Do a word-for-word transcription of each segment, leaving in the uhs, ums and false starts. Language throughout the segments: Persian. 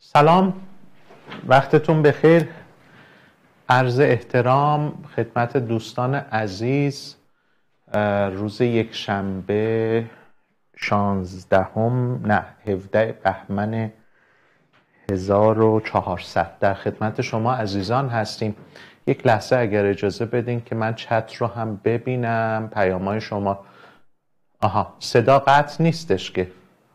سلام، وقتتون بخیر. عرض احترام خدمت دوستان عزیز. روز یک شنبه شانزدهم نه هفده بهمن هزار و چهارصد در خدمت شما عزیزان هستیم. یک لحظه اگر اجازه بدین که من چت رو هم ببینم، پیام‌های شما. آها، صدا قطع نیستش که؟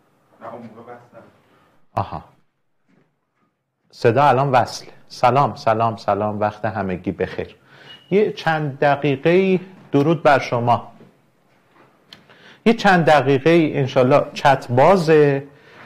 آها، صدا الان وصله. سلام سلام سلام، وقت همگی بخیر. یه چند دقیقه درود بر شما. یه چند دقیقه انشالله چت بازه.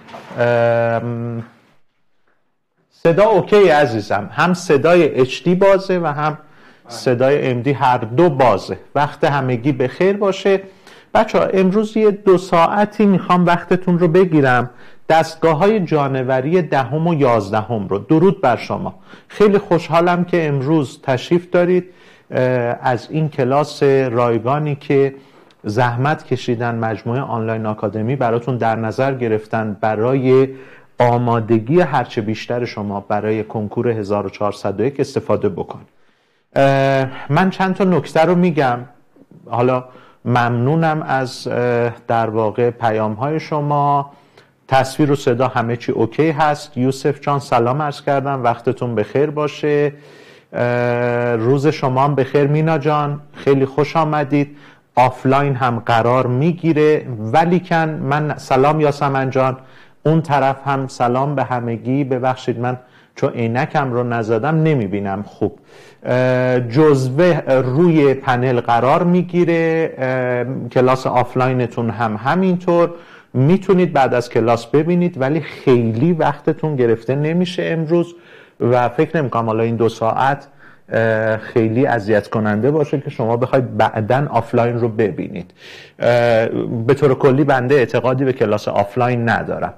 صدا اوکی عزیزم، هم صدای اچ دی بازه و هم صدای ام دی، هر دو بازه. وقت همگی بخیر باشه. بچه ها امروز یه دو ساعتی میخوام وقتتون رو بگیرم. دستگاه های جانوری دهم و یازدهم رو. درود بر شما. خیلی خوشحالم که امروز تشریف دارید. از این کلاس رایگانی که زحمت کشیدن مجموعه آنلاین آکادمی براتون در نظر گرفتن برای آمادگی هرچه بیشتر شما برای کنکور هزار و چهارصد و یک استفاده بکن. من چند تا نکته رو میگم. حالا ممنونم از در واقع پیام های شما. تصویر و صدا همه چی اوکی هست. یوسف جان سلام عرض کردم، وقتتون بخیر باشه. روز شما هم بخیر. مینا جان خیلی خوش آمدید. آفلاین هم قرار میگیره، ولی کن من سلام یاسمن جان، اون طرف هم سلام به همگی. ببخشید من چون عینکم رو نزدم نمیبینم خوب. جزوه روی پنل قرار میگیره. کلاس آفلاینتون هم همینطور میتونید بعد از کلاس ببینید، ولی خیلی وقتتون گرفته نمیشه امروز و فکر نمیکنم حالا این دو ساعت خیلی اذیت کننده باشه که شما بخواید بعداً آفلاین رو ببینید. به طور کلی بنده اعتقادی به کلاس آفلاین ندارم.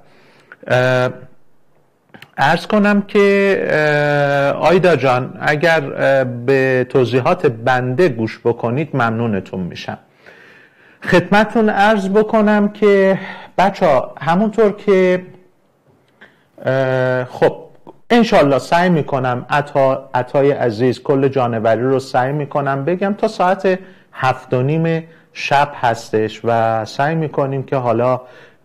عرض کنم که آیدا جان اگر به توضیحات بنده گوش بکنید ممنونتون میشم. خدمتون عرض بکنم که بچه ها همونطور که خب انشالله سعی میکنم عطا عطای عزیز کل جانوری رو سعی میکنم بگم تا ساعت هفت و نیم شب هستش و سعی میکنیم که حالا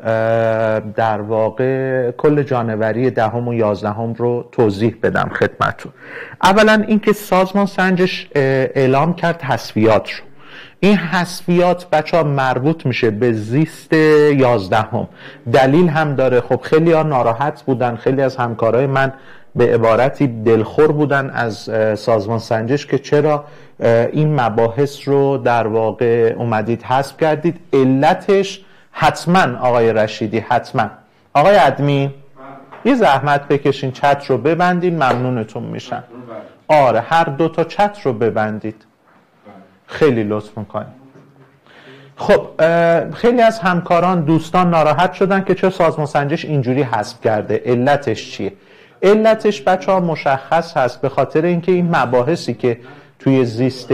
در واقع کل جانوری دهم و یازدهم رو توضیح بدم خدمتتون. اولا اینکه سازمان سنجش اعلام کرد حذفیات رو. این حذفیات بچه ها مربوط میشه به زیست یازدهم. دلیل هم داره. خب خیلی ها ناراحت بودن، خیلی از همکارای من به عبارتی دلخور بودن از سازمان سنجش که چرا این مباحث رو در واقع اومدید حذف کردید. علتش حتما آقای رشیدی، حتما آقای ادمین یه زحمت بکشین چت رو ببندین، ممنونتون میشن. آره هر دو تا چت رو ببندید، خیلی لطف میکنید. خب خیلی از همکاران دوستان ناراحت شدن که چه سازمان سنجش اینجوری حذف کرده. علتش چیه؟ علتش بچه ها مشخص هست، به خاطر اینکه این مباحثی که توی زیست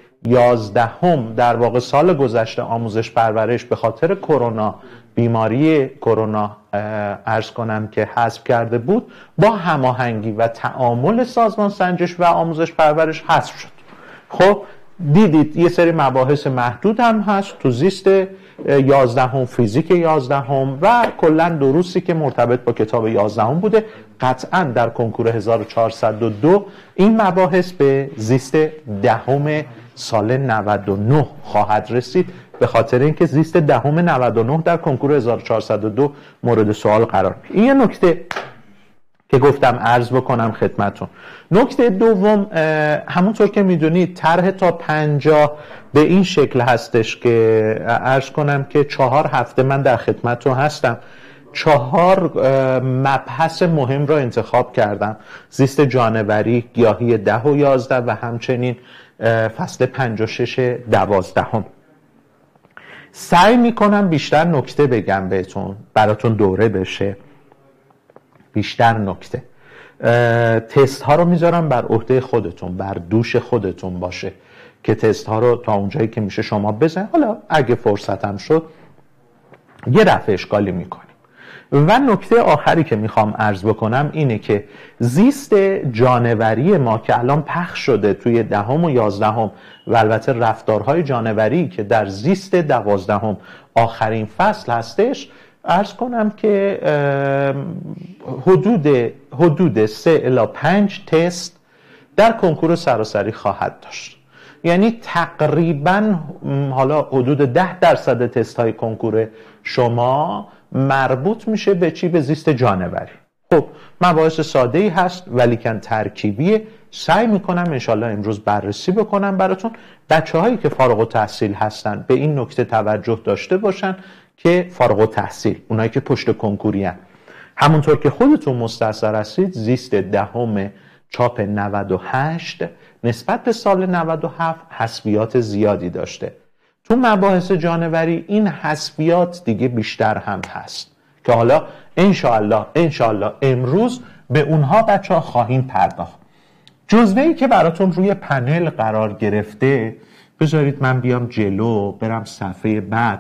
یازدهم در واقع سال گذشته آموزش پرورش به خاطر کرونا، بیماری کرونا عرض کنم که حذف کرده بود، با هماهنگی و تعامل سازمان سنجش و آموزش پرورش حذف شد. خب دیدید یه سری مباحث محدود هم هست تو زیست یازدهم، فیزیک یازدهم و کلا دروسی که مرتبط با کتاب یازدهم بوده. قطعا در کنکور هزار و چهارصد و دو این مباحث به زیست دهم سال نود و نه خواهد رسید، به خاطر اینکه زیست دهم نود و نه در کنکور هزار و چهارصد و دو مورد سوال قرار میگیره. این یه نکته که گفتم عرض بکنم خدمتون. نکته دوم، همونطور که میدونید طرح تا پنجاه به این شکل هستش که عرض کنم که چهار هفته من در خدمتون هستم. چهار مبحث مهم را انتخاب کردم: زیست جانوری، گیاهی ده و یازده و همچنین فصل پنج و شش دوازدهم. سعی میکنم بیشتر نکته بگم بهتون، براتون دوره بشه بیشتر نکته. تست ها رو میذارم بر عهده خودتون، بر دوش خودتون باشه که تست ها رو تا اونجایی که میشه شما بزنید. حالا اگه فرصتم شد یه رفع اشکالی میکنیم. و نکته آخری که میخوام عرض بکنم اینه که زیست جانوری ما که الان پخش شده توی دهم و یازدهم و البته رفتارهای جانوری که در زیست دوازدهم آخرین فصل هستش، عرض کنم که حدود حدود سه الی پنج تست در کنکور سراسری خواهد داشت. یعنی تقریبا حالا حدود ده درصد تست های کنکور شما مربوط میشه به چی؟ به زیست جانوری. خب مباحث ساده ای هست ولیکن ترکیبیه. سعی میکنم انشالله امروز بررسی بکنم براتون. بچه هایی که فارغ التحصیل هستن به این نکته توجه داشته باشن که فارغ التحصیل، اونایی که پشت کنکوری هستن، همونطور که خودتون مستحضر هستید زیست دهم چاپ نود و هشت نسبت به سال نود و هفت حذفیات زیادی داشته. تو مباحث جانوری این حذفیات دیگه بیشتر هم هست که حالا انشاءالله انشاءالله امروز به اونها بچه ها خواهیم پرداخت. جزوه‌ای که براتون روی پنل قرار گرفته، بذارید من بیام جلو برم صفحه بعد.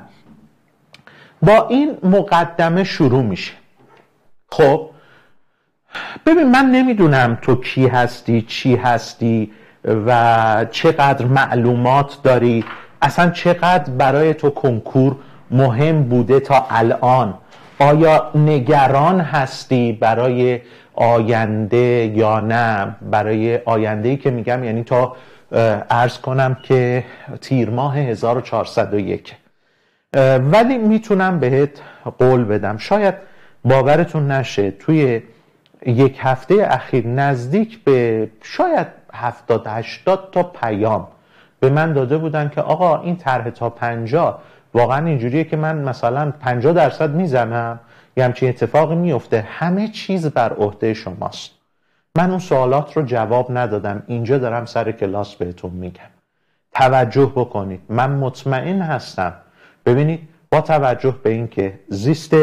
با این مقدمه شروع میشه. خب ببین من نمیدونم تو کی هستی، چی هستی و چقدر معلومات داری، اصلا چقدر برای تو کنکور مهم بوده تا الان. آیا نگران هستی برای آینده یا نه؟ برای آینده‌ای که میگم یعنی تا عرض کنم که تیر ماه هزار و چهارصد و یک. ولی میتونم بهت قول بدم، شاید باورتون نشه، توی یک هفته اخیر نزدیک به شاید هفتاد هشتاد تا پیام به من داده بودن که آقا این طرح تا پنجاه واقعا اینجوریه که من مثلا پنجاه درصد میزنم، یه همچین اتفاقی میفته، همه چیز بر عهده شماست. من اون سوالات رو جواب ندادم، اینجا دارم سر کلاس بهتون میگم توجه بکنید. من مطمئن هستم، ببینید با توجه به این که زیست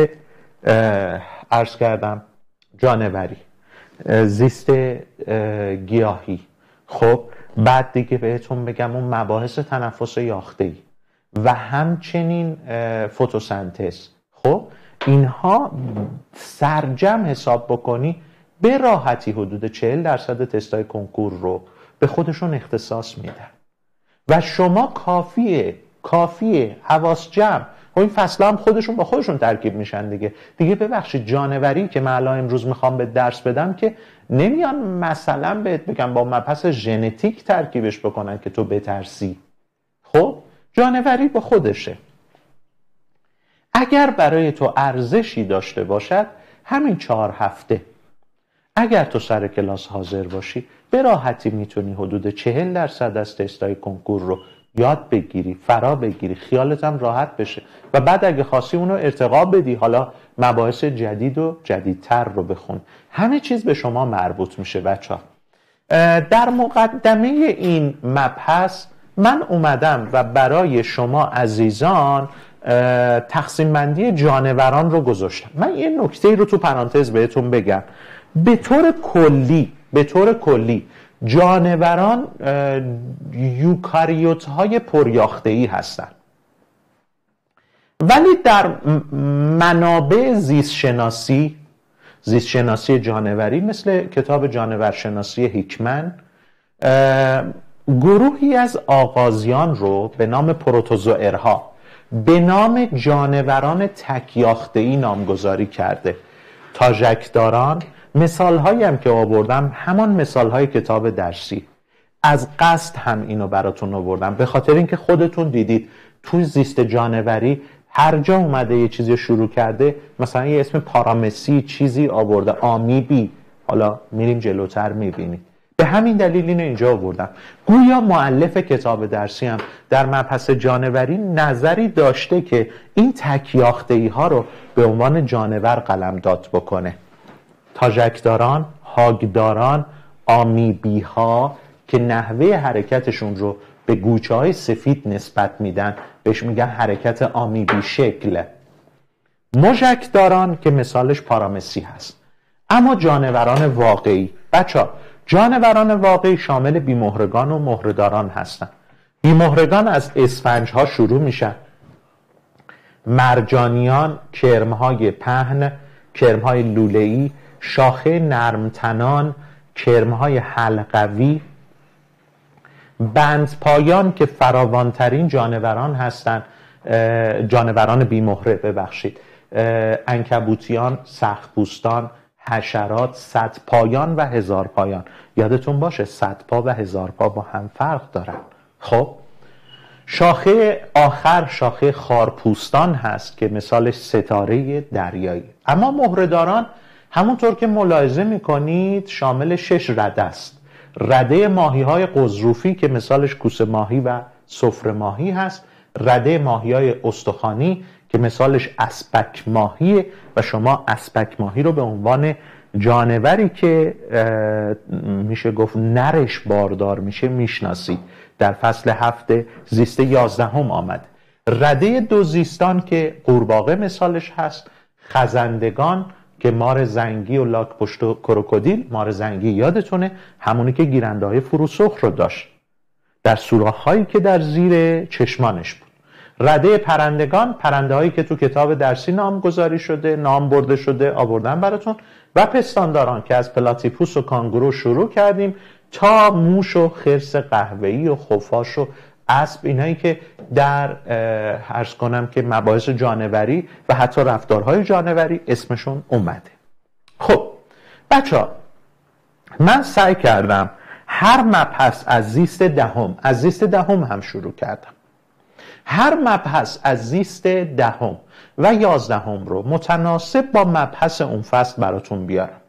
عرض کردم جانوری، زیست گیاهی، خب بعد دیگه بهتون بگم اون مباحث تنفس یافته‌ای و همچنین فتوسنتز، خب اینها سرجم حساب بکنی به راحتی حدود چهل درصد تستای کنکور رو به خودشون اختصاص میدن و شما کافیه کافیه حواس جمع. و این فصل هم خودشون با خودشون ترکیب میشن دیگه. دیگه ببخشید جانوری که من الان امروز میخوام به درس بدم که نمیان مثلا بهت بگم با مبحث ژنتیک ترکیبش بکنن که تو بترسی. خب جانوری با خودشه. اگر برای تو ارزشی داشته باشد همین چهار هفته اگر تو سر کلاس حاضر باشی به راحتی میتونی حدود چهل درصد از تستای کنکور رو یاد بگیری، فرا بگیری، خیالت هم راحت بشه و بعد اگه خواستی اونو ارتقا بدی، حالا مباحث جدید و جدیدتر رو بخون. همه چیز به شما مربوط میشه بچه ها. در مقدمه این مبحث من اومدم و برای شما عزیزان تقسیم بندی جانوران رو گذاشتم. من یه نکته رو تو پرانتز بهتون بگم. به طور کلی به طور کلی جانوران یوکاریوت های پریاخته‌ای هستند، ولی در منابع زیست شناسی زیست شناسی جانوری مثل کتاب جانورشناسی هیکمن گروهی از آغازیان رو به نام پروتوزوئرها به نام جانوران تکیاخته‌ای نامگذاری کرده. تاژکداران، مثال هایی هم که آوردم همان مثال های کتاب درسی، از قصد هم اینو براتون آوردم به خاطر اینکه خودتون دیدید توی زیست جانوری هر جا اومده یه چیزی شروع کرده، مثلا یه اسم پارامسی چیزی آورده، آمیبی، حالا میریم جلوتر میبینید. به همین دلیل اینو اینجا آوردم. گویا مؤلف کتاب درسی هم در مبحث جانوری نظری داشته که این تکیاخته‌ای ها رو به عنوان جانور قلمداد بکنه. تاژکداران، هاگداران، آمیبی ها که نحوه حرکتشون رو به گوچه های سفید نسبت میدن بهش میگن حرکت آمیبی شکل. موژکداران که مثالش پارامسی هست. اما جانوران واقعی، بچه ها جانوران واقعی شامل بیمهرگان و مهره‌داران هستن. بیمهرگان از اسفنج ها شروع میشن مرجانیان، کرمهای پهن، کرمهای لوله‌ای، شاخه نرمتنان، کرمهای حلقوی، بندپایان که فراوانترین جانوران هستند، جانوران بیمهره ببخشید، عنکبوتیان، سخت‌پوستان، حشرات، صدپایان و هزارپایان. یادتون باشه صدپا و هزارپا با هم فرق دارن. خب شاخه آخر شاخه خارپوستان هست که مثالش ستاره دریایی. اما مهره‌داران همونطور که ملاحظه میکنید شامل شش رده است. رده ماهی های قزروفی که مثالش کوسه ماهی و سفره ماهی هست، رده ماهی های استخوانی که مثالش اسپک ماهیه و شما اسپک ماهی رو به عنوان جانوری که میشه گفت نرش باردار میشه میشناسید. در فصل هفته زیست یازدهم آمد. رده دوزیستان که قورباغه مثالش هست، خزندگان که مار زنگی و لاک پشت و کروکودیل. مار زنگی یادتونه همونی که گیرنده های فروسرخ رو داشت در سوراخ‌هایی که در زیر چشمانش بود. رده پرندگان، پرنده هایی که تو کتاب درسی نامگذاری شده، نام برده شده آوردن براتون. و پستانداران که از پلاتیپوس و کانگورو شروع کردیم تا موش و خرس قهوه‌ای و خفاش و اسب، اینایی که در عرض کنم که مباحث جانوری و حتی رفتارهای جانوری اسمشون اومده. خب بچه‌ها من سعی کردم هر مبحث از زیست دهم از زیست دهم هم شروع کردم هر مبحث از زیست دهم و یازدهم رو متناسب با مبحث اون فصل براتون بیارم.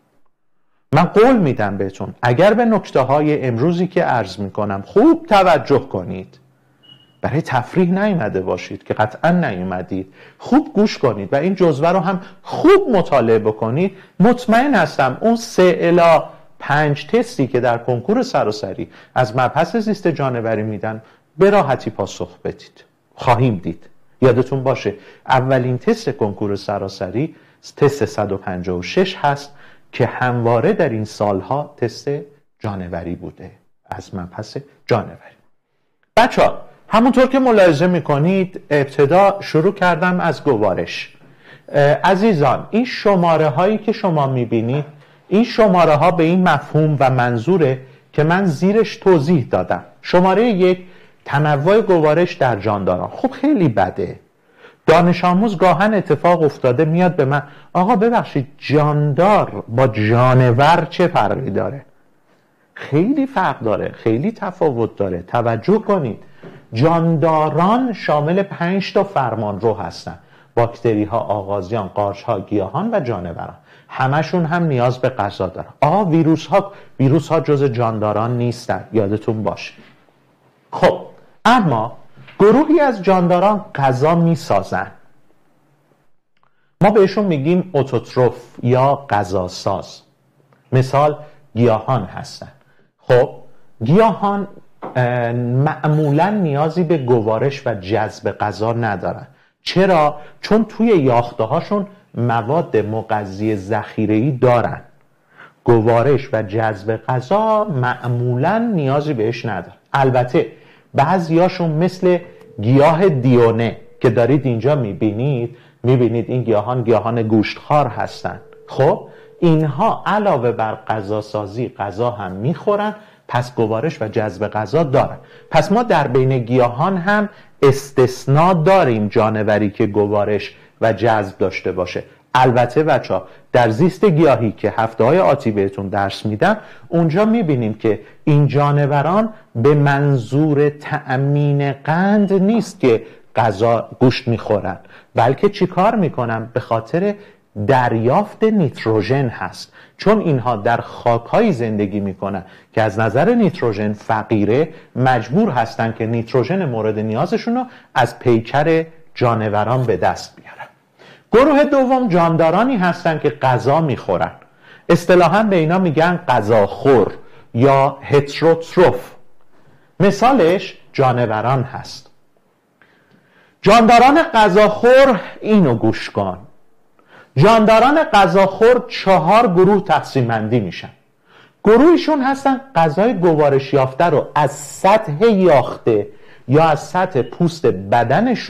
من قول میدم بهتون اگر به نکته های امروزی که عرض میکنم خوب توجه کنید، برای تفریح نیومده باشید که قطعا نیومدید، خوب گوش کنید و این جزوه رو هم خوب مطالعه بکنید، مطمئن هستم اون سه الی پنج تستی که در کنکور سراسری از مبحث زیست جانوری میدن به راحتی پاسخ بدید. خواهیم دید. یادتون باشه اولین تست کنکور سراسری تست صد و پنجاه و شش هست که همواره در این سالها تست جانوری بوده، از مبحث جانوری. بچه‌ها همونطور که ملاحظه میکنید ابتدا شروع کردم از گوارش. عزیزان این شماره هایی که شما میبینید، این شماره ها به این مفهوم و منظوره که من زیرش توضیح دادم. شماره یک تنوع گوارش در جانداران. خب خیلی بده. دانش آموز گاهن اتفاق افتاده میاد به من آقا ببخشید جاندار با جانور چه فرقی داره؟ خیلی فرق داره، خیلی تفاوت داره. توجه کنید جانداران شامل پنج تا فرمان رو هستن: باکتری ها، آغازیان، قارچ ها، گیاهان و جانوران. همشون هم نیاز به غذا دارن. آقا ویروس ها ویروس ها جز جانداران نیستن، یادتون باشه. خب اما گروهی از جانداران غذا میسازن. ما بهشون میگیم اتوتروف یا غذاساز. مثال گیاهان هستن. خب گیاهان معمولا نیازی به گوارش و جذب غذا ندارن. چرا؟ چون توی یاخته هاشون مواد مغذی ذخیره‌ای دارن. گوارش و جذب غذا معمولا نیازی بهش ندارن. البته بعضیاشون مثل گیاه دیونه که دارید اینجا میبینید میبینید این گیاهان گیاهان گوشتخوار هستن. خب اینها علاوه بر غذا سازی غذا هم میخورن، پس گوارش و جذب غذا دارن. پس ما در بین گیاهان هم استثناء داریم جانوری که گوارش و جذب داشته باشه. البته بچه‌ها در زیست گیاهی که هفته های آتی بهتون درس میدم اونجا میبینیم که این جانوران به منظور تأمین قند نیست که غذا گوشت میخورن، بلکه چی کار میکنن؟ به خاطر دریافت نیتروژن هست. چون اینها در خاک‌های زندگی میکنن که از نظر نیتروژن فقیره، مجبور هستن که نیتروژن مورد نیازشون رو از پیکر جانوران به دست بیارن. گروه دوم جاندارانی هستن که غذا میخورن. اصطلاحاً به اینا میگن غذاخور یا هتروتروف. مثالش جانوران هست. جانداران غذاخور اینو گوش کن. جانداران غذاخور چهار گروه تقسیم بندی میشن. گروهشون هستن غذای گوارش یافته رو از سطح یاخته یا از سطح پوست بدنشون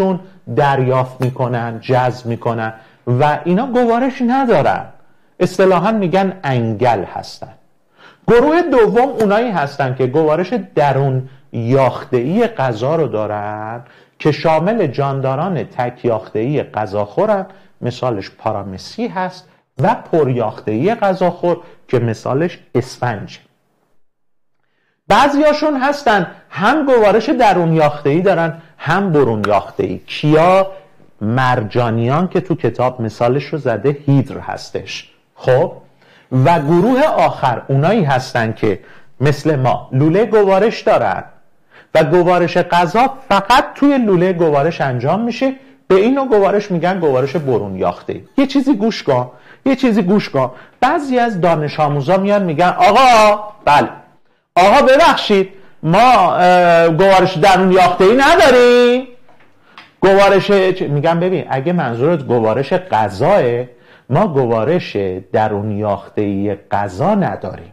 دریافت میکنن، جذب میکنن و اینا گوارش ندارن، اصطلاحاً میگن انگل هستن. گروه دوم اونایی هستن که گوارش درون یاخته‌ای غذا رو دارن که شامل جانداران تک یاخته‌ای غذاخورن، مثالش پارامسی هست، و پریاخته‌ای غذاخور که مثالش اسفنج. بعضیاشون هستن هم گوارش درون یاخته‌ای دارن هم برون یاخته‌ای. کیا؟ مرجانیان که تو کتاب مثالش رو زده هیدر هستش. خب و گروه آخر اونایی هستن که مثل ما لوله گوارش دارن و گوارش غذا فقط توی لوله گوارش انجام میشه، به اینو گوارش میگن گوارش برون یاخته‌ای. یه چیزی گوش کن، یه چیزی گوش کن. بعضی از دانش آموزا میان میگن آقا بله آقا ببخشید ما گوارش درون یاخته‌ای نداریم. گوارش میگم ببین اگه منظورت گوارش غذاه، ما گوارش درون یاخته‌ای غذا نداریم.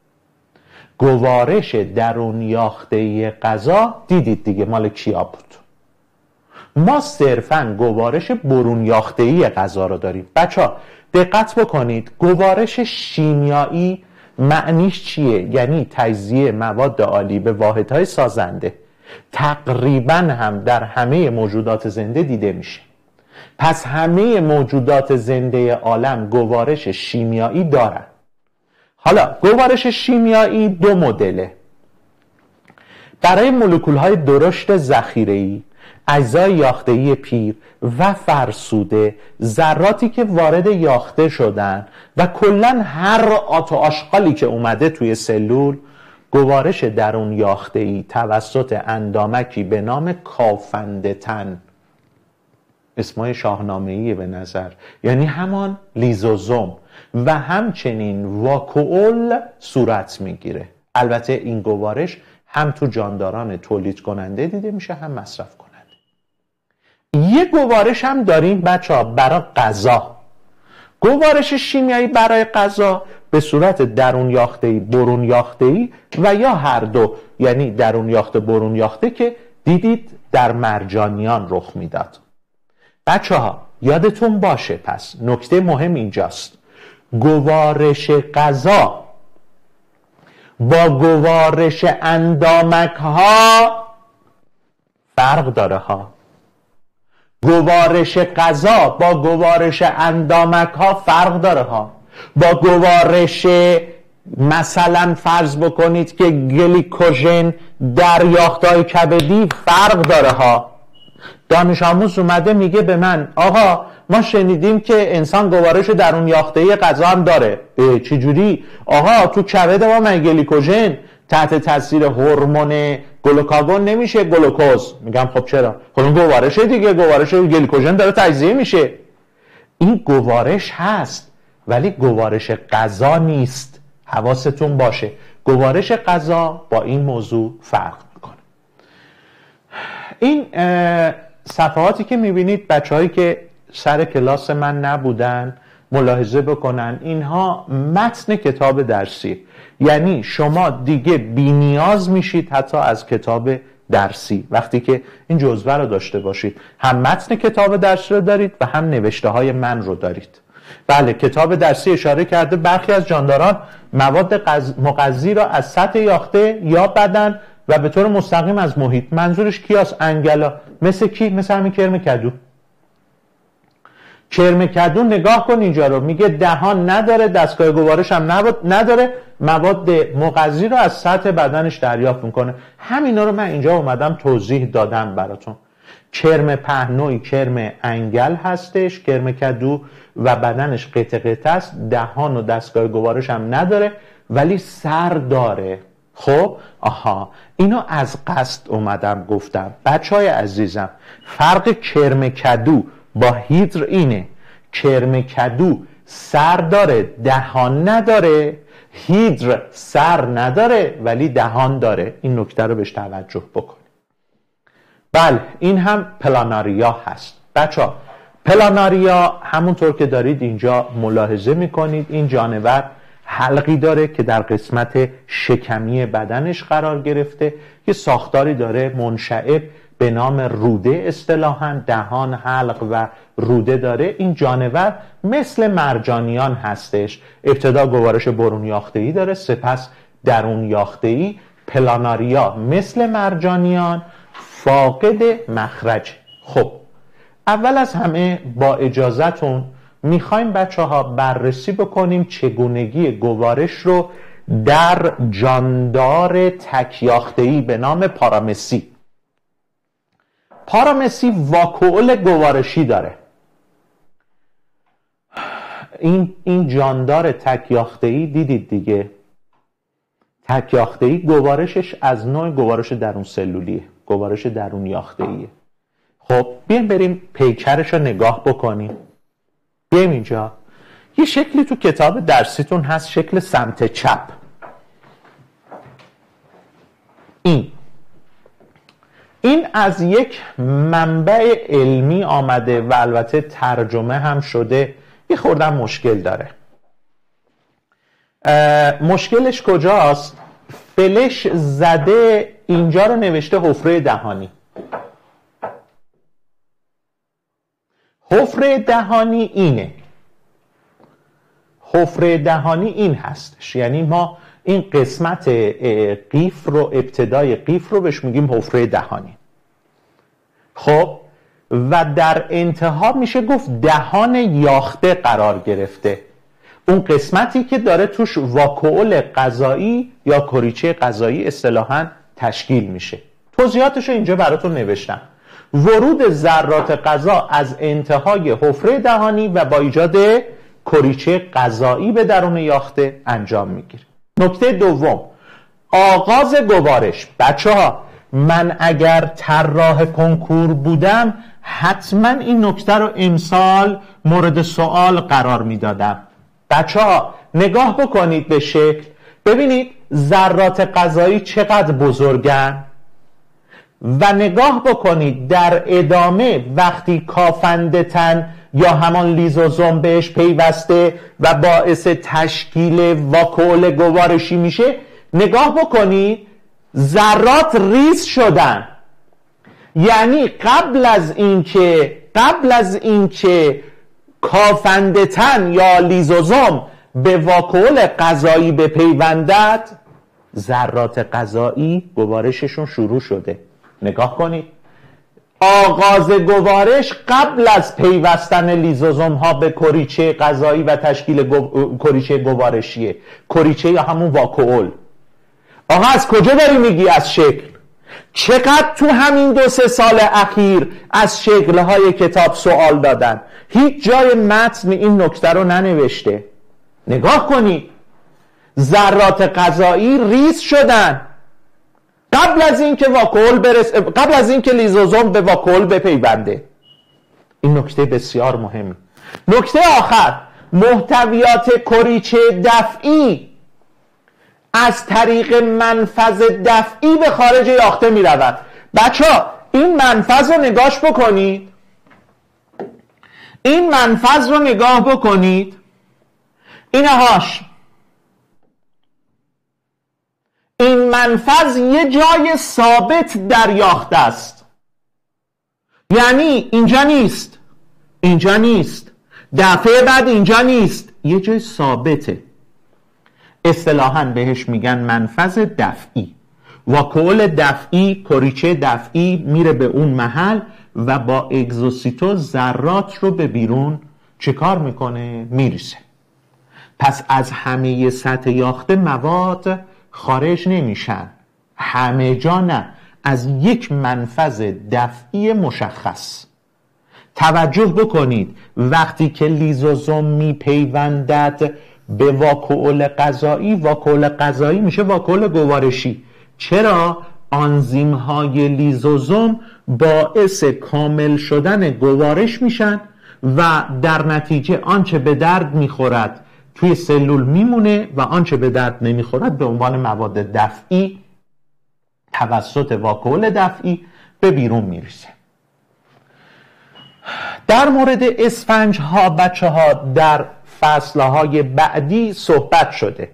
گوارش درون یاخته‌ای غذا دیدید دیگه مال کیا بود. ما صرفاً گوارش برون یاخته‌ای غذا رو داریم. بچه‌ها دقت بکنید، گوارش شیمیایی معنیش چیه؟ یعنی تجزیه مواد آلی به واحدهای سازنده. تقریباً هم در همه موجودات زنده دیده میشه. پس همه موجودات زنده عالم گوارش شیمیایی دارن. حالا گوارش شیمیایی دو مدله. برای مولکول‌های درشت ذخیره‌ای، اجزای یاخته‌ای پیر و فرسوده، ذراتی که وارد یاخته شدن و کلاً هر آت و آشغالی که اومده توی سلول، گوارش درون یاخته‌ای توسط اندامکی به نام کافنده تن، اسمای شاهنامه‌ای به نظر، یعنی همان لیزوزوم و همچنین واکوئول صورت میگیره. البته این گوارش هم تو جانداران تولید کننده دیده میشه هم مصرف کننده. یه گوارش هم داریم بچه‌ها برای غذا. گوارش شیمیایی برای غذا به صورت درون یاخته‌ای، برون یاخته‌ای و یا هر دو، یعنی درون یاخته برون یاخته که دیدید در مرجانیان رخ میداد. بچه‌ها یادتون باشه، پس نکته مهم اینجاست، گوارش غذا با گوارش اندامک ها فرق داره ها. گوارش غذا با گوارش اندامک ها فرق داره ها. با گوارش مثلا فرض بکنید که گلیکوژن در یافته‌های کبدی فرق داره ها. دانش آموز اومده میگه به من آقا ما شنیدیم که انسان گوارش درون یافته‌ای غذا هم داره. چه جوری؟ آقا تو کبد ما من گلیکوژن تحت تاثیر هورمون گلوکاگون نمیشه گلوکوز. میگم خب چرا؟ خب اون گوارشه دیگه، گوارش گلیکوژن داره تجزیه میشه. این گوارش هست ولی گوارش غذا نیست. حواستون باشه، گوارش غذا با این موضوع فرق میکنه. این صفحاتی که میبینید بچه‌هایی که سر کلاس من نبودن ملاحظه بکنن، اینها متن کتاب درسی، یعنی شما دیگه بی نیاز میشید حتی از کتاب درسی وقتی که این جزوه رو داشته باشید. هم متن کتاب درسی رو دارید و هم نوشته های من رو دارید. بله کتاب درسی اشاره کرده برخی از جانداران مواد مغذی را از سطح یاخته یا بدن و به طور مستقیم از محیط. منظورش کیاست؟ انگلا. مثل کی؟ مثل همین کرم کدو. کرم کدو نگاه کن اینجا رو، میگه دهان نداره، دستگاه گوارش هم نداره، مواد مغذی رو از سطح بدنش دریافت میکنه. همینا رو من اینجا اومدم توضیح دادم براتون. کرم پهنوی کرم انگل هستش، کرم کدو و بدنش قطع قطع است، دهان و دستگاه گوارش هم نداره ولی سر داره. خب آها اینو از قصد اومدم گفتم. بچهای عزیزم فرق کرم کدو با هیدر اینه، کرم کدو سر داره دهان نداره، هیدر سر نداره ولی دهان داره. این نکته رو بهش توجه بکن. بله این هم پلاناریا هست. بچه ها پلاناریا همونطور که دارید اینجا ملاحظه میکنید این جانور حلقی داره که در قسمت شکمی بدنش قرار گرفته، یه ساختاری داره منشعب به نام روده، اصطلاحاً دهان، حلق و روده داره. این جانور مثل مرجانیان هستش. ابتدا گوارش برون یاخته‌ای داره، سپس درون یاخته‌ای. پلاناریا مثل مرجانیان فاقد مخرج. خب اول از همه با اجازهتون میخوایم بچه ها بررسی بکنیم چگونگی گوارش رو در جاندار تکیاخته‌ای به نام پارامسی. پارامسی واکول گوارشی داره. این این جاندار تکیاخته‌ای دیدید دیگه، تکیاخته‌ای گوارشش از نوع گوارش درون سلولیه، گوارش درون یاخته‌ایه. خب بیایم بریم پیکرش رو نگاه بکنیم. بیایم اینجا یه شکلی تو کتاب درسیتون هست، شکل سمت چپ. این این از یک منبع علمی آمده و البته ترجمه هم شده. یه خورده مشکل داره. مشکلش کجاست؟ فلش زده اینجا رو نوشته حفره دهانی. حفره دهانی اینه. حفره دهانی این هستش. یعنی ما این قسمت قیف رو، ابتدای قیف رو بهش میگیم حفره دهانی. خب و در انتها میشه گفت دهان یاخته قرار گرفته. اون قسمتی که داره توش واکول غذایی یا کریچه غذایی اصطلاحاً تشکیل میشه. توضیحاتش رو اینجا براتون نوشتم. ورود ذرات غذا از انتهای حفره دهانی و با ایجاد کریچه غذایی به درون یاخته انجام میگیره. نکته دوم، آغاز گوارش. بچه ها من اگر طراح کنکور بودم حتما این نکته رو امسال مورد سوال قرار میدادم. بچه ها نگاه بکنید به شکل، ببینید ذرات غذایی چقدر بزرگن و نگاه بکنید در ادامه وقتی کافنده تن یا همان لیزوزوم بهش پیوسته و باعث تشکیل واکول گوارشی میشه، نگاه بکنید ذرات ریز شدن. یعنی قبل از اینکه قبل از اینکه کافنده تن یا لیزوزوم به واکول غذایی بپیوندد، ذرات غذایی گوارششون شروع شده. نگاه کنید، آغاز گوارش قبل از پیوستن لیزوزوم ها به کریچه غذایی و تشکیل گو... کریچه گوارشیه. کریچه یا همون واکول. آقا از کجا داری میگی؟ از شکل. چقدر تو همین دو سه سال اخیر از شکلهای کتاب سوال دادن، هیچ جای متن این نکته رو ننوشته. نگاه کنید، ذرات غذایی ریز شدن قبل از اینکه واکول برس قبل از اینکه لیزوزوم به واکول بپیونده. این نکته بسیار مهمی. نکته آخر، محتویات کریچه دفعی از طریق منفذ دفعی به خارج یاخته می رود. بچه ها این منفذ رو نگاش بکنید، این منفذ رو نگاه بکنید، اینهاش، این منفذ یه جای ثابت در یاخته است. یعنی اینجا نیست، اینجا نیست، دفعه بعد اینجا نیست، یه جای ثابته. اصطلاحاً بهش میگن منفذ دفعی. واکول دفعی، کریچه دفعی میره به اون محل و با اگزوسیتو ذرات رو به بیرون چه کار میکنه؟ میریزه. پس از همه سطح یاخته مواد خارج نمیشن، همه جا نه، از یک منفذ دفعی مشخص. توجه بکنید وقتی که لیزوزوم میپیوندد به واکول غذایی، واکول غذایی میشه واکول گوارشی. چرا؟ آنزیم های لیزوزوم باعث کامل شدن گوارش میشن و در نتیجه آنچه به درد میخورد توی سلول میمونه و آنچه به درد نمیخورد به عنوان مواد دفعی توسط واکول دفعی به بیرون میریزه. در مورد اسفنج ها بچه ها در فصلهای بعدی صحبت شده.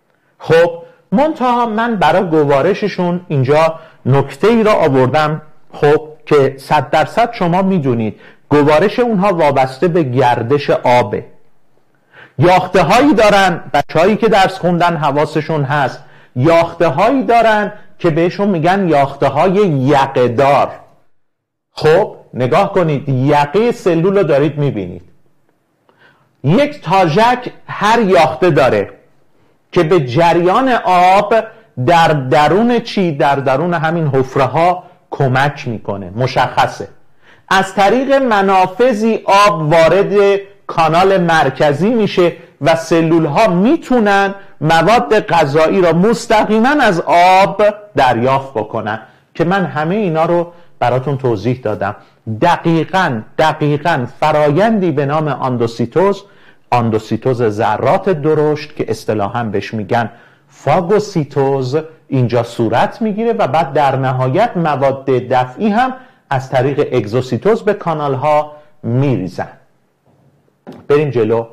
خب منتها من برای گوارششون اینجا نکته ای را آوردم خب که صد درصد شما میدونید گوارش اونها وابسته به گردش آبه. یاخته هایی دارن، بچه هایی که درس خوندن حواسشون هست، یاخته هایی دارن که بهشون میگن یاخته های یقه دار. خب نگاه کنید، یقه سلول رو دارید میبینید، یک تاژک هر یاخته داره که به جریان آب در درون چی؟ در درون همین حفره ها کمک میکنه. مشخصه از طریق منافذی آب وارد کانال مرکزی میشه و سلول ها میتونن مواد غذایی را مستقیما از آب دریافت بکنن که من همه اینا رو براتون توضیح دادم. دقیقاً دقیقاً فرایندی به نام اندوسیتوز، اندوسیتوز ذرات درشت که اصطلاحاً بهش میگن فاگوسیتوز، اینجا صورت میگیره و بعد در نهایت مواد دفعی هم از طریق اگزوسیتوز به کانال ها میریزن. بریم جلو.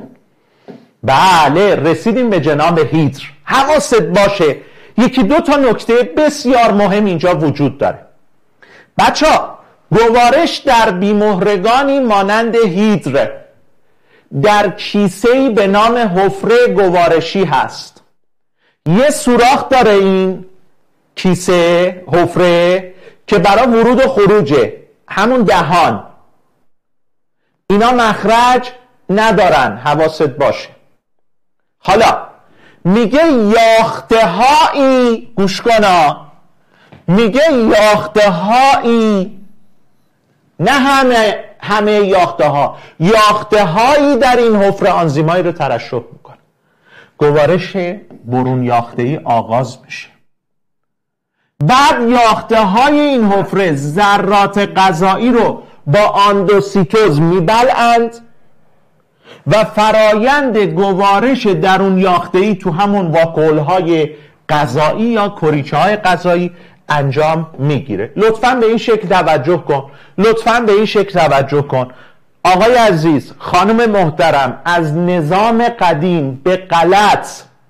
بله رسیدیم به جناب هیدر. حواست باشه یکی دو تا نکته بسیار مهم اینجا وجود داره. بچه ها گوارش در بیمهرگانی مانند هیدر در کیسه‌ای به نام حفره گوارشی هست. یه سوراخ داره این کیسه حفره که برای ورود و خروجه، همون دهان. اینا مخرج ندارن، حواست باشه. حالا میگه یاخته هایی، گوش کنا، میگه یاخته هایی، نه همه همه یاخته ها، یاخته هایی در این حفره آنزیمایی رو ترشح میکنه. گوارش برون یاخته ای آغاز میشه. بعد یاخته های این حفره ذرات غذایی رو با اندوسیتوز میبلعند و فرایند گوارش درون یاخته ای تو همون واکول های غذایی یا کریچه های غذایی انجام میگیره. لطفاً به این شکل توجه کن، لطفاً به این شکل توجه کن. آقای عزیز، خانم محترم، از نظام قدیم به غلط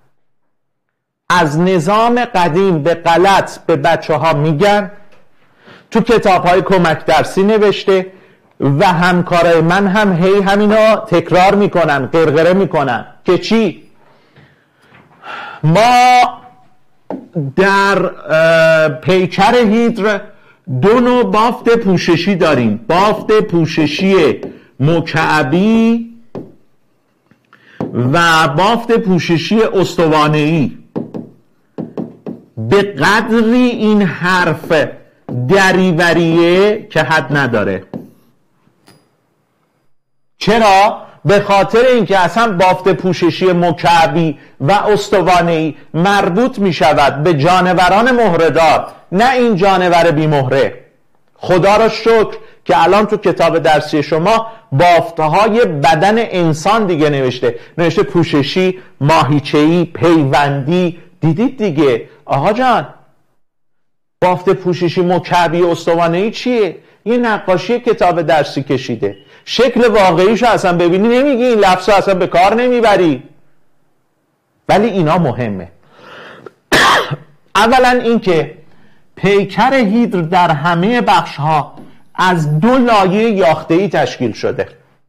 از نظام قدیم به غلط به بچه ها میگن، تو کتاب های کمک درسی نوشته و همکارای من هم هی همینا تکرار میکنن، قرقره میکنن که چی؟ ما در پیکر هیدر دو نوع بافت پوششی داریم، بافت پوششی مکعبی و بافت پوششی استوانه‌ای. به قدری این حرف دریوریه که حد نداره. چرا؟ به خاطر اینکه اصلا بافت پوششی مکعبی و استوانه‌ای مربوط می شود به جانوران مهره‌دار، نه این جانور بی مهره. خدا را شکر که الان تو کتاب درسی شما بافتهای بدن انسان دیگه نوشته، نوشته پوششی، ماهیچه‌ای، پیوندی. دیدید دیگه آقا جان، بافت پوششی مکعبی استوانه‌ای چیه؟ یه نقاشی کتاب درسی کشیده، شکل واقعیشو اصلا ببینی نمیگی این لفظو اصلا به کار نمیبری. ولی اینا مهمه. اولا اینکه پیکر هیدر در همه بخش ها از دو لایه یاخته‌ای تشکیل شده.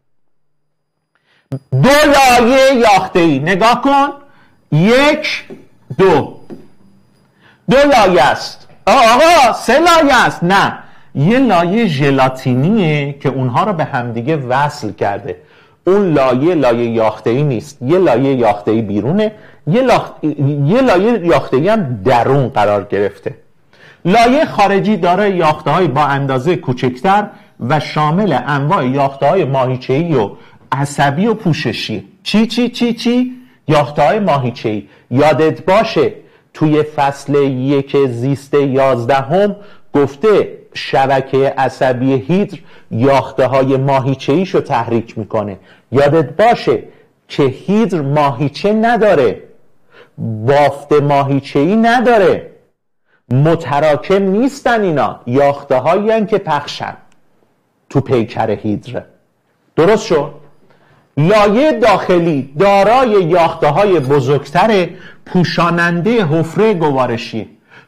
دو لایه یاخته‌ای، نگاه کن، یک دو دو لایه است. آقا سه لایه است. نه، یه لایه ژلاتینیه که اونها رو به همدیگه وصل کرده. اون لایه لایه یاخته‌ای نیست، یه لایه یاخته‌ای بیرونه، یه, لاخ... یه لایه یاخته‌ای هم درون قرار گرفته. لایه خارجی داره یاخته‌های با اندازه کوچکتر و شامل انواع یاخته‌های ماهیچه‌ای و عصبی و پوششی. چی چی چی چی؟ یاخته‌های ماهیچه‌ای. یادت باشه توی فصل یک زیست یازدهم گفته شبکه عصبی هیدر یاخته های ماهیچه‌ایشو تحریک میکنه. یادت باشه که هیدر ماهیچه نداره، بافت ماهیچه‌ای نداره، متراکم نیستن، اینا یاخته هایی هن که پخشن تو پیکر هیدر. درست شد؟ لایه داخلی دارای یاخته های بزرگتر پوشاننده حفره گوارشی.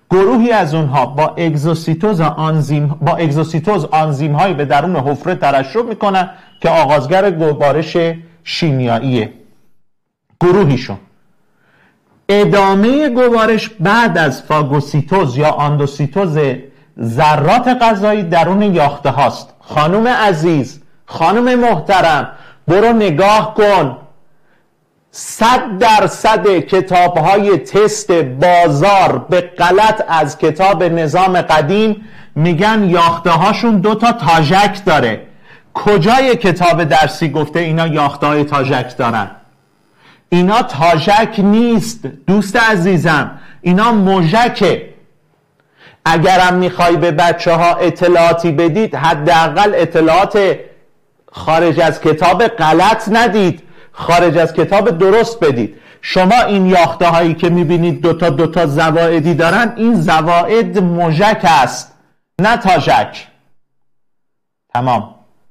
گروهی از اونها با اگزوسیتوز آنزیم با اگزوسیتوز آنزیم هایی به درون حفره ترشح میکنن که آغازگر گوارش شیمیاییه. گروهیشون ادامه گوارش بعد از فاگوسیتوز یا آندوسیتوز ذرات غذایی درون یاخته هاست. خانم عزیز، خانم محترم، برو نگاه کن، صد درصد کتاب های تست بازار به غلط از کتاب نظام قدیم میگن یاخته هاشون دو تا تاژک داره. کجای کتاب درسی گفته اینا یاخته های تاژک دارن؟ اینا تاژک نیست دوست عزیزم، اینا موژکه. اگرم میخوای به بچه ها اطلاعاتی بدید حداقل اطلاعات خارج از کتاب غلط ندید، خارج از کتاب درست بدید. شما این یاخته هایی که میبینید دوتا دوتا زوائدی دارن، این زوائد موژک است نه تاژک. تمام.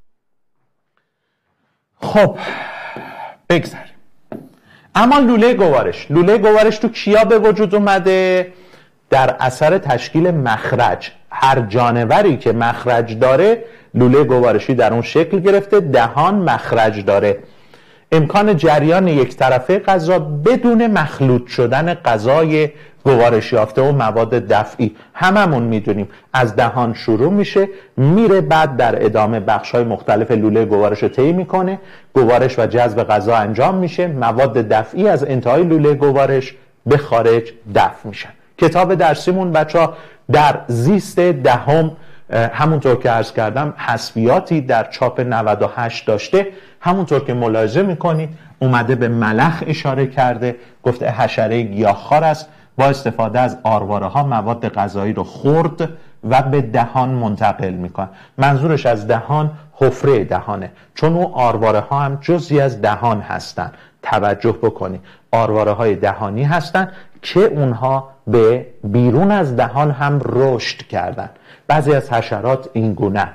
خب بگذاریم. اما لوله گوارش، لوله گوارش تو کیا به وجود اومده؟ در اثر تشکیل مخرج. هر جانوری که مخرج داره لوله گوارشی در اون شکل گرفته. دهان مخرج داره. امکان جریان یک طرفه غذا بدون مخلوط شدن غذای گوارش یافته و مواد دفعی. هممون میدونیم از دهان شروع میشه، میره بعد در ادامه بخش‌های مختلف لوله گوارش رو طی میکنه، گوارش و جذب غذا انجام میشه، مواد دفعی از انتهای لوله گوارش به خارج دفع میشن. کتاب درسیمون بچه‌ها در زیست دهم همونطور که عرض کردم حذفیاتی در چاپ نود و هشت داشته. همونطور که ملاحظه میکنید اومده به ملخ اشاره کرده، گفته حشره گیاهخوار است، با استفاده از آرواره ها مواد غذایی رو خورد و به دهان منتقل میکنه. منظورش از دهان حفره دهانه، چون اون آرواره ها هم جزئی از دهان هستن. توجه بکنید آرواره های دهانی هستن که اونها به بیرون از دهان هم رشد کردن. بعضی از حشرات این گونه.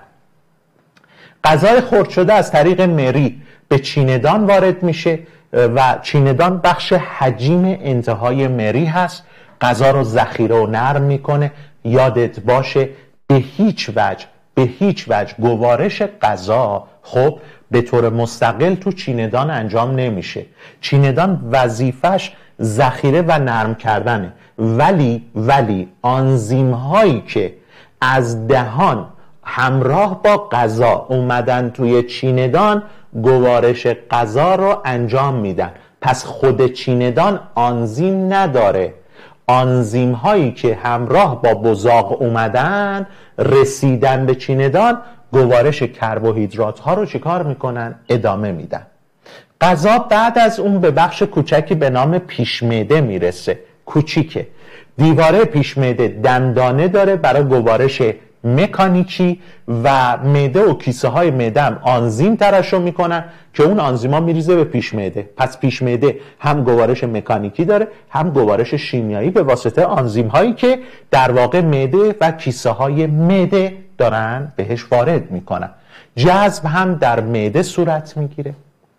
غذای خرد شده از طریق مری به چیندان وارد میشه و چیندان بخش حجیم انتهای مری هست. غذا رو ذخیره و نرم میکنه. یادت باشه به هیچ وجه به هیچ وجه گوارش غذا خب به طور مستقل تو چیندان انجام نمیشه. چیندان وظیفش ذخیره و نرم کردنه، ولی ولی آنزیم هایی که از دهان همراه با غذا اومدن توی چیندان گوارش غذا رو انجام میدن. پس خود چیندان آنزیم نداره. آنزیم هایی که همراه با بزاق اومدن رسیدن به چیندان گوارش کربوهیدرات ها رو چیکار میکنن؟ ادامه میدن. غذا بعد از اون به بخش کوچکی به نام پیش معده میرسه. کوچیکه. دیواره پیش معده دندانه داره برای گوارش مکانیکی و معده و کیسه های معده هم آنزیم ترشح میکنن که اون آنزیم ها میریزه به پیش معده. پس پیش معده هم گوارش مکانیکی داره هم گوارش شیمیایی به واسطه آنزیم هایی که در واقع معده و کیسه های معده دارن بهش وارد میکنن. جذب هم در معده صورت میگیره.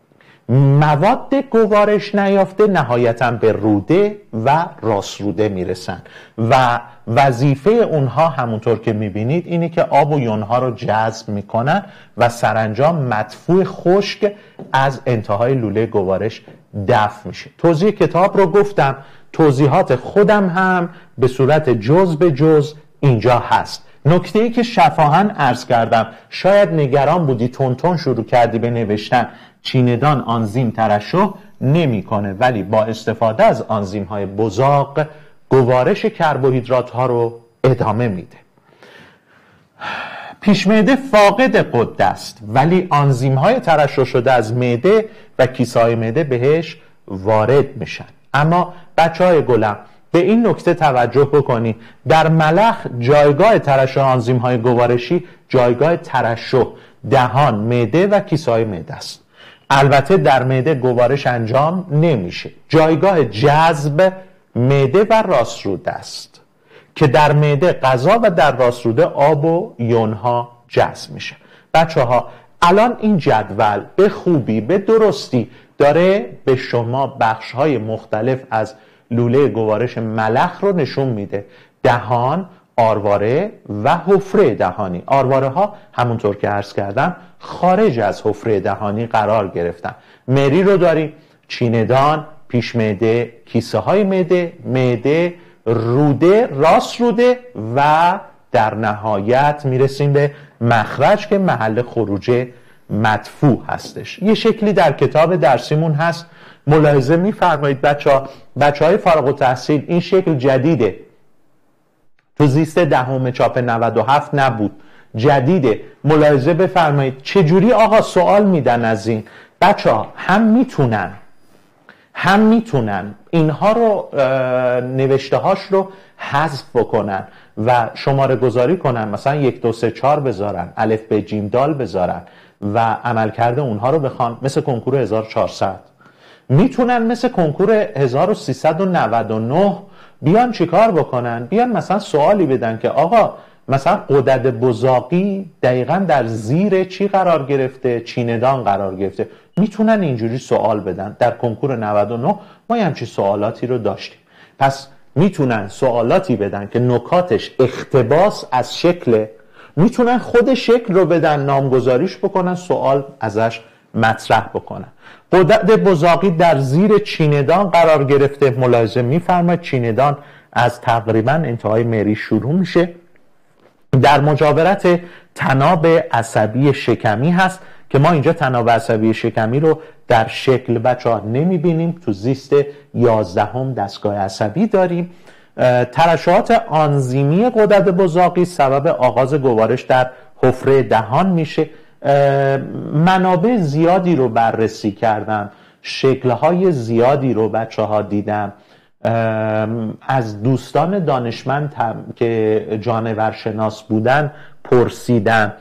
مواد گوارش نیافته نهایتاً به روده و راست روده میرسن و وظیفه اونها همونطور که میبینید اینه که آب و یونها رو جذب میکنن و سرانجام مدفوع خشک از انتهای لوله گوارش دفع میشه. توضیح کتاب رو گفتم، توضیحات خودم هم به صورت جز به جز اینجا هست. نکته‌ای که شفاهن عرض کردم، شاید نگران بودی تون تون شروع کردی به نوشتن، چیندان آنزیم ترشح نمیکنه ولی با استفاده از آنزیم های بزاق گوارش کربوهیدرات ها رو ادامه میده. پیش معده فاقد غده است ولی آنزیم های ترشح شده از معده و کیسه های معده بهش وارد میشن. اما بچه های گلم به این نکته توجه بکنید، در ملخ جایگاه ترشح آنزیم های گوارشی جایگاه ترشح دهان، معده و کیسه های معده است. البته در معده گوارش انجام نمیشه. جایگاه جذب معده و راست روده است که در معده غذا و در راست روده آب و یونها جذب میشه. بچه ها الان این جدول به خوبی به درستی داره به شما بخش های مختلف از لوله گوارش ملخ رو نشون میده. دهان، آرواره و حفره دهانی. آرواره ها همونطور که عرض کردم خارج از حفره دهانی قرار گرفتن. مری رو داریم، چیندان، پیش معده، کیسه های معده، معده، روده، راست روده و در نهایت میرسیم به مخرج که محل خروج مدفوع هستش. یه شکلی در کتاب درسیمون هست، ملاحظه میفرمایید بچه ها بچه های فارغ التحصیل، این شکل جدیده، تو زیست دهم چاپ نود و هفت نبود، جدیده. ملاحظه بفرمایید چجوری آقا سوال میدن از این. بچه ها هم میتونن هم میتونن اینها رو نوشته هاش رو حذف بکنن و شماره گذاری کنن، مثلا یک دو سه چهار بذارن، الف ب جیم دال بذارن و عملکرد اونها رو بخوان، مثل کنکور هزار و چهارصد. میتونن مثل کنکور هزار و سیصد و نود و نه بیان چیکار بکنن؟ بیان مثلا سوالی بدن که آقا مثلا غدد بزاقی دقیقاً در زیر چی قرار گرفته؟ چیندان قرار گرفته. میتونن اینجوری سوال بدن. در کنکور نود و نه ما همچین سوالاتی رو داشتیم. پس میتونن سوالاتی بدن که نکاتش اقتباس از شکل، میتونن خود شکل رو بدن، نامگذاریش بکنن، سوال ازش مطرح بکنن. غدد بزاقی در زیر چیندان قرار گرفته. ملاحظه میفرمایید چیندان از تقریبا انتهای مری شروع میشه، در مجاورت طناب عصبی شکمی هست که ما اینجا طناب عصبی شکمی رو در شکل بچه ها نمیبینیم. تو زیست یازدهم دستگاه عصبی داریم. ترشحات آنزیمی غدد بزاقی سبب آغاز گوارش در حفره دهان میشه. منابع زیادی رو بررسی کردم، شکل‌های زیادی رو بچه ها دیدم، از دوستان دانشمند که جانورشناس بودن پرسیدم،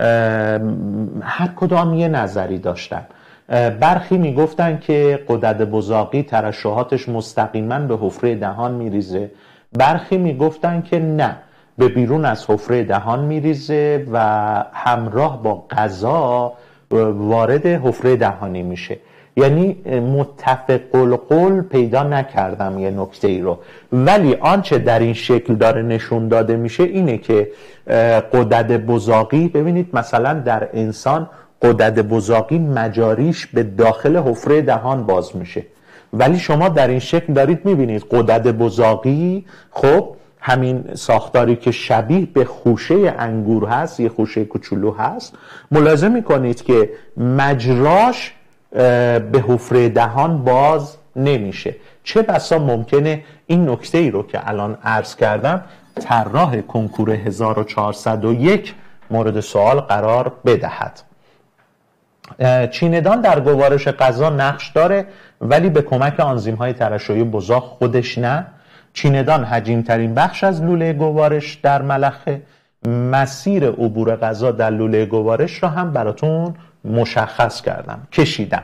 هر کدام یه نظری داشتن. برخی میگفتن که غدد بزاقی ترشحاتش مستقیما به حفره دهان میریزه، برخی میگفتن که نه، به بیرون از حفره دهان میریزه و همراه با غذا وارد حفره دهانی میشه. یعنی متفق القول پیدا نکردم یه نکته ای رو، ولی آنچه در این شکل داره نشون داده میشه اینه که غدد بزاقی، ببینید مثلا در انسان غدد بزاقی مجاریش به داخل حفره دهان باز میشه، ولی شما در این شکل دارید میبینید غدد بزاقی خب همین ساختاری که شبیه به خوشه انگور هست، یه خوشه کوچولو هست، ملاحظه میکنید که مجراش به حفره دهان باز نمیشه. چه بسا ممکنه این نکته ای رو که الان عرض کردم طراح کنکور هزار و چهارصد و یک مورد سوال قرار بدهد. چیندان در گوارش غذا نقش داره، ولی به کمک آنزیم های ترشحی بزاق خودش نه. چیندان حجیم ترین بخش از لوله گوارش در ملخه. مسیر عبور غذا در لوله گوارش را هم براتون مشخص کردم، کشیدم.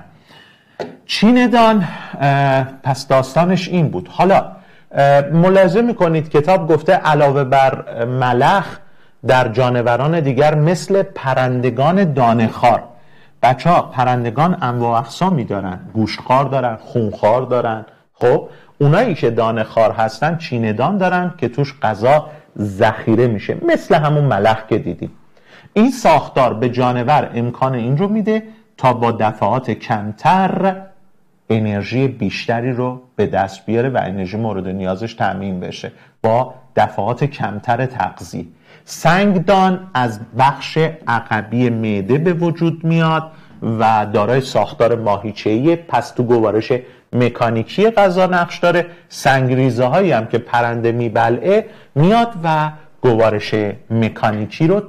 چیندان پس داستانش این بود. حالا ملاحظه میکنید کتاب گفته علاوه بر ملخ در جانوران دیگر مثل پرندگان دانه‌خوار. بچه ها پرندگان انواع اقسامی دارن، گوشتخوار دارن، خونخوار دارن. خب اونایی که دانه‌خوار هستن چیندان دارن که توش غذا ذخیره میشه، مثل همون ملخ که دیدیم. این ساختار به جانور امکان این رو میده تا با دفعات کمتر انرژی بیشتری رو به دست بیاره و انرژی مورد نیازش تامین بشه با دفعات کمتر تغذیه. سنگدان از بخش عقبی معده به وجود میاد و دارای ساختار ماهیچه‌ای، پس تو گوارش مکانیکی غذا نقش داره. سنگریزه هایی هم که پرنده میبلعه میاد و گوارش مکانیکی رو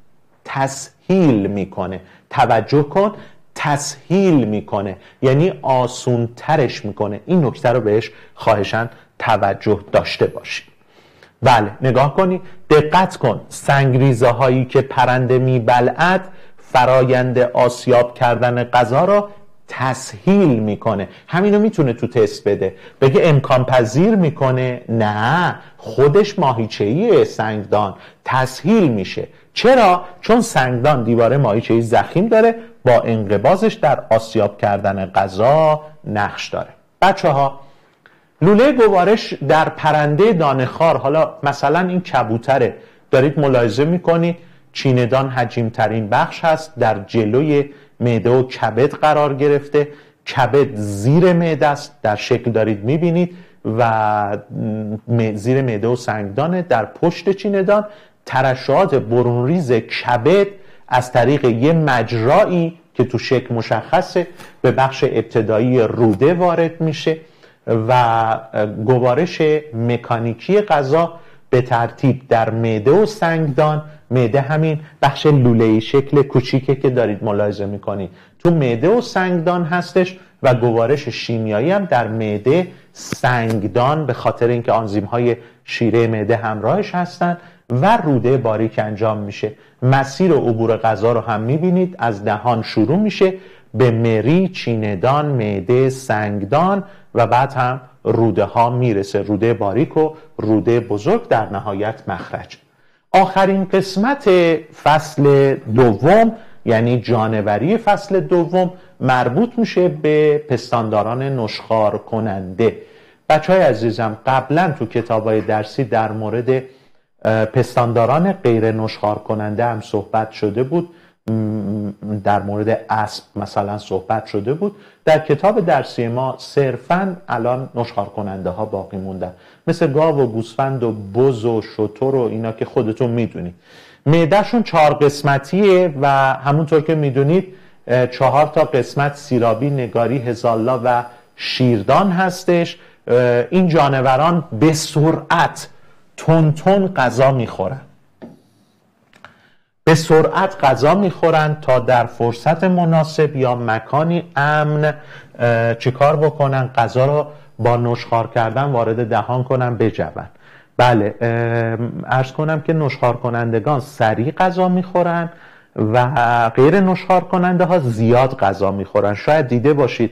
تسهیل میکنه. توجه کن، تسهیل میکنه یعنی آسون ترش میکنه. این نکته رو بهش خواهشاً توجه داشته باشید. بله نگاه کنی، دقت کن، سنگریزه هایی که پرنده میبلعد فرایند آسیاب کردن غذا را تسهیل میکنه. همینو میتونه تو تست بده، بگه امکان پذیر میکنه؟ نه، خودش ماهیچه‌ای سنگدان تسهیل میشه. چرا؟ چون سنگدان دیواره ماهیچه‌ای ضخیم داره، با انقباضش در آسیاب کردن غذا نقش داره. بچه ها لوله گوارش در پرنده دانه‌خوار، حالا مثلا این کبوتره، دارید ملاحظه میکنید چینه‌دان حجیم ترین بخش هست، در جلوی معده و کبد قرار گرفته، کبد زیر معده است، در شکل دارید میبینید و زیر معده و سنگدانه. در پشت چینه‌دان ترشحات برونریز کبد از طریق یه مجرایی که تو شکل مشخصه به بخش ابتدایی روده وارد میشه و گوارش مکانیکی غذا به ترتیب در معده و سنگدان، معده همین بخش لوله‌ای شکل کوچیکه که دارید ملاحظه میکنید تو معده و سنگدان هستش و گوارش شیمیایی هم در معده سنگدان به خاطر اینکه آنزیم‌های شیره معده همراهش هستن و روده باریک انجام میشه. مسیر عبور غذا رو هم میبینید، از دهان شروع میشه به مری، چینه‌دان، معده، سنگدان و بعد هم روده ها میرسه، روده باریک و روده بزرگ، در نهایت مخرج. آخرین قسمت فصل دوم یعنی جانوری فصل دوم مربوط میشه به پستانداران نشخوار کننده. بچه های عزیزم قبلا تو کتابای درسی در مورد پستانداران غیر نشخوار کننده هم صحبت شده بود، در مورد اسب مثلا صحبت شده بود. در کتاب درسی ما صرفاً الان نشخوار کننده ها باقی موندن، مثل گاو و گوسفند و بز و شتر و اینا که خودتون میدونید. معدهشون چهار قسمتیه و همونطور که میدونید چهار تا قسمت سیرابی، نگاری، هزالا و شیردان هستش. این جانوران به سرعت تون تون غذا میخورن، به سرعت غذا میخورن تا در فرصت مناسب یا مکانی امن چیکار بکنن؟ غذا رو با نشخوار کردن وارد دهان کنن، بجون. بله، عرض کنم که نشخوار کنندگان سریع غذا میخورن و غیر نشخوار کننده ها زیاد غذا میخورن. شاید دیده باشید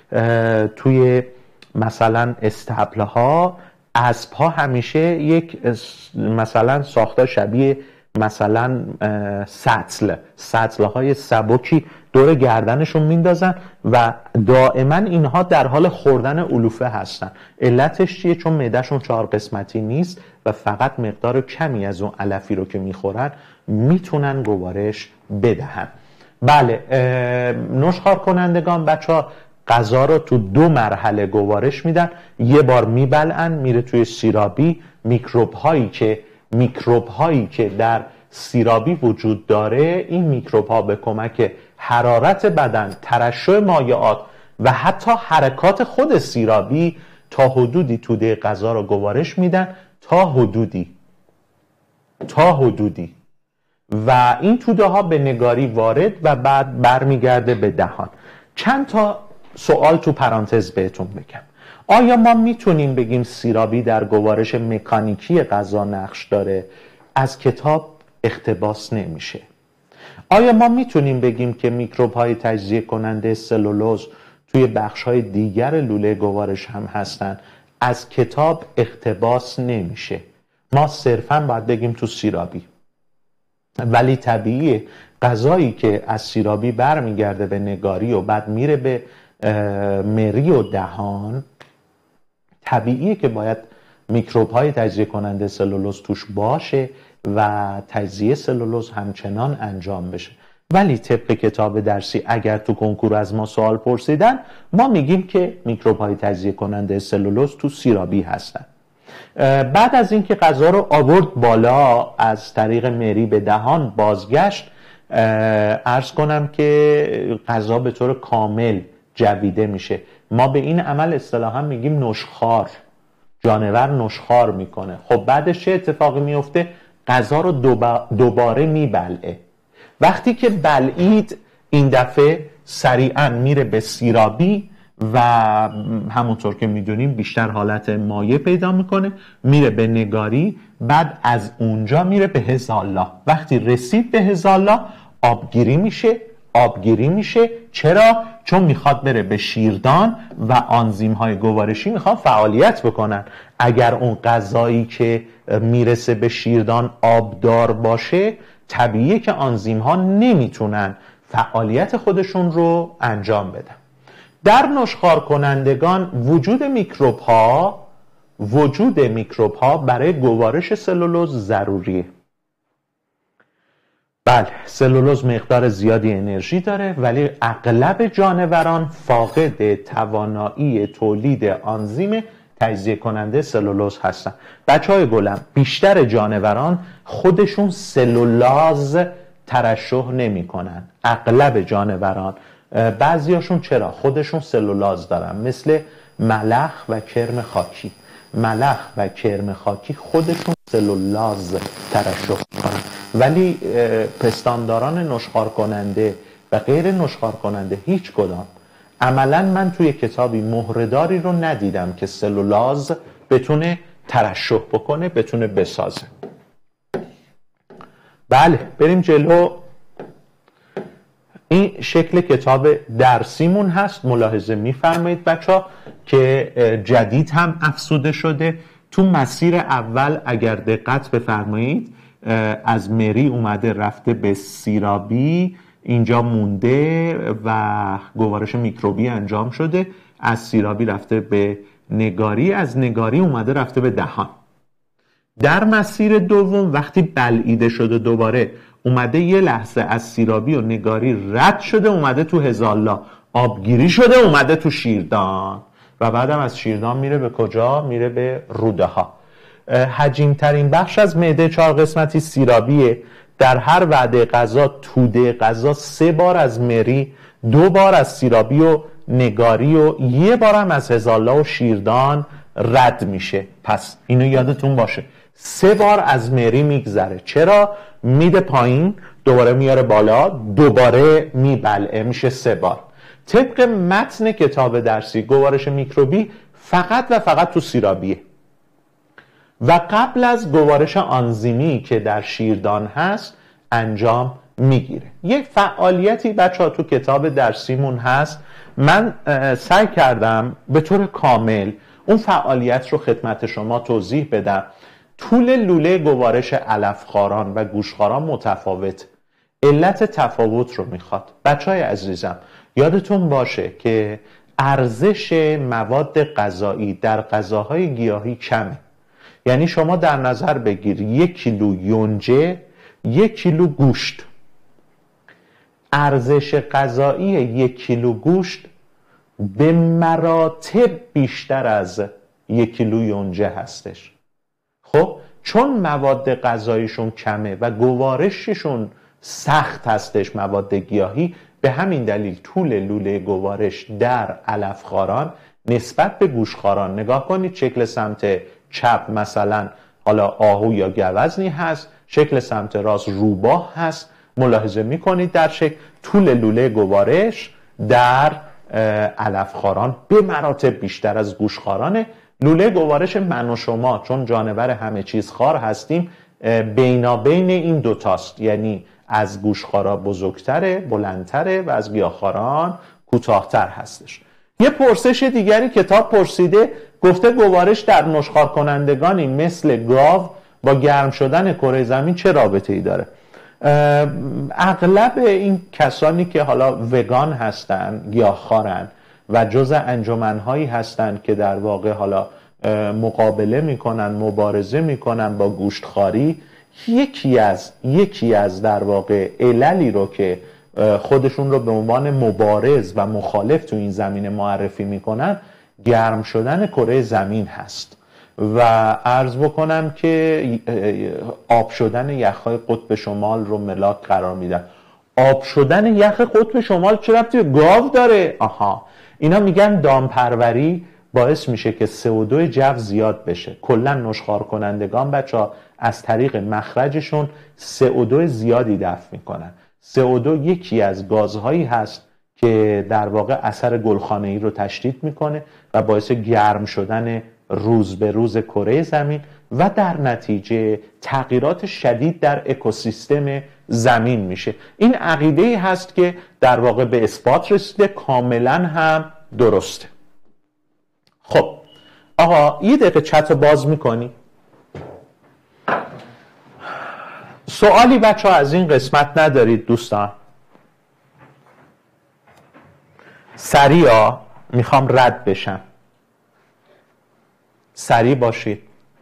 توی مثلا استبل ها اسب ها همیشه یک مثلا ساختار شبیه مثلا سطل سطل های سبکی دور گردنشون میندازن و دائما اینها در حال خوردن علوفه هستن. علتش چیه؟ چون معدهشون چهار قسمتی نیست و فقط مقدار کمی از اون علفی رو که میخورن میتونن گوارش بدهن. بله، نشخوار کنندگان بچه ها غذا رو تو دو مرحله گوارش میدن. یه بار میبلعن، میره توی سیرابی، میکروب هایی که میکروب هایی که در سیرابی وجود داره، این میکروب ها به کمک حرارت بدن، ترشح مایعات و حتی حرکات خود سیرابی تا حدودی توده غذا رو گوارش میدن، تا حدودی تا حدودی و این توده ها به نگاری وارد و بعد برمیگرده به دهان. چند تا سوال تو پرانتز بهتون بگم. آیا ما میتونیم بگیم سیرابی در گوارش مکانیکی غذا نقش داره؟ از کتاب اقتباس نمیشه. آیا ما میتونیم بگیم که میکروب های تجزیه کننده سلولوز توی بخش های دیگر لوله گوارش هم هستن؟ از کتاب اقتباس نمیشه. ما صرفاً باید بگیم تو سیرابی. ولی طبیعیه غذایی که از سیرابی برمیگرده به نگاری و بعد میره به مری و دهان، طبیعیه که باید میکروب های تجزیه کننده سلولوز توش باشه و تجزیه سلولوز همچنان انجام بشه. ولی طبق کتاب درسی اگر تو کنکور از ما سوال پرسیدن، ما میگیم که میکروب های تجزیه کننده سلولوز تو سیرابی هستن. بعد از اینکه غذا رو آورد بالا، از طریق مری به دهان بازگشت، عرض کنم که غذا به طور کامل جویده میشه. ما به این عمل اصطلاحاً میگیم نشخوار. جانور نشخوار میکنه. خب بعدش چه اتفاقی میفته؟ غذا رو دوباره میبلعه. وقتی که بلعید، این دفعه سریعاً میره به سیرابی و همونطور که میدونیم بیشتر حالت مایع پیدا میکنه، میره به نگاری، بعد از اونجا میره به هزالا. وقتی رسید به هزالا آبگیری میشه. آبگیری میشه چرا؟ چون میخواد بره به شیردان و آنزیم های گوارشی میخواد فعالیت بکنن. اگر اون غذایی که میرسه به شیردان آبدار باشه، طبیعیه که آنزیم ها نمیتونن فعالیت خودشون رو انجام بدن. در نشخوار کنندگان وجود میکروب ها وجود میکروب ها برای گوارش سلولوز ضروریه. بله، سلولوز مقدار زیادی انرژی داره، ولی اغلب جانوران فاقد توانایی تولید آنزیم تجزیه کننده سلولوز هستن. بچه های گلم، بیشتر جانوران خودشون سلولاز ترشح نمی کنن. اغلب جانوران، بعضیاشون چرا خودشون سلولاز دارن، مثل ملخ و کرم خاکی. ملخ و کرم خاکی خودشون سلولاز ترشح میکنن، ولی پستانداران نشخوار کننده و غیر نشخوار کننده هیچ کدام. عملا من توی کتابی مهره‌داری رو ندیدم که سلولاز بتونه ترشح بکنه، بتونه بسازه. بله، بریم جلو. این شکل کتاب درسیمون هست. ملاحظه می‌فرمایید بچه‌ها که جدید هم افزوده شده. تو مسیر اول اگر دقت بفرمایید، از مری اومده رفته به سیرابی، اینجا مونده و گوارش میکروبی انجام شده. از سیرابی رفته به نگاری، از نگاری اومده رفته به دهان. در مسیر دوم وقتی بلعیده شده دوباره اومده یه لحظه از سیرابی و نگاری رد شده، اومده تو هزالا، آبگیری شده، اومده تو شیردان و بعدم از شیردان میره به کجا؟ میره به روده ها. حجیم ترین بخش از معده چهار قسمتی سیرابیه. در هر وعده غذا، توده غذا سه بار از مری، دو بار از سیرابی و نگاری و یه بار هم از هزالا و شیردان رد میشه. پس اینو یادتون باشه، سه بار از مری میگذره. چرا؟ میده پایین، دوباره میاره بالا، دوباره میبلعه، میشه سه بار. طبق متن کتاب درسی گوارش میکروبی فقط و فقط تو سیرابیه و قبل از گوارش آنزیمی که در شیردان هست انجام میگیره. یک فعالیتی بچه ها تو کتاب درسیمون هست، من سعی کردم به طور کامل اون فعالیت رو خدمت شما توضیح بدم. طول لوله گوارش علفخواران و گوشخواران متفاوت، علت تفاوت رو میخواد. بچه های عزیزم یادتون باشه که ارزش مواد غذایی در غذاهای گیاهی کمه. یعنی شما در نظر بگیر یک کیلو یونجه، یک کیلو گوشت، ارزش غذایی یک کیلو گوشت به مراتب بیشتر از یک کیلو یونجه هستش. خب چون مواد غذاییشون کمه و گوارششون سخت هستش، مواد گیاهی، به همین دلیل طول لوله گوارش در علفخواران نسبت به گوشخواران، نگاه کنید شکل سمت چپ مثلا حالا آهو یا گوزنی هست، شکل سمت راست روباه هست. ملاحظه میکنید در شکل طول لوله گوارش در علفخواران به مراتب بیشتر از گوشخوارانه. لوله گوارش من و شما چون جانور همه چیز خوار هستیم بینابین این دوتاست، یعنی از گوشخوارا بزرگتره، بلندتره و از گیاهخواران کوتاهتر هستش. یه پرسش دیگری کتاب پرسیده، گفته گوارش در نشخوار کنندگانی مثل گاو با گرم شدن کره زمین چه رابطه ای داره؟ اغلب این کسانی که حالا وگان هستن، گیاهخوارن و جزء انجمنهایی هستن که در واقع حالا مقابله میکنن، مبارزه میکنن با گوشتخواری، یکی از یکی از در واقع عللی رو که خودشون رو به عنوان مبارز و مخالف تو این زمینه معرفی میکنن گرم شدن کره زمین هست. و عرض بکنم که آب شدن یخهای قطب شمال رو ملاک قرار میدن. آب شدن یخ قطب شمال چه ربطی به گاو داره؟ آها، اینا میگن دامپروری باعث میشه که سی او دو جو زیاد بشه. کلا نشخوار کنندگان بچه‌ها از طریق مخرجشون سی او دو زیادی دفع میکنن. سی او دو یکی از گازهایی هست که در واقع اثر گلخانه‌ای رو تشدید میکنه و باعث گرم شدن روز به روز کره زمین و در نتیجه تغییرات شدید در اکوسیستم زمین میشه. این عقیده‌ای هست که در واقع به اثبات رسیده، کاملا هم درسته. خب آقا یه دقیقه چت رو باز میکنی؟ سوالی بچه ها از این قسمت ندارید دوستان؟ سریعا میخوام رد بشم. سریع باشید.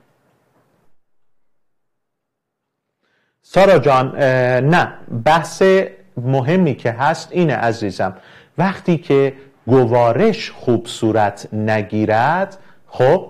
سارا جان نه، بحث مهمی که هست اینه عزیزم، وقتی که گوارش خوب صورت نگیرد، خب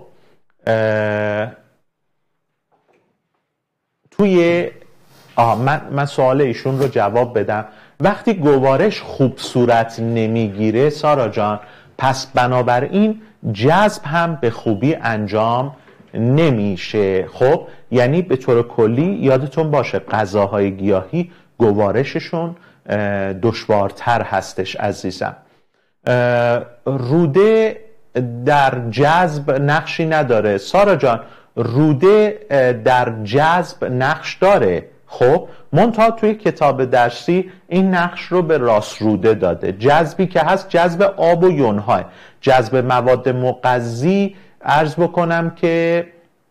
توی آه من, من سوال ایشون رو جواب بدم. وقتی گوارش خوب صورت نمیگیره سارا جان، پس بنابراین جذب هم به خوبی انجام نمیشه. خب یعنی به طور کلی یادتون باشه غذاهای گیاهی گوارششون دشوارتر هستش عزیزم. روده در جذب نقشی نداره سارا جان، روده در جذب نقش داره. خب منتها توی کتاب درسی این نقش رو به راست روده داده. جذبی که هست جذب آب و یونها، جذب مواد مغذی عرض بکنم که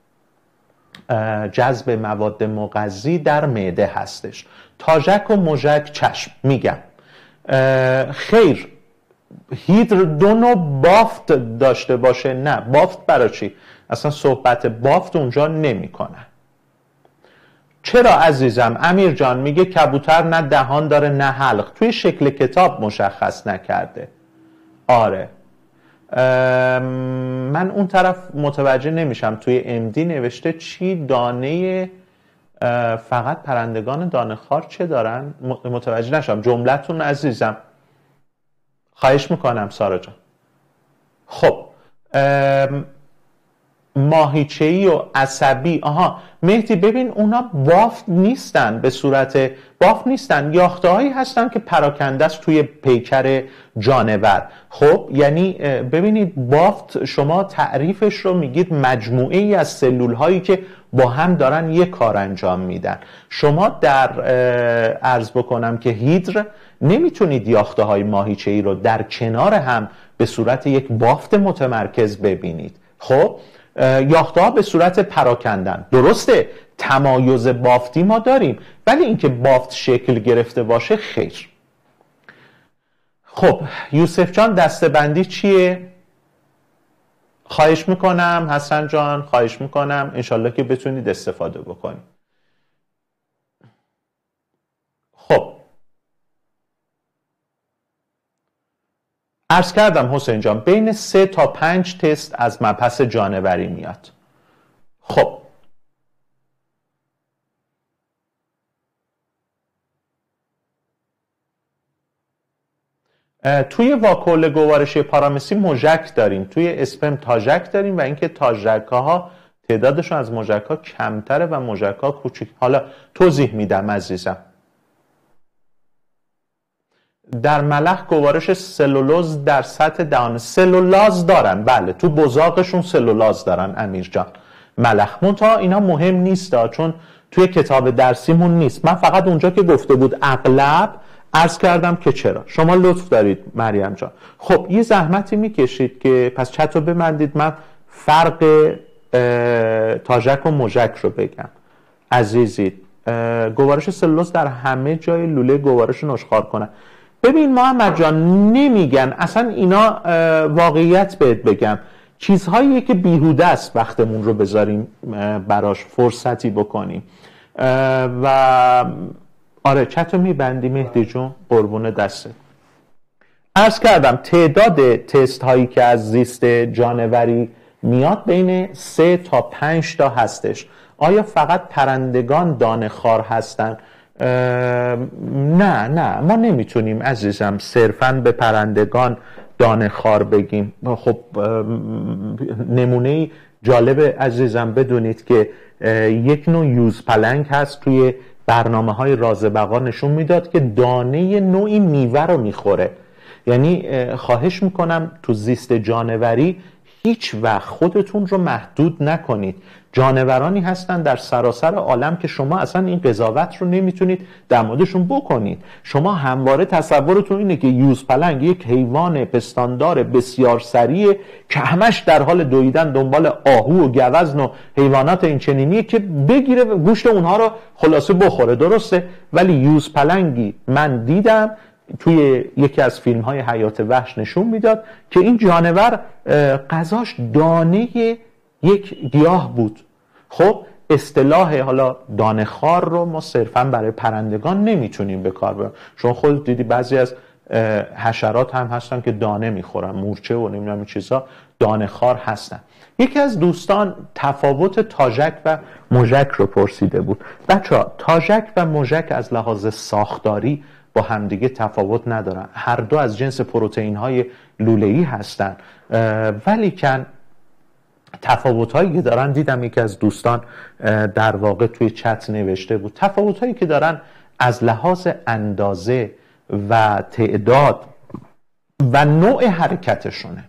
جذب مواد مغذی در معده هستش. تاژک و مژک چشم میگم خیر، هیدر دو نوع بافت داشته باشه نه. بافت برای چی؟ اصلا صحبت بافت اونجا نمی کنن. چرا عزیزم؟ امیر جان میگه کبوتر نه دهان داره نه حلق، توی شکل کتاب مشخص نکرده. آره من اون طرف متوجه نمیشم. توی امدی نوشته چی؟ دانه فقط پرندگان دانه خار چه دارن؟ متوجه نشم جملتون عزیزم، خواهش میکنم سارا جان. خب ماهیچه‌ای و عصبی، آها مهدی ببین اونا بافت نیستن، به صورت بافت نیستن، یاخته هایی هستن که پراکنده است توی پیکر جانور. خب یعنی ببینید بافت شما تعریفش رو میگید مجموعه ای از سلول هایی که با هم دارن یک کار انجام میدن. شما در عرض بکنم که هیدر نمیتونید یاخته های ماهیچه‌ای رو در کنار هم به صورت یک بافت متمرکز ببینید. خب یاخته ها به صورت پراکندن، درسته تمایز بافتی ما داریم، ولی اینکه بافت شکل گرفته باشه خیر. خب یوسف جان دسته‌بندی چیه؟ خواهش میکنم حسن جان، خواهش میکنم، انشالله که بتونید استفاده بکنید. خب عرض کردم حسین جان بین سه تا پنج تست از مبحث جانوری میاد. خب توی واکول گوارش پارامسی مژک داریم، توی اسپرم تاژک داریم و اینکه تاژک‌ها تعدادشون از مژک‌ها کمتره و مژک‌ها کوچیک. حالا توضیح میدم عزیزم. در ملخ گوارش سلولوز در سطح دهان، سلولاز دارن، بله تو بزاقشون سلولاز دارن امیر جان ملخ. منتها اینا مهم نیست چون توی کتاب درسیمون نیست. من فقط اونجا که گفته بود اغلب عرض کردم که چرا. شما لطف دارید مریم جان. خب یه زحمتی میکشید که پس چت رو ببندید من فرق تاژک و مژک رو بگم عزیزی. گوارش سلولوز در همه جای لوله گوارش نشخوار کنن. ببین محمد جان نمیگن اصلا اینا، واقعیت بهت بگم چیزهایی که بیهوده است وقتمون رو بذاریم براش فرصتی بکنیم. و آره چطور میبندی مهدی جون؟ قربون دستت. عرض کردم تعداد تست هایی که از زیست جانوری میاد بین سه تا پنج تا هستش. آیا فقط پرندگان دانه خار هستن؟ نه نه ما نمیتونیم عزیزم صرفاً به پرندگان دانه خار بگیم. خب نمونه جالب عزیزم بدونید که یک نوع یوز پلنگ هست توی برنامه های راز بقا نشون میداد که دانه نوعی میوه رو میخوره. یعنی خواهش میکنم تو زیست جانوری هیچ وقت خودتون رو محدود نکنید. جانورانی هستن در سراسر عالم که شما اصلا این قضاوت رو نمیتونید در موردشون بکنید. شما همواره تصورتون اینه که یوز پلنگ یک حیوان پستاندار بسیار سریع که همش در حال دویدن دنبال آهو و گوزن و حیوانات این چنینیه که بگیره گوشت اونها رو خلاصه بخوره، درسته؟ ولی یوز پلنگی من دیدم توی یکی از فیلم های حیات وحش نشون میداد که این جانور غذاش دانه یک گیاه بود. خب اصطلاح حالا دانه خار رو ما صرفا برای پرندگان نمیتونیم به کار ببریم. شما خود دیدی بعضی از حشرات هم هستن که دانه میخورن، مورچه و نمیدونم این چیزا دانه خار هستن. یکی از دوستان تفاوت تاژک و موژک رو پرسیده بود. بچه‌ها تاژک و موژک از لحاظ ساختاری با همدیگه تفاوت ندارن، هر دو از جنس پروتئین های لوله‌ای هستن، ولی کن تفاوت هایی که دارن، دیدم یکی از دوستان در واقع توی چت نوشته بود، تفاوت هایی که دارن از لحاظ اندازه و تعداد و نوع حرکتشونه.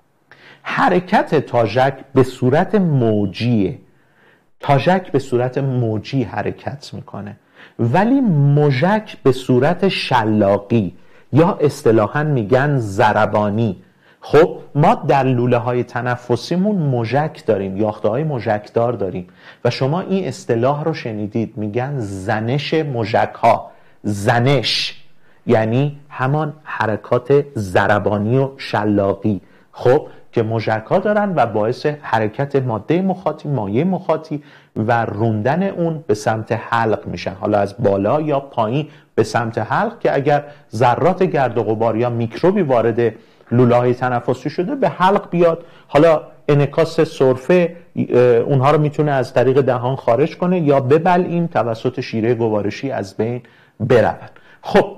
حرکت تاژک به صورت موجیه، تاژک به صورت موجی حرکت میکنه، ولی موژک به صورت شلاقی یا اصطلاحاً میگن ضربانی. خب ما در لوله های تنفسیمون موژک داریم، یاخته های موژکدار داریم و شما این اصطلاح رو شنیدید، میگن زنش موژک ها. زنش یعنی همان حرکات ضربانی و شلاقی، خب که موژک ها دارن و باعث حرکت ماده مخاطی، مایع مخاطی و روندن اون به سمت حلق میشن، حالا از بالا یا پایین به سمت حلق، که اگر ذرات گرد و غبار یا میکروبی وارد لوله های تنفسی شده به حلق بیاد، حالا انعکاس سرفه اونها رو میتونه از طریق دهان خارج کنه یا ببلعیم توسط شیره گوارشی از بین برود. خب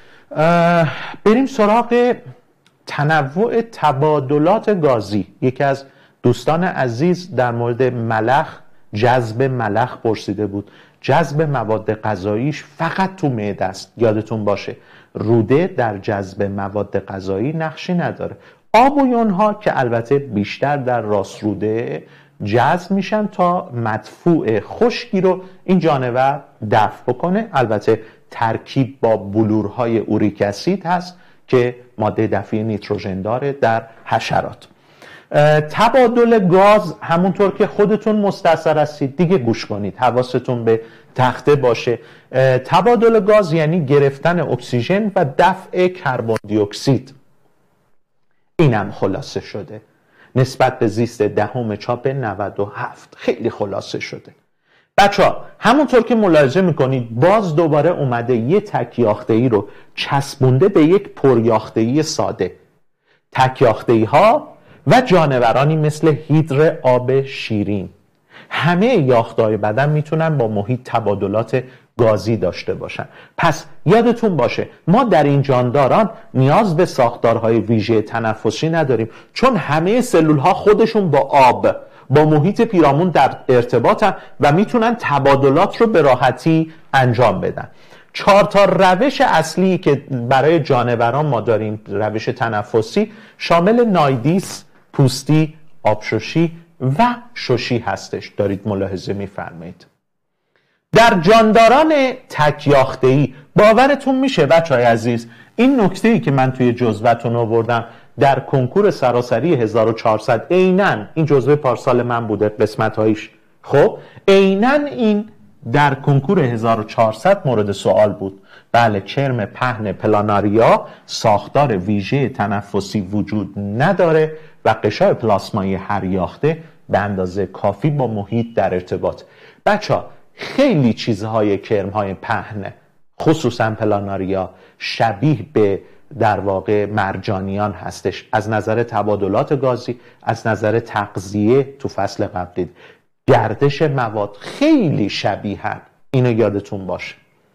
بریم سراغ تنوع تبادلات گازی. یکی از دوستان عزیز در مورد ملح، جذب ملح پرسیده بود. جذب مواد غذاییش فقط تو معده است، یادتون باشه روده در جذب مواد غذایی نقشی نداره. آب و یونها که البته بیشتر در راست روده جذب میشن تا مدفوع خشکی رو این جانور دفع بکنه. البته ترکیب با بلورهای اوریک اسید هست که ماده دفعی نیتروژن داره در حشرات. تبادل گاز همونطور که خودتون مستثر هستید دیگه گوش کنید، حواستون به تخته باشه. تبادل گاز یعنی گرفتن اکسیژن و دفع کربن دی اکسید. اینم خلاصه شده نسبت به زیست دهم چاپ نود و هفت، خیلی خلاصه شده. بچه ها همونطور که ملاحظه میکنید باز دوباره اومده یه تک یاخته‌ای رو چسبونده به یک پریاخته‌ای ساده. تک یاخته‌ای ها و جانورانی مثل هیدر آب شیرین، همه یاخته‌های بدن میتونن با محیط تبادلات گازی داشته باشن. پس یادتون باشه ما در این جانداران نیاز به ساختارهای ویژه تنفسی نداریم، چون همه سلول ها خودشون با آب، با محیط پیرامون در ارتباطن و میتونن تبادلات رو به راحتی انجام بدن. چهار تا روش اصلی که برای جانوران ما داریم، روش تنفسی، شامل نایدیس، پوستی، آبشوشی و شوشی هستش. دارید ملاحظه میفرمایید. در جانداران تک یاخته‌ای باورتون میشه بچه‌های عزیز این نکته‌ای که من توی جزوه‌تون آوردم در کنکور سراسری هزار و چهارصد، عیناً این جزوه پارسال من بوده قسمت‌هایش، خب عیناً این در کنکور هزار و چهارصد مورد سوال بود. بله، کرم پهن پلاناریا ساختار ویژه تنفسی وجود نداره و غشای پلاسمایی هر یاخته به اندازه کافی با محیط در ارتباط. بچه‌ها خیلی چیزهای کرم‌های پهن خصوصا پلاناریا شبیه به در واقع مرجانیان هستش از نظر تبادلات گازی، از نظر تغذیه. تو فصل قبل دید گردش مواد خیلی شبیهن، اینو یادتون باشه.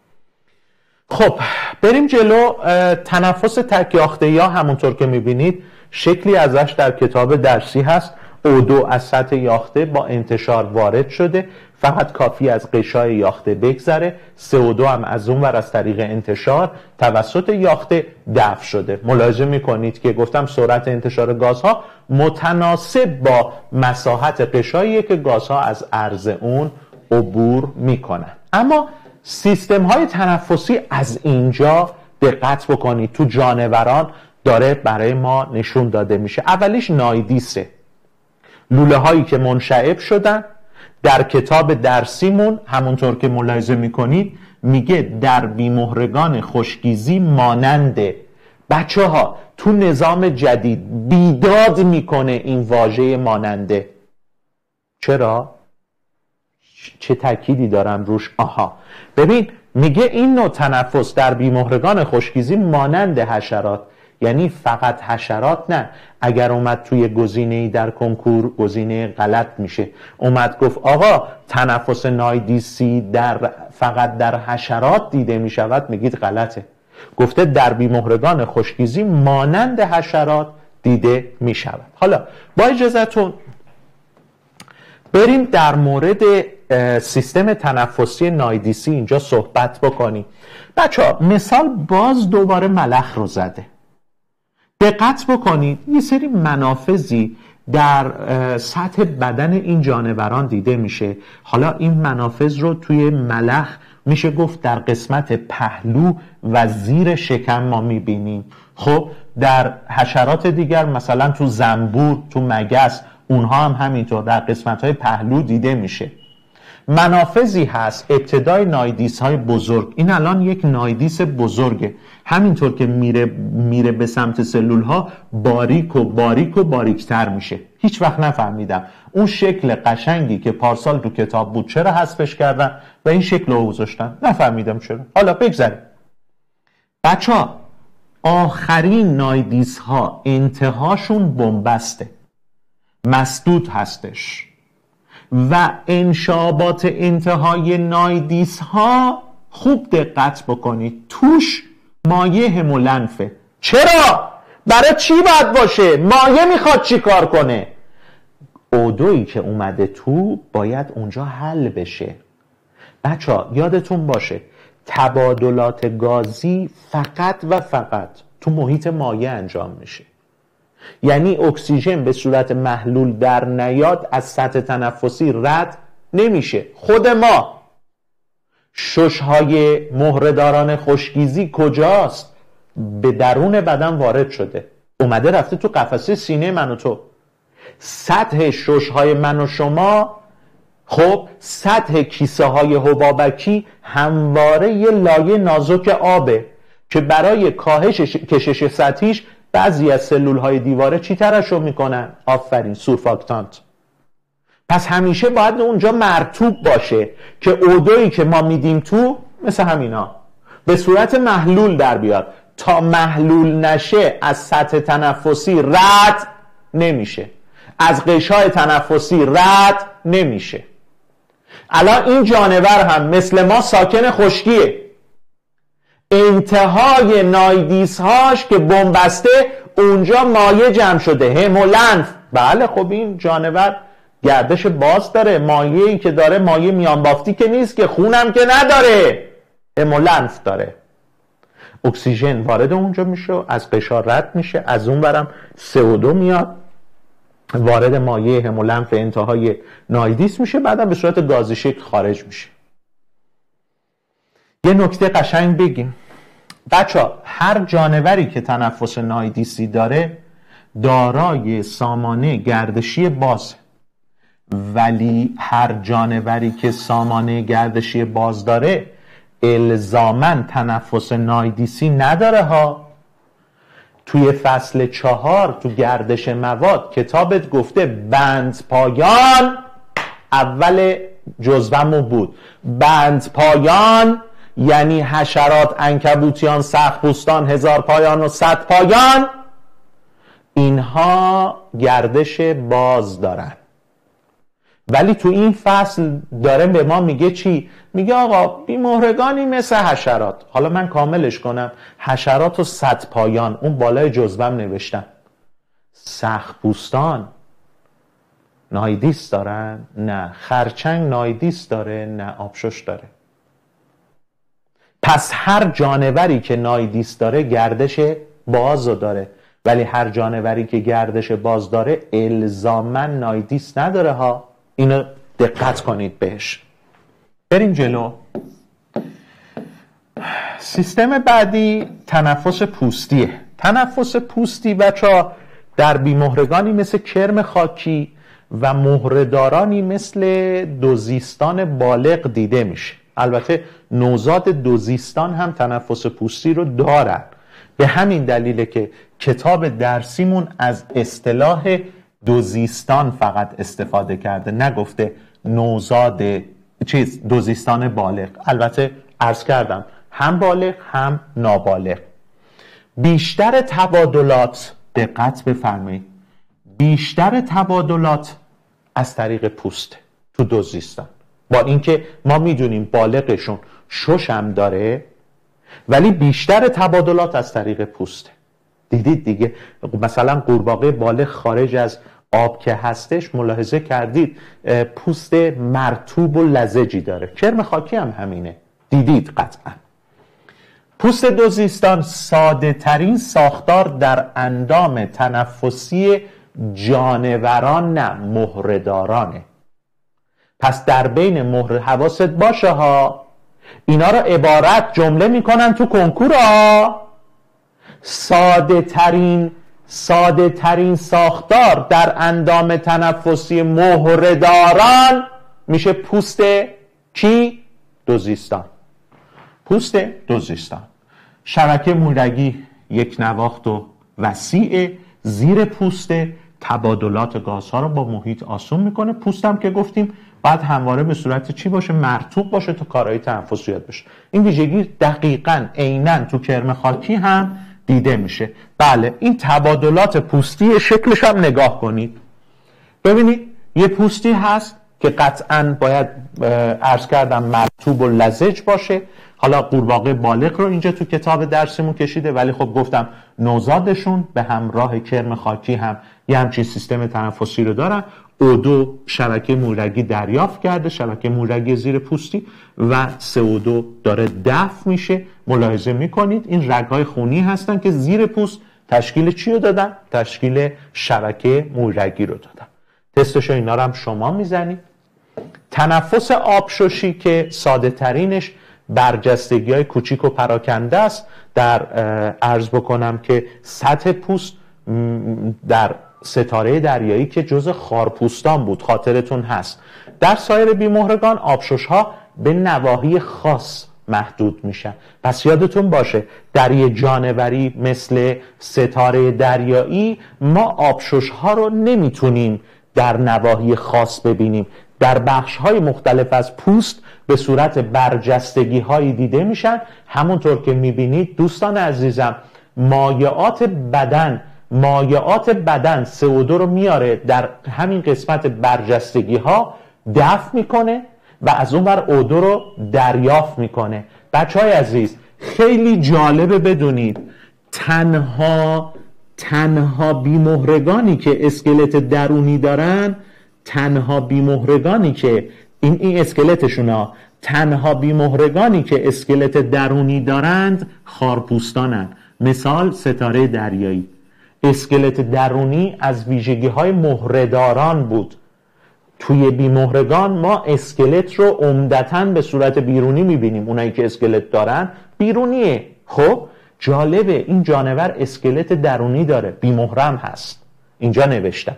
خب بریم جلو. تنفس تک یاخته‌ای ها همونطور که میبینید شکلی ازش در کتاب درسی هست. او دو از سطح یاخته با انتشار وارد شده، فقط کافی از غشای یاخته بگذره. سی او دو هم از اون ور از طریق انتشار توسط یاخته دفع شده. ملاحظه میکنید که گفتم سرعت انتشار گازها متناسب با مساحت غشاییه که گازها از عرض اون عبور میکنن. اما سیستم های تنفسی از اینجا دقت بکنید تو جانوران داره برای ما نشون داده میشه. اولیش نایدیسه، لوله هایی که منشعب شدن. در کتاب درسیمون همونطور که ملاحظه میکنید میگه در بیمهرگان خشکیزی ماننده. بچه ها تو نظام جدید بیداد میکنه این واژه ماننده. چرا؟ چه تأکیدی دارم روش؟ آها ببین میگه این نوع تنفس در بیمهرگان خشکیزی مانند حشرات، یعنی فقط حشرات نه. اگر اومد توی گزینه‌ای در کنکور گزینه غلط میشه، اومد گفت آقا تنفس نایدیسی در فقط در حشرات دیده میشود، میگید غلطه. گفته در بیمهرگان خشکیزی مانند حشرات دیده میشود. حالا با اجازهتون بریم در مورد سیستم تنفسی نایدیسی اینجا صحبت بکنیم. بچه ها مثال باز دوباره ملخ رو زده. دقت بکنید یه سری منافذی در سطح بدن این جانوران دیده میشه. حالا این منافذ رو توی ملخ میشه گفت در قسمت پهلو و زیر شکم ما میبینیم. خب در حشرات دیگر مثلا تو زنبور، تو مگس، اونها هم همینطور در قسمت‌های پهلو دیده میشه. منافذی هست ابتدای نایدیس های بزرگ. این الان یک نایدیس بزرگه، همینطور که میره میره به سمت سلول ها باریک و باریک و باریکتر میشه. هیچ وقت نفهمیدم اون شکل قشنگی که پارسال تو کتاب بود چرا حذفش کردن و این شکل رو گذاشتن، نفهمیدم چرا. حالا بگذاریم. بچه ها آخرین نایدیس ها انتهاشون بنبسته، مسدود هستش و انشابات انتهای نایدیس ها خوب دقت بکنید توش مایع همولنفه. چرا؟ برای چی باید باشه؟ مایع میخواد چی کار کنه؟ اودویی که اومده تو باید اونجا حل بشه. بچه ها یادتون باشه تبادلات گازی فقط و فقط تو محیط مایع انجام میشه. یعنی اکسیژن به صورت محلول در نیاد از سطح تنفسی رد نمیشه. خود ما ششهای مهره‌داران خشکیزی کجاست؟ به درون بدن وارد شده، اومده رفته تو قفسه سینه من و تو. سطح ششهای من و شما، خب سطح کیسه های حبابکی همواره یه لایه نازک آبه که برای کاهش کشش سطحیش بعضی از سلول های دیواره چی ترشح میکنن؟ آفرین، سورفاکتانت. پس همیشه باید اونجا مرطوب باشه که اودویی که ما میدیم تو مثل همینا به صورت محلول در بیاد. تا محلول نشه از سطح تنفسی رد نمیشه، از قشای تنفسی رد نمیشه. الان این جانور هم مثل ما ساکن خشکیه. انتهای نایدیس هاش که بنبسته اونجا مایع جمع شده، همولنف. بله خب این جانور گردش باز داره، مایعی که داره مایع میان بافتی که نیست که، خونم که نداره، همولنف داره. اکسیژن وارد اونجا میشه، از قشار رد میشه، از اون برم سی او دو میاد وارد مایع همولنف انتهای نایدیس میشه، بعدم به صورت گازی شکل خارج میشه. یه نکته قشنگ بگیم بچه ها، هر جانوری که تنفس نایدیسی داره دارای سامانه گردشی باز، ولی هر جانوری که سامانه گردشی باز داره الزاماً تنفس نایدیسی نداره ها. توی فصل چهار تو گردش مواد کتابت گفته بند پایان، اول جزوه‌مون بود بند پایان یعنی حشرات، عنکبوتیان، سخت‌پوستان، هزار پایان و صد پایان، اینها گردش باز دارن. ولی تو این فصل داره به ما میگه چی؟ میگه آقا بیمهرگانی مثل حشرات. حالا من کاملش کنم، حشرات و صد پایان اون بالای جزوم نوشتم. سخت‌پوستان نایدیس دارن؟ نه. خرچنگ نایدیس داره؟ نه. آبشش داره. پس هر جانوری که نایدیس داره گردش باز داره، ولی هر جانوری که گردش باز داره الزاماً نایدیس نداره ها. اینو دقت کنید بهش. بریم جلو. سیستم بعدی تنفس پوستیه. تنفس پوستی بچه‌ها در بیمهرگانی مثل کرم خاکی و مهره‌دارانی مثل دوزیستان بالغ دیده میشه. البته نوزاد دوزیستان هم تنفس پوستی رو دارن. به همین دلیله که کتاب درسیمون از اصطلاح دوزیستان فقط استفاده کرده، نگفته نوزاد چیز دوزیستان بالغ. البته عرض کردم هم بالغ هم نابالغ. بیشتر تبادلات، دقت بفرمایید، بیشتر تبادلات از طریق پوست تو دوزیستان، با اینکه ما میدونیم بالغشون شش هم داره، ولی بیشتر تبادلات از طریق پوسته. دیدید دیگه، مثلا قورباغه بالغ خارج از آب که هستش ملاحظه کردید پوست مرطوب و لزجی داره. کرم خاکی هم همینه، دیدید قطعا. پوست دوزیستان ساده ترین ساختار در اندام تنفسی جانوران نه مهره‌دارانه. پس در بین مهره حواست باشه ها، اینا رو عبارت جمله میکنن تو کنکور ها. ساده ترین ساده ترین ساختار در اندام تنفسی مهره‌داران میشه پوست کی؟ دوزیستان. پوست دوزیستان. شبکه مولگی یک نواخت و وسیع زیر پوست، تبادلات گازها رو با محیط آسون میکنه. پوست هم که گفتیم باید همواره به صورت چی باشه؟ مرطوب باشه تا کارهای تنفسی یاد بشه. این ویژگی دقیقاً عیناً تو کرم خاکی هم دیده میشه. بله، این تبادلات پوستی شکلش هم نگاه کنید. ببینید یه پوستی هست که قطعاً باید عرض کردم مرطوب و لزج باشه. حالا قورباغه بالغ رو اینجا تو کتاب درسیمون کشیده، ولی خب گفتم نوزادشون به همراه کرم خاکی هم یه همچین سیستم تنفسی رو دارن. او دو شبکه مولگی دریافت کرده، شبکه مولگی زیر پوستی، و سه او دو داره دفع میشه. ملاحظه میکنید این رگ‌های خونی هستن که زیر پوست تشکیل چی رو دادن؟ تشکیل شبکه مولگی رو دادن. تستش و اینا رو هم شما میزنید. تنفس آبشوشی که ساده ترینش برجستگی های کوچیک و پراکنده است. در عرض بکنم که سطح پوست در ستاره دریایی که جز خارپوستان بود، خاطرتون هست. در سایر بیمهرگان آبشوش ها به نواحی خاص محدود میشن. پس یادتون باشه در یه جانوری مثل ستاره دریایی ما آبشوش ها رو نمیتونیم در نواحی خاص ببینیم. در بخش های مختلف از پوست به صورت برجستگی هایی دیده میشن. همونطور که میبینید دوستان عزیزم، مایعات بدن مایعات بدن سه او دو رو میاره در همین قسمت برجستگی ها دفع میکنه و از اون بر او دو رو دریافت میکنه. بچه های عزیز خیلی جالبه بدونید تنها تنها بیمهرگانی که اسکلت درونی دارن، تنها بیمهرگانی که این این اسکلتشون ها تنها بیمهرگانی که اسکلت درونی دارند خارپوستانن. مثال ستاره دریایی، اسکلت درونی از ویژگی های مهره‌داران بود. توی بیمهرگان ما اسکلت رو عمدتاً به صورت بیرونی میبینیم. اونایی که اسکلت دارن بیرونیه. خب جالبه این جانور اسکلت درونی داره، بیمهرم هست. اینجا نوشتم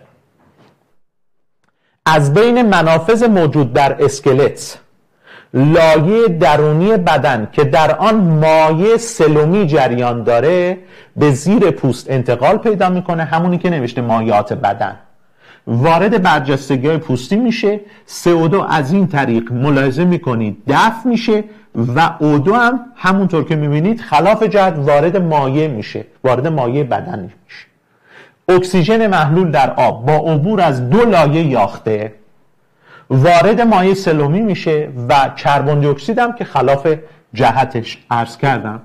از بین منافذ موجود در اسکلت لایه درونی بدن که در آن مایع سلومی جریان داره به زیر پوست انتقال پیدا میکنه، همونی که نوشته مایعات بدن، وارد برجستگی های پوستی میشه. سه او دو از این طریق ملاحظه میکنید دفع میشه و او دو هم همونطور که میبینید خلاف جهت وارد مایع میشه، وارد مایع بدن میشه. اکسیژن محلول در آب با عبور از دو لایه یاخته وارد مایع سلومی میشه و کربن دی اکسید هم که خلاف جهتش عرض کردم.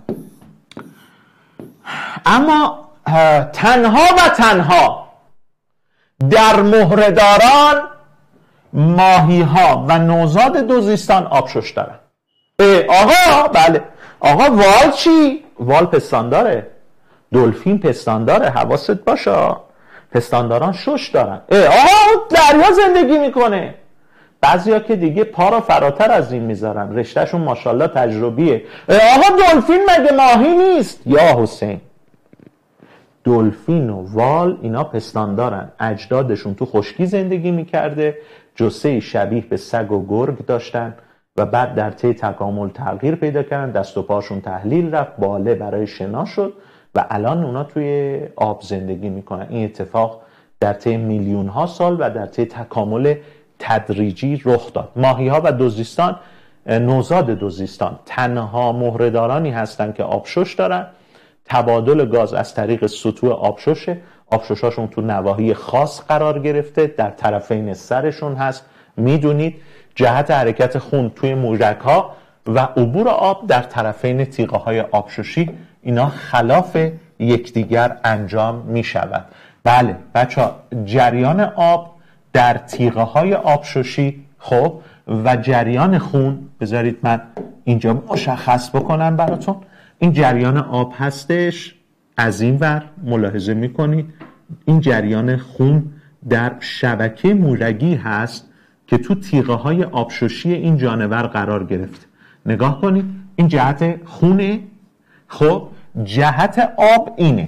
اما تنها و تنها در مهره‌داران ماهی ها و نوزاد دوزیستان آبشوش دارن. آقا بله آقا وال چی؟ وال پستانداره، دلفین پستانداره، حواست باشه پستانداران شش دارن. آقا دریا زندگی میکنه. بعضیا که دیگه پا را فراتر از این میذارن، رشتهشون ماشاءالله تجربیه. آقا دلفین مگه ماهی نیست؟ یا حسین، دلفین و وال اینا پستاندارن، اجدادشون تو خشکی زندگی میکرده، جثه شبیه به سگ و گرگ داشتن و بعد در طی تکامل تغییر پیدا کردن، دست و پاشون تحلیل رفت، باله برای شنا شد و الان اونا توی آب زندگی میکنن. این اتفاق در طی میلیون ها سال و در طی تکامل تدریجی رخ داد. ماهی ها و دوزیستان، نوزاد دوزیستان تنها مهره‌دارانی هستند که آبشش دارن. تبادل گاز از طریق سطوح آبششه. آبششاشون تو نواحی خاص قرار گرفته، در طرفین سرشون هست. میدونید جهت حرکت خون توی موجک‌ها و عبور آب در طرفین تیغه‌های آبششی، اینا خلاف یکدیگر انجام می‌شود. بله بچه‌ها، جریان آب در تیغه‌های آبششی خب و جریان خون، بذارید من اینجا مشخص بکنم براتون، این جریان آب هستش. از این ور ملاحظه میکنید این جریان خون در شبکه موجگی هست که تو تیغه های آبششی این جانور قرار گرفت. نگاه کنید این جهت خونه، خب جهت آب اینه.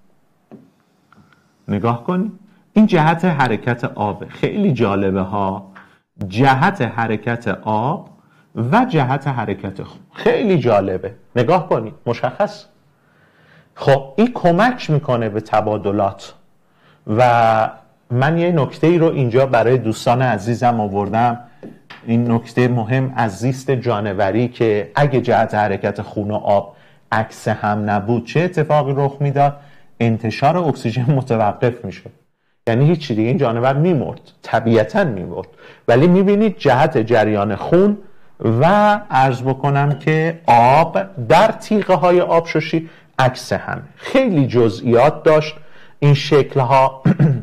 نگاه کنید این جهت حرکت آب. خیلی جالبه ها، جهت حرکت آب و جهت حرکت خون. خیلی جالبه، نگاه کنید مشخص. خب این کمک میکنه به تبادلات و من یه نکته ای رو اینجا برای دوستان عزیزم آوردم. این نکته مهم از زیست جانوری که اگه جهت حرکت خون و آب عکس هم نبود چه اتفاقی رخ میداد؟ انتشار اکسیژن متوقف میشد، یعنی هیچی دیگه این جانور میمرد، طبیعتا میمرد. ولی میبینید جهت جریان خون و عرض بکنم که آب در تیغه های آبششی عکس همه. خیلی جزئیات داشت این شکلها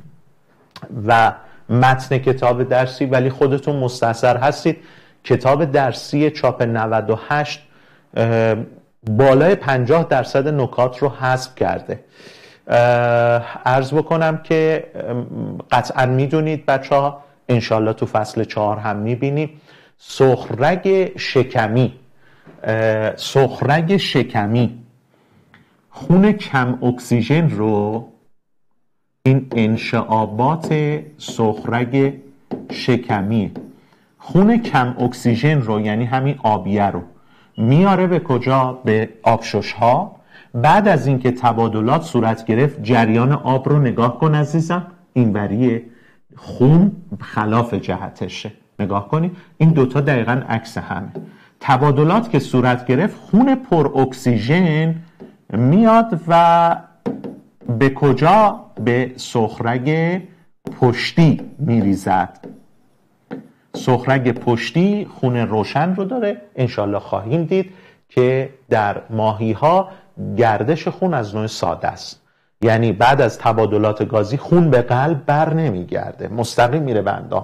و متن کتاب درسی، ولی خودتون مستحضر هستید کتاب درسی چاپ نود و هشت بالای پنجاه درصد نکات رو حذف کرده. عرض بکنم که قطعا میدونید بچه ها، انشالله تو فصل چهار هم میبینیم، سخرگ شکمی سخرگ شکمی خون کم اکسیژن رو، این انشعابات سخرگ شکمی خون کم اکسیژن رو، یعنی همین آبیه رو میاره به کجا؟ به آبشش ها. بعد از اینکه تبادلات صورت گرفت، جریان آب رو نگاه کن عزیزم، این بریه خون خلاف جهتشه. نگاه کنید این دوتا دقیقاً عکس همه. تبادلات که صورت گرفت، خون پر اکسیژن میاد و به کجا؟ به سخرگ پشتی میریزد. سخرگ پشتی خون روشن رو داره، انشالله خواهیم دید که در ماهی ها گردش خون از نوع ساده است، یعنی بعد از تبادلات گازی خون به قلب بر نمیگرده، مستقیم میره به اندام.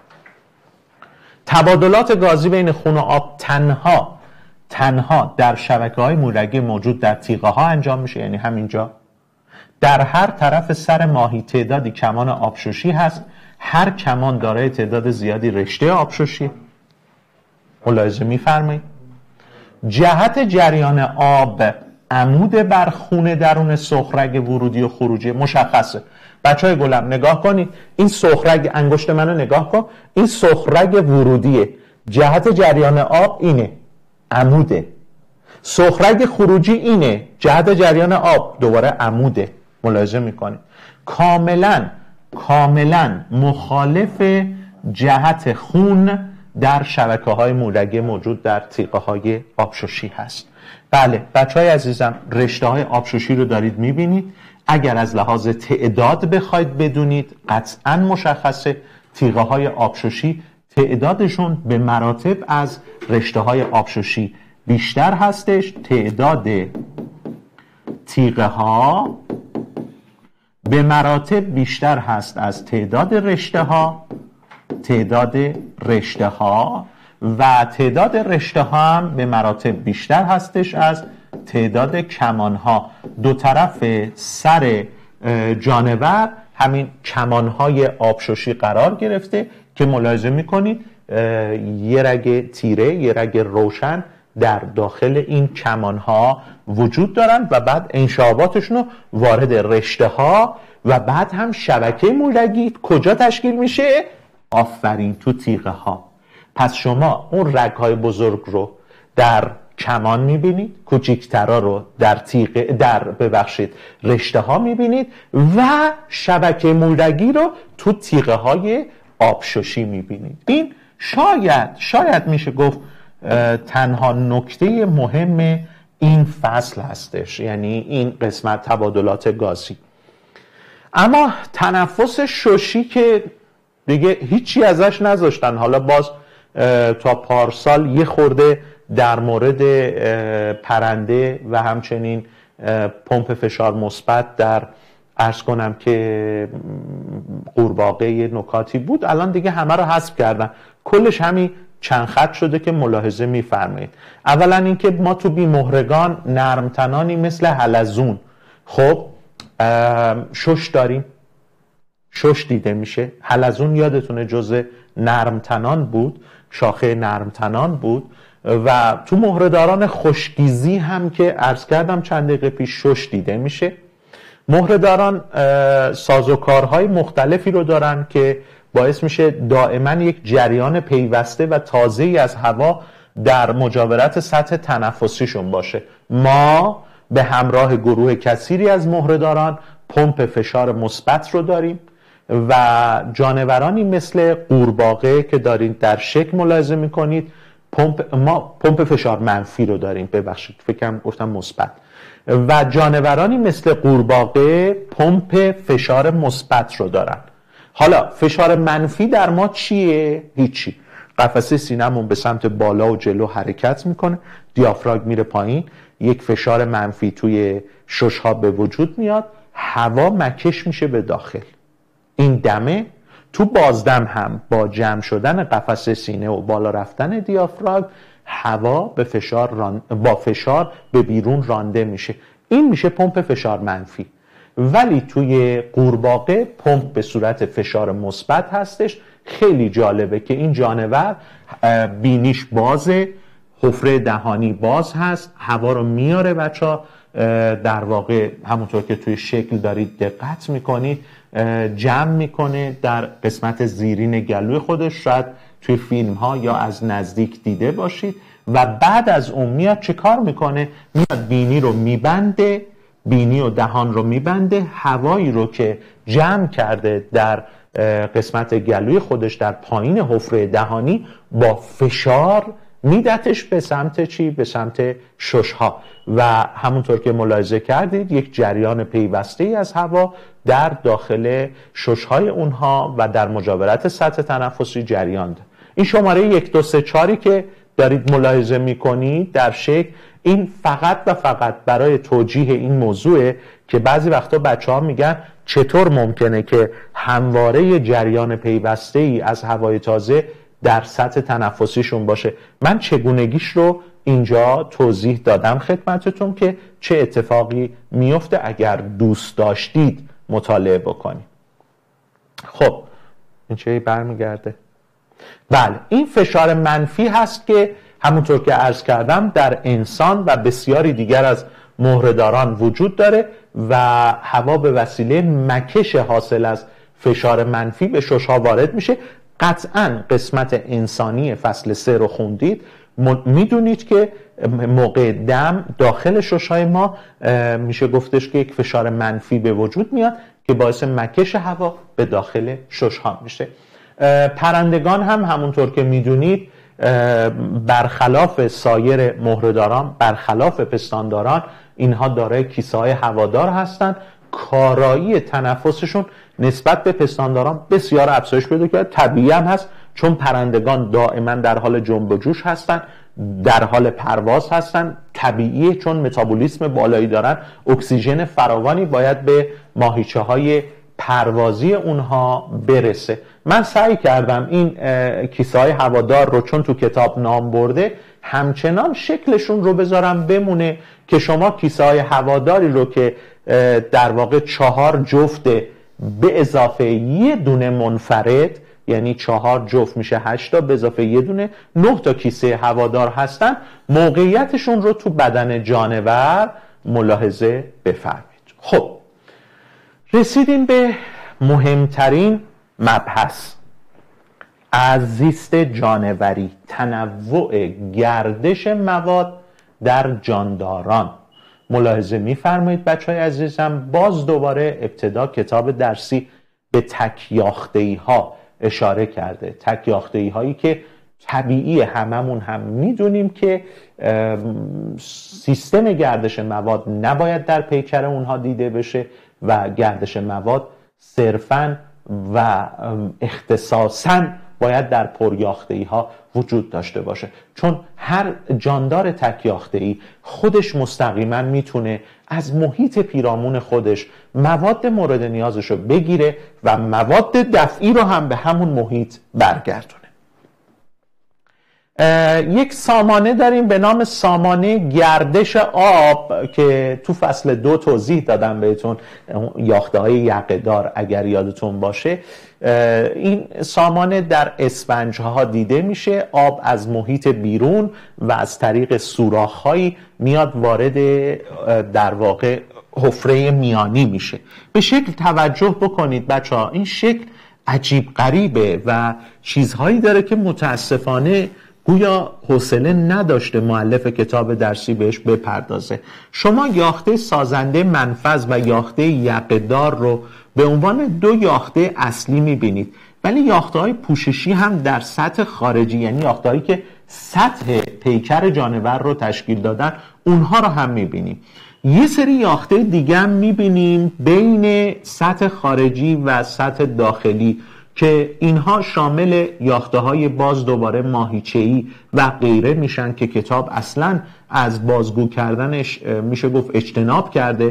تبادلات گازی بین خون و آب تنها تنها در شبکه‌های موجگی موجود در تیغه ها انجام میشه، یعنی همینجا. در هر طرف سر ماهی تعدادی کمان آبششی هست، هر کمان دارای تعداد زیادی رشته آبششی. ملاحظه می‌فرمایید جهت جریان آب عمود بر خون درون سخرگ ورودی و خروجی مشخصه. بچهای گلم نگاه کنید، این سخرگ، انگشت منو نگاه کن، این سخرگ ورودیه، جهت جریان آب اینه، عموده. سخرگ خروجی اینه، جهت جریان آب دوباره عموده. ملاحظه میکنید کاملا کاملا مخالف جهت خون در شبکه های موجگی موجود در تیغه های آبششی هست. بله بچه های عزیزم، رشته های آبششی رو دارید میبینید. اگر از لحاظ تعداد بخواید بدونید، قطعا مشخصه تیغه های آبششی تعدادشون به مراتب از رشته های آبششی بیشتر هستش. تعداد تیغه ها به مراتب بیشتر هست از تعداد رشته ها تعداد رشته ها و تعداد رشته ها هم به مراتب بیشتر هستش از تعداد کمان ها. دو طرف سر جانور همین کمان های آبششی قرار گرفته که ملاحظه میکنید یه رگ تیره، یه رگ روشن در داخل این کمان ها وجود دارن و بعد انشاباتشون رو وارد رشته ها و بعد هم شبکه موجگی کجا تشکیل میشه؟ آفرین، تو تیغه ها. پس شما اون رگ‌های بزرگ رو در کمان میبینید، کوچیکترا رو در تیغه در ببخشید رشته ها میبینید و شبکه مولدگی رو تو تیغه های آبشوشی میبینید. این شاید شاید میشه گفت تنها نکته مهم این فصل هستش، یعنی این قسمت تبادلات گازی. اما تنفس شوشی که دیگه هیچی ازش نذاشتن. حالا باز تا پارسال یه خورده در مورد پرنده و همچنین پمپ فشار مثبت در عرض کنم که قورباغه نکاتی بود، الان دیگه همه رو حذف کردن. کلش همین چند خط شده که ملاحظه میفرمایید. اولا اینکه ما تو بیمهرگان نرمتنانی مثل حلزون خب شش داریم، شش دیده میشه. حلزون یادتونه جزء نرمتنان بود، شاخه نرمتنان بود و تو مهره‌داران خشکیزی هم که عرض کردم چند دقیقه پیش شش دیده میشه. مهره‌داران سازوکارهای مختلفی رو دارن که باعث میشه دائما یک جریان پیوسته و تازه‌ای از هوا در مجاورت سطح تنفسیشون باشه. ما به همراه گروه کثیری از مهره‌داران پمپ فشار مثبت رو داریم و جانورانی مثل قورباغه که دارید در شکل ملاحظه میکنید پمپ ما پمپ فشار منفی رو داریم، ببخشید فکرم گفتم مثبت، و جانورانی مثل قورباغه پمپ فشار مثبت رو دارن. حالا فشار منفی در ما چیه؟ هیچی. قفسه سینه‌مون به سمت بالا و جلو حرکت میکنه، دیافراگم میره پایین، یک فشار منفی توی شش‌ها به وجود میاد، هوا مکش میشه به داخل. این دمه تو بازدم هم با جمع شدن قفسه سینه و بالا رفتن دیافراگم هوا به فشار ران... با فشار به بیرون رانده میشه. این میشه پمپ فشار منفی. ولی توی قورباغه پمپ به صورت فشار مثبت هستش. خیلی جالبه که این جانور بینیش بازه، حفره دهانی باز هست، هوا رو میاره. بچه‌ها در واقع همونطور که توی شکل دارید دقت میکنید جمع میکنه در قسمت زیرین گلوی خودش، شاید توی فیلم ها یا از نزدیک دیده باشید. و بعد از اون میاد چه کار میکنه؟ میاد بینی رو میبنده، بینی و دهان رو میبنده، هوایی رو که جمع کرده در قسمت گلوی خودش در پایین حفره دهانی با فشار میدتش به سمت چی؟ به سمت ششها و همونطور که ملاحظه کردید یک جریان پیوسته ای از هوا در داخل ششهای اونها و در مجاورت سطح تنفسی جریان ده. این شماره یک دو سه چاری که دارید ملاحظه میکنید در شکل، این فقط و فقط برای توجیه این موضوعه که بعضی وقتا بچه ها میگن چطور ممکنه که همواره جریان پیوسته ای از هوای تازه در سطح تنفسیشون باشه. من چگونگیش رو اینجا توضیح دادم خدمتتون که چه اتفاقی میفته اگر دوست داشتید مطالعه بکنید. خب این چه برمیگرده؟ بله، این فشار منفی هست که همونطور که عرض کردم در انسان و بسیاری دیگر از مهره‌داران وجود داره و هوا به وسیله مکش حاصل از فشار منفی به ششها وارد میشه. قطعاً قسمت انسانی فصل سه رو خوندید، میدونید که موقع دم داخل ششهای ما میشه گفتش که یک فشار منفی به وجود میاد که باعث مکش هوا به داخل ششها میشه. پرندگان هم همونطور که میدونید برخلاف سایر مهره‌داران، برخلاف پستانداران، اینها دارای کیسه های هوادار هستند. کارایی تنفسشون نسبت به پستانداران بسیار افزایش پیدا کرده. طبیعی هم هست چون پرندگان دائما در حال جنب و جوش هستن، در حال پرواز هستن. طبیعیه چون متابولیسم بالایی دارن، اکسیژن فراوانی باید به ماهیچه های پروازی اونها برسه. من سعی کردم این کیسه های هوادار رو چون تو کتاب نام برده همچنان شکلشون رو بذارم بمونه که شما کیسه های هواداری رو که در واقع چهار جفت به اضافه یه دونه منفرد، یعنی چهار جفت میشه هشتا، به اضافه یه دونه نه تا کیسه هوادار هستن، موقعیتشون رو تو بدن جانور ملاحظه بفرمایید. خب رسیدیم به مهمترین مبحث، از زیست جانوری، تنوع گردش مواد در جانداران. ملاحظه می‌فرمایید بچه‌های عزیزم، باز دوباره ابتدا کتاب درسی به تک یافته‌ای ها اشاره کرده. تک یافته‌ای هایی که طبیعی، هممون هم میدونیم که سیستم گردش مواد نباید در پیکر اونها دیده بشه و گردش مواد صرفاً و اختصاصاً باید در پریاخته‌ای ها وجود داشته باشه، چون هر جاندار تک یافته‌ای خودش مستقیما میتونه از محیط پیرامون خودش مواد مورد نیازش رو بگیره و مواد دفعی رو هم به همون محیط برگردونه. یک سامانه داریم به نام سامانه گردش آب که تو فصل دو توضیح دادم بهتون، یاخته های یقه‌دار اگر یادتون باشه. این سامانه در اسفنج ها دیده میشه، آب از محیط بیرون و از طریق سوراخ هایی میاد وارد در واقع حفره میانی میشه. به شکل توجه بکنید بچه ها، این شکل عجیب غریبه و چیزهایی داره که متاسفانه گویا حوصله نداشته مؤلف کتاب درسی بهش بپردازه. شما یاخته سازنده منفذ و یاخته یقه‌دار رو به عنوان دو یاخته اصلی میبینید، ولی یاخته های پوششی هم در سطح خارجی، یعنی یاخته هایی که سطح پیکر جانور رو تشکیل دادن، اونها رو هم میبینیم. یه سری یاخته دیگه هم میبینیم بین سطح خارجی و سطح داخلی که اینها شامل یاخته های باز دوباره ماهیچه‌ای و غیره میشن که کتاب اصلا از بازگو کردنش میشه گفت اجتناب کرده.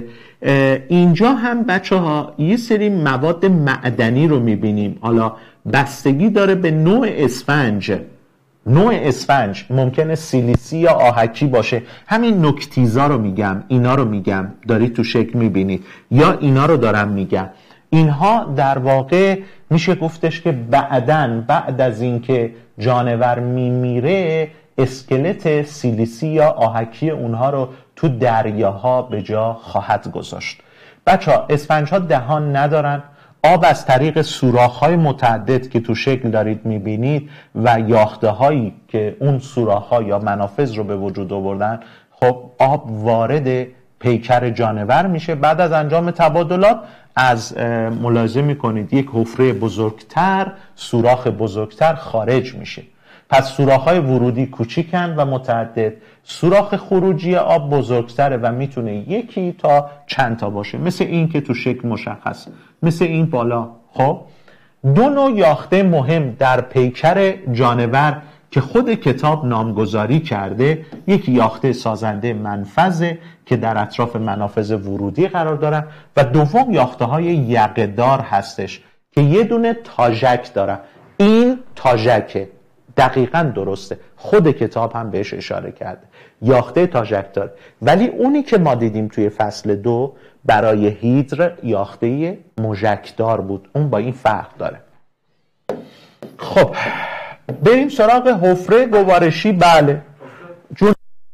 اینجا هم بچه ها یه سری مواد معدنی رو میبینیم، حالا بستگی داره به نوع اسفنج. نوع اسفنج ممکنه سیلیسی یا آهکی باشه، همین نوک‌تیزا رو میگم، اینا رو میگم، دارید تو شکل میبینید، یا اینا رو دارم میگم. اینها در واقع میشه گفتش که بعدن بعد از اینکه جانور میمیره اسکلت سیلیسی یا آهکی اونها رو تو دریاها به جا خواهد گذاشت. بچه ها اسفنج ها دهان ندارن، آب از طریق سوراخ های متعدد که تو شکل دارید میبینید و یاخته هایی که اون سوراخ ها یا منافذ رو به وجود آوردن، خب آب وارد پیکر جانور میشه. بعد از انجام تبادلات از ملاحظه میکنید یک حفره بزرگتر، سوراخ بزرگتر خارج میشه. پس سوراخ‌های ورودی کوچیکن و متعدد، سوراخ خروجی آب بزرگتره و میتونه یکی تا چند تا باشه، مثل این که تو شکل مشخص، مثل این بالا. خب دو نوع یاخته مهم در پیکر جانور که خود کتاب نامگذاری کرده، یکی یاخته سازنده منفذه که در اطراف منافذ ورودی قرار دارن و دوم یاخته های یقه‌دار هستش که یه دونه تاژک دارن. این تاژکه، دقیقاً درسته، خود کتاب هم بهش اشاره کرده، یاخته تاژک داره، ولی اونی که ما دیدیم توی فصل دو برای هیدر یاخته موژکدار بود، اون با این فرق داره. خب بریم سراغ حفره گوارشی. بله جون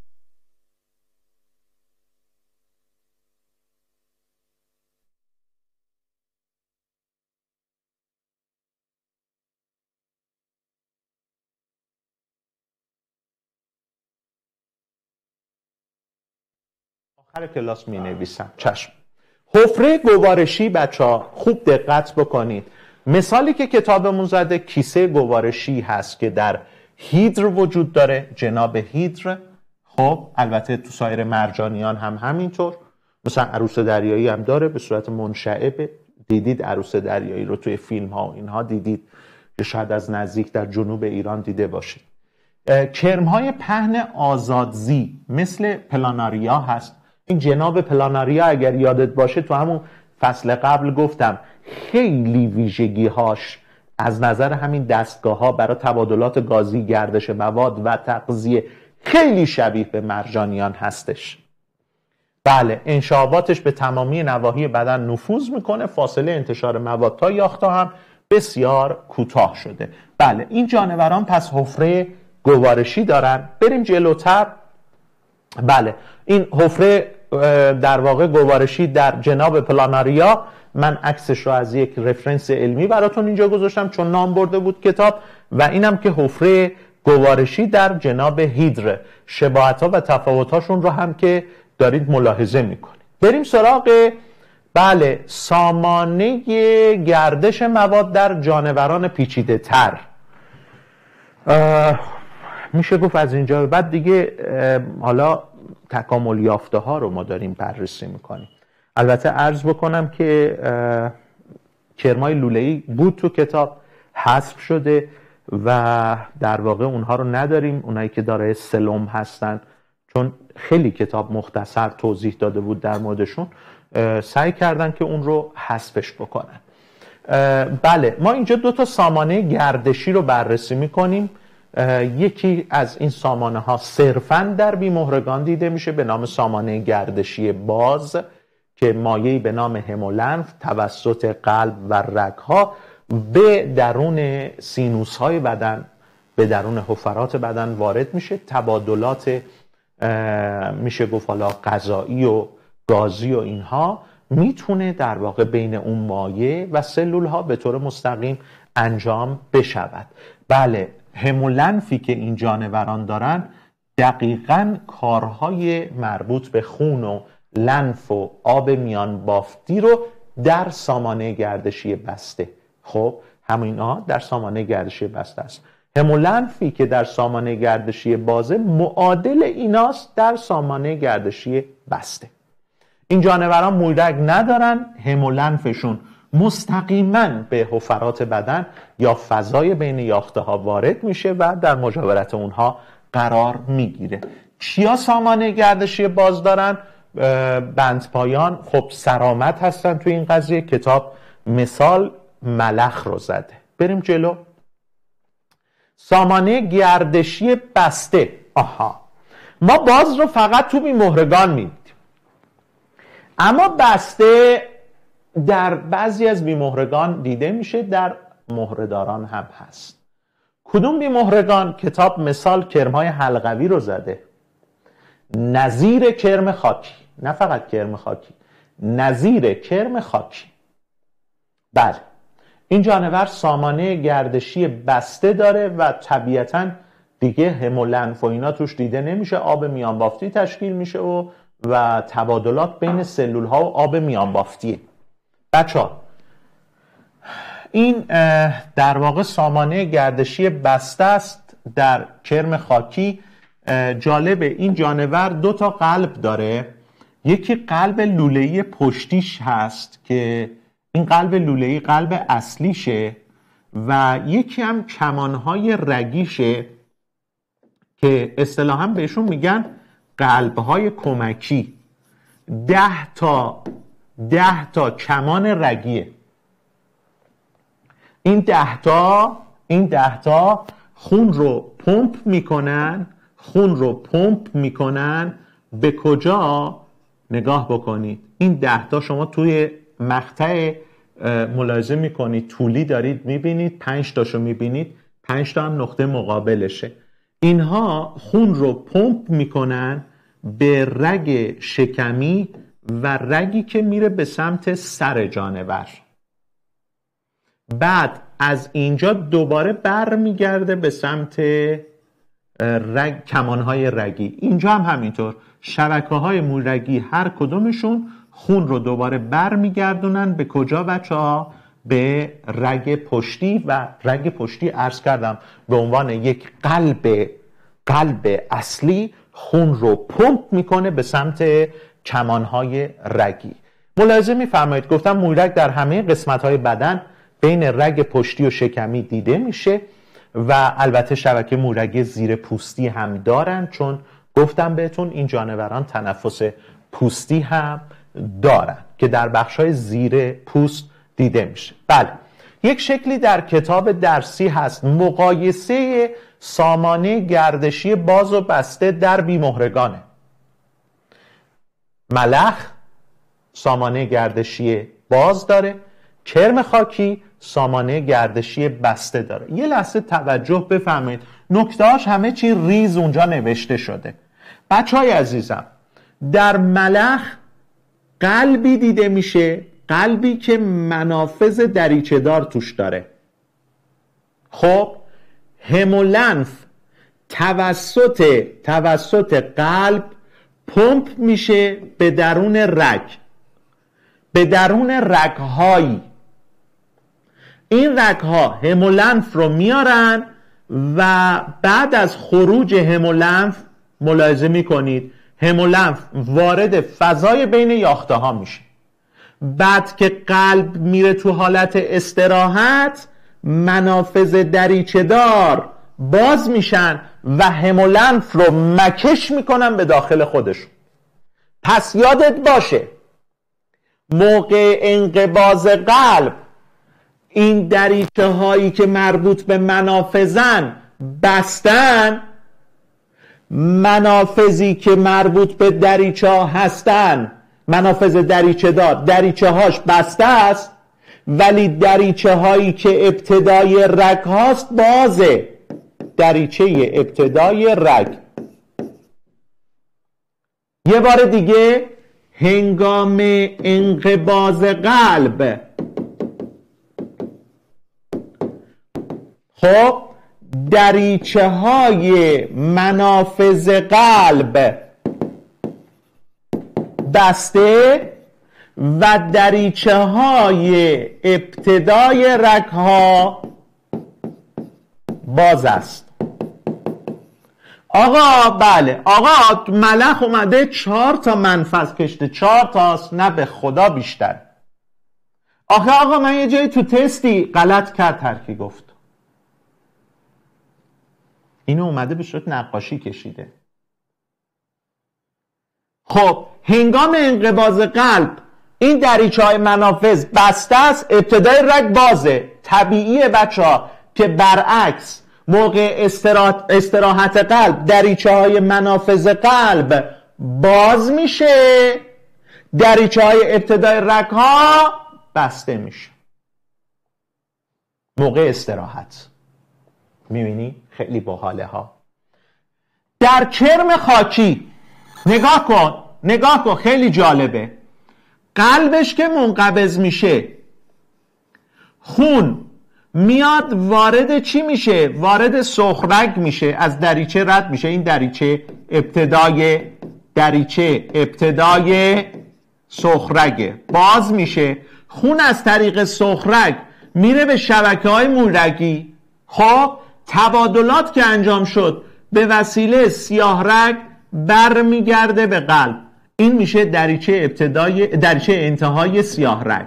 آخر کلاس می نویسم. چشم. حفره گوارشی بچه ها خوب دقت بکنید. مثالی که کتابمون زده کیسه گوارشی هست که در هیدر وجود داره، جناب هیدر. خب البته تو سایر مرجانیان هم همینطور، مثلا عروس دریایی هم داره به صورت منشعب. دیدید عروس دریایی رو توی فیلم ها و اینها دیدید که شاید از نزدیک در جنوب ایران دیده باشید. کرم های پهن آزادزی مثل پلاناریا هست. این جناب پلاناریا اگر یادت باشه تو همون فصل قبل گفتم خیلی ویژگی هاش از نظر همین دستگاه ها برای تبادلات گازی، گردش مواد و تغذیه خیلی شبیه به مرجانیان هستش. بله انشاباتش به تمامی نواحی بدن نفوذ میکنه، فاصله انتشار مواد تا یاخته هم بسیار کوتاه شده. بله این جانوران پس حفره گوارشی دارن. بریم جلوتر. بله این حفره در واقع گوارشی در جناب پلاناریا من عکسش رو از یک رفرنس علمی براتون اینجا گذاشتم چون نام برده بود کتاب، و اینم که حفره گوارشی در جناب هیدر، شباهت‌ها و تفاوت‌هاشون رو هم که دارید ملاحظه میکنید. بریم سراغ بله سامانه گردش مواد در جانوران پیچیده تر. میشه گفت از اینجا به بعد دیگه حالا تکامل یافته ها رو ما داریم بررسی میکنیم. البته عرض بکنم که کرمای لوله‌ای بود تو کتاب، حذف شده و در واقع اونها رو نداریم، اونایی که دارای سلم هستن، چون خیلی کتاب مختصر توضیح داده بود در موردشون، سعی کردن که اون رو حذفش بکنن. بله ما اینجا دو تا سامانه گردشی رو بررسی میکنیم. یکی از این سامانه ها صرفاً در بیمهرگان دیده میشه به نام سامانه گردشی باز که مایعی به نام همولنف توسط قلب و رگ‌ها به درون سینوس های بدن، به درون حفرات بدن وارد میشه. تبادلات میشه گفت حالا غذایی و گازی و اینها میتونه در واقع بین اون مایع و سلول ها به طور مستقیم انجام بشود. بله همولنفی که این جانوران دارن دقیقاً کارهای مربوط به خون و لنف و آب میان بافتی رو در سامانه گردشی بسته. خب همینا در سامانه گردشی بسته است. همولنفی که در سامانه گردشی بازه معادل ایناست در سامانه گردشی بسته. این جانوران مویرگ ندارن، همولنفشون مستقیما به حفرات بدن یا فضای بین یاخته ها وارد میشه و در مجاورت اونها قرار میگیره. چیا سامانه گردشی باز دارن؟ بندپایان خب سرامت هستن تو این قضیه. کتاب مثال ملخ رو زده. بریم جلو. سامانه گردشی بسته. آها ما باز رو فقط تو بیمهرگان میدیم، اما بسته در بعضی از بیمهرگان دیده میشه، در مهره‌داران هم هست. کدوم بیمهرگان؟ کتاب مثال کرم‌های حلقوی رو زده، نظیر کرم خاکی، نه فقط کرم خاکی، نظیر کرم خاکی. بله این جانور سامانه گردشی بسته داره و طبیعتاً دیگه همولنف و اینا توش دیده نمیشه، آب میان بافتی تشکیل میشه و و تبادلات بین سلول ها و آب میان بافتیه. بچه ها این در واقع سامانه گردشی بسته است در کرم خاکی. جالبه این جانور دو تا قلب داره، یکی قلب لوله‌ای پشتیش هست که این قلب لوله‌ای قلب اصلیشه و یکی هم کمانهای رگیشه که اصطلاحاً بهشون میگن قلبهای کمکی. ده تا ده تا کمان رگیه. این ده تا این ده تا خون رو پمپ میکنن خون رو پمپ میکنن به کجا؟ نگاه بکنید این ده تا شما توی مقطع ملاحظه میکنید طولی دارید میبینید، پنج تاشو میبینید، پنج تا هم نقطه مقابلشه. اینها خون رو پمپ میکنن به رگ شکمی و رگی که میره به سمت سر جانور. بعد از اینجا دوباره بر میگرده به سمت رگ، کمانهای رگی. اینجا هم همینطور شبکه های مولرگی هر کدومشون خون رو دوباره بر میگردونن به کجا بچه ها؟ به رگ پشتی. و رگ پشتی عرض کردم به عنوان یک قلب قلب اصلی خون رو پمپ میکنه به سمت کمانهای رگی. ملاحظه میفرمایید گفتم مویرگ در همه قسمت‌های بدن بین رگ پشتی و شکمی دیده میشه و البته شبکه مویرگی زیر پوستی هم دارن، چون گفتم بهتون این جانوران تنفس پوستی هم دارن که در بخش‌های زیر پوست دیده میشه. بله یک شکلی در کتاب درسی هست مقایسه سامانه گردشی باز و بسته در بیمهرگانه. ملخ سامانه گردشی باز داره، کرم خاکی سامانه گردشی بسته داره. یه لحظه توجه بفرمایید، نکتهاش همه چی ریز اونجا نوشته شده. بچهای عزیزم در ملخ قلبی دیده میشه قلبی که منافذ دریچه دار توش داره. خب همولنف توسط توسط قلب پمپ میشه به درون رگ، به درون رگ‌هایی. این رگ‌ها همولنف رو میارن و بعد از خروج همولنف ملاحظه میکنید همولنف وارد فضای بین یاخته ها میشه. بعد که قلب میره تو حالت استراحت، منافذ دریچه دار باز میشن و همولنف رو مکش میکنن به داخل خودشون. پس یادت باشه موقع انقباض قلب این دریچه هایی که مربوط به منافذن بستن، منافذی که مربوط به دریچه ها هستن، منافذ دریچه دار دریچه هاش بسته است، ولی دریچه هایی که ابتدای رگ هاست بازه. دریچه ابتدای رگ. یه بار دیگه، هنگام انقباض قلب خب دریچه های منافذ قلب بسته و دریچه های ابتدای رگ ها باز است. آقا بله آقا ملخ اومده چهار تا منفذ کشته، چهار تاست، نه به خدا بیشتر. آخه آقا من یه جایی تو تستی غلط کرد ترکی گفت. اینو اومده به صورت نقاشی کشیده. خب هنگام انقباض قلب این دریچه های منافذ بسته است، ابتدای رگ بازه. طبیعیه بچه ها که برعکس موقع استراحت, استراحت قلب دریچه های منافذ قلب باز میشه، دریچه های ابتدای رگ ها بسته میشه موقع استراحت. میبینی؟ خیلی باحاله ها. در کرم خاکی نگاه کن نگاه کن خیلی جالبه. قلبش که منقبض میشه، خون میاد وارد چی میشه؟ وارد سخرگ میشه، از دریچه رد میشه. این دریچه ابتدای دریچه ابتدای سخرگه، باز میشه. خون از طریق سخرگ میره به شبکه های مولرگی. خب تبادلات که انجام شد به وسیله سیاه رگ بر میگرده به قلب. این میشه دریچه ابتدای دریچه انتهای سیاه رگ.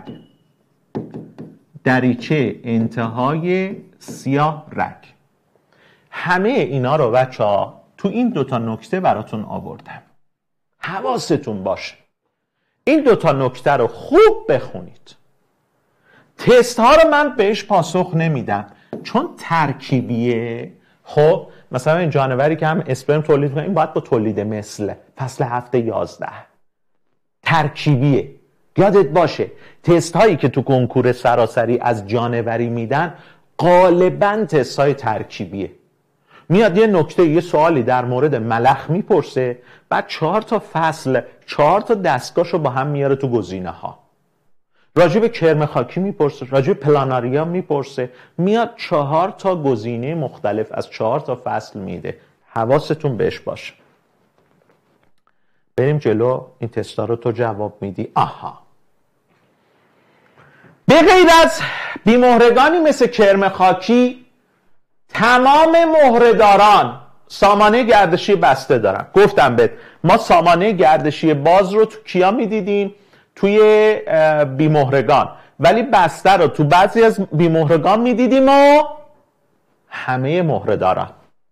دریچه انتهای سیاه رگ. همه اینا رو بچه ها تو این دوتا نکته براتون آوردم. حواستون باشه این دوتا نکته رو خوب بخونید. تست ها رو من بهش پاسخ نمیدم چون ترکیبیه. خب مثلا این جانوری که هم اسپرم تولید کنه، این باید با تولید مثل فصل هفته یازده ترکیبیه. یادت باشه تست هایی که تو کنکور سراسری از جانوری میدن غالبا تست های ترکیبیه. میاد یه نکته یه سوالی در مورد ملخ میپرسه، بعد چهار تا فصل چهار تا دستگاهشو با هم میاره تو گزینه ها. راجع به کرم خاکی میپرسه، راجع به پلاناریا میپرسه، میاد چهار تا گزینه مختلف از چهار تا فصل میده. حواستون بهش باشه. بریم جلو. این تستا رو تو جواب میدی. آها، به غیر از بیمهرگانی مثل کرم خاکی، تمام مهره‌داران سامانه گردشی بسته دارن. گفتم بهت ما سامانه گردشی باز رو تو کیا میدیدیم؟ توی بیمهرگان، ولی بسته رو تو بعضی از بیمهرگان میدیدیم و همه مهره‌داران.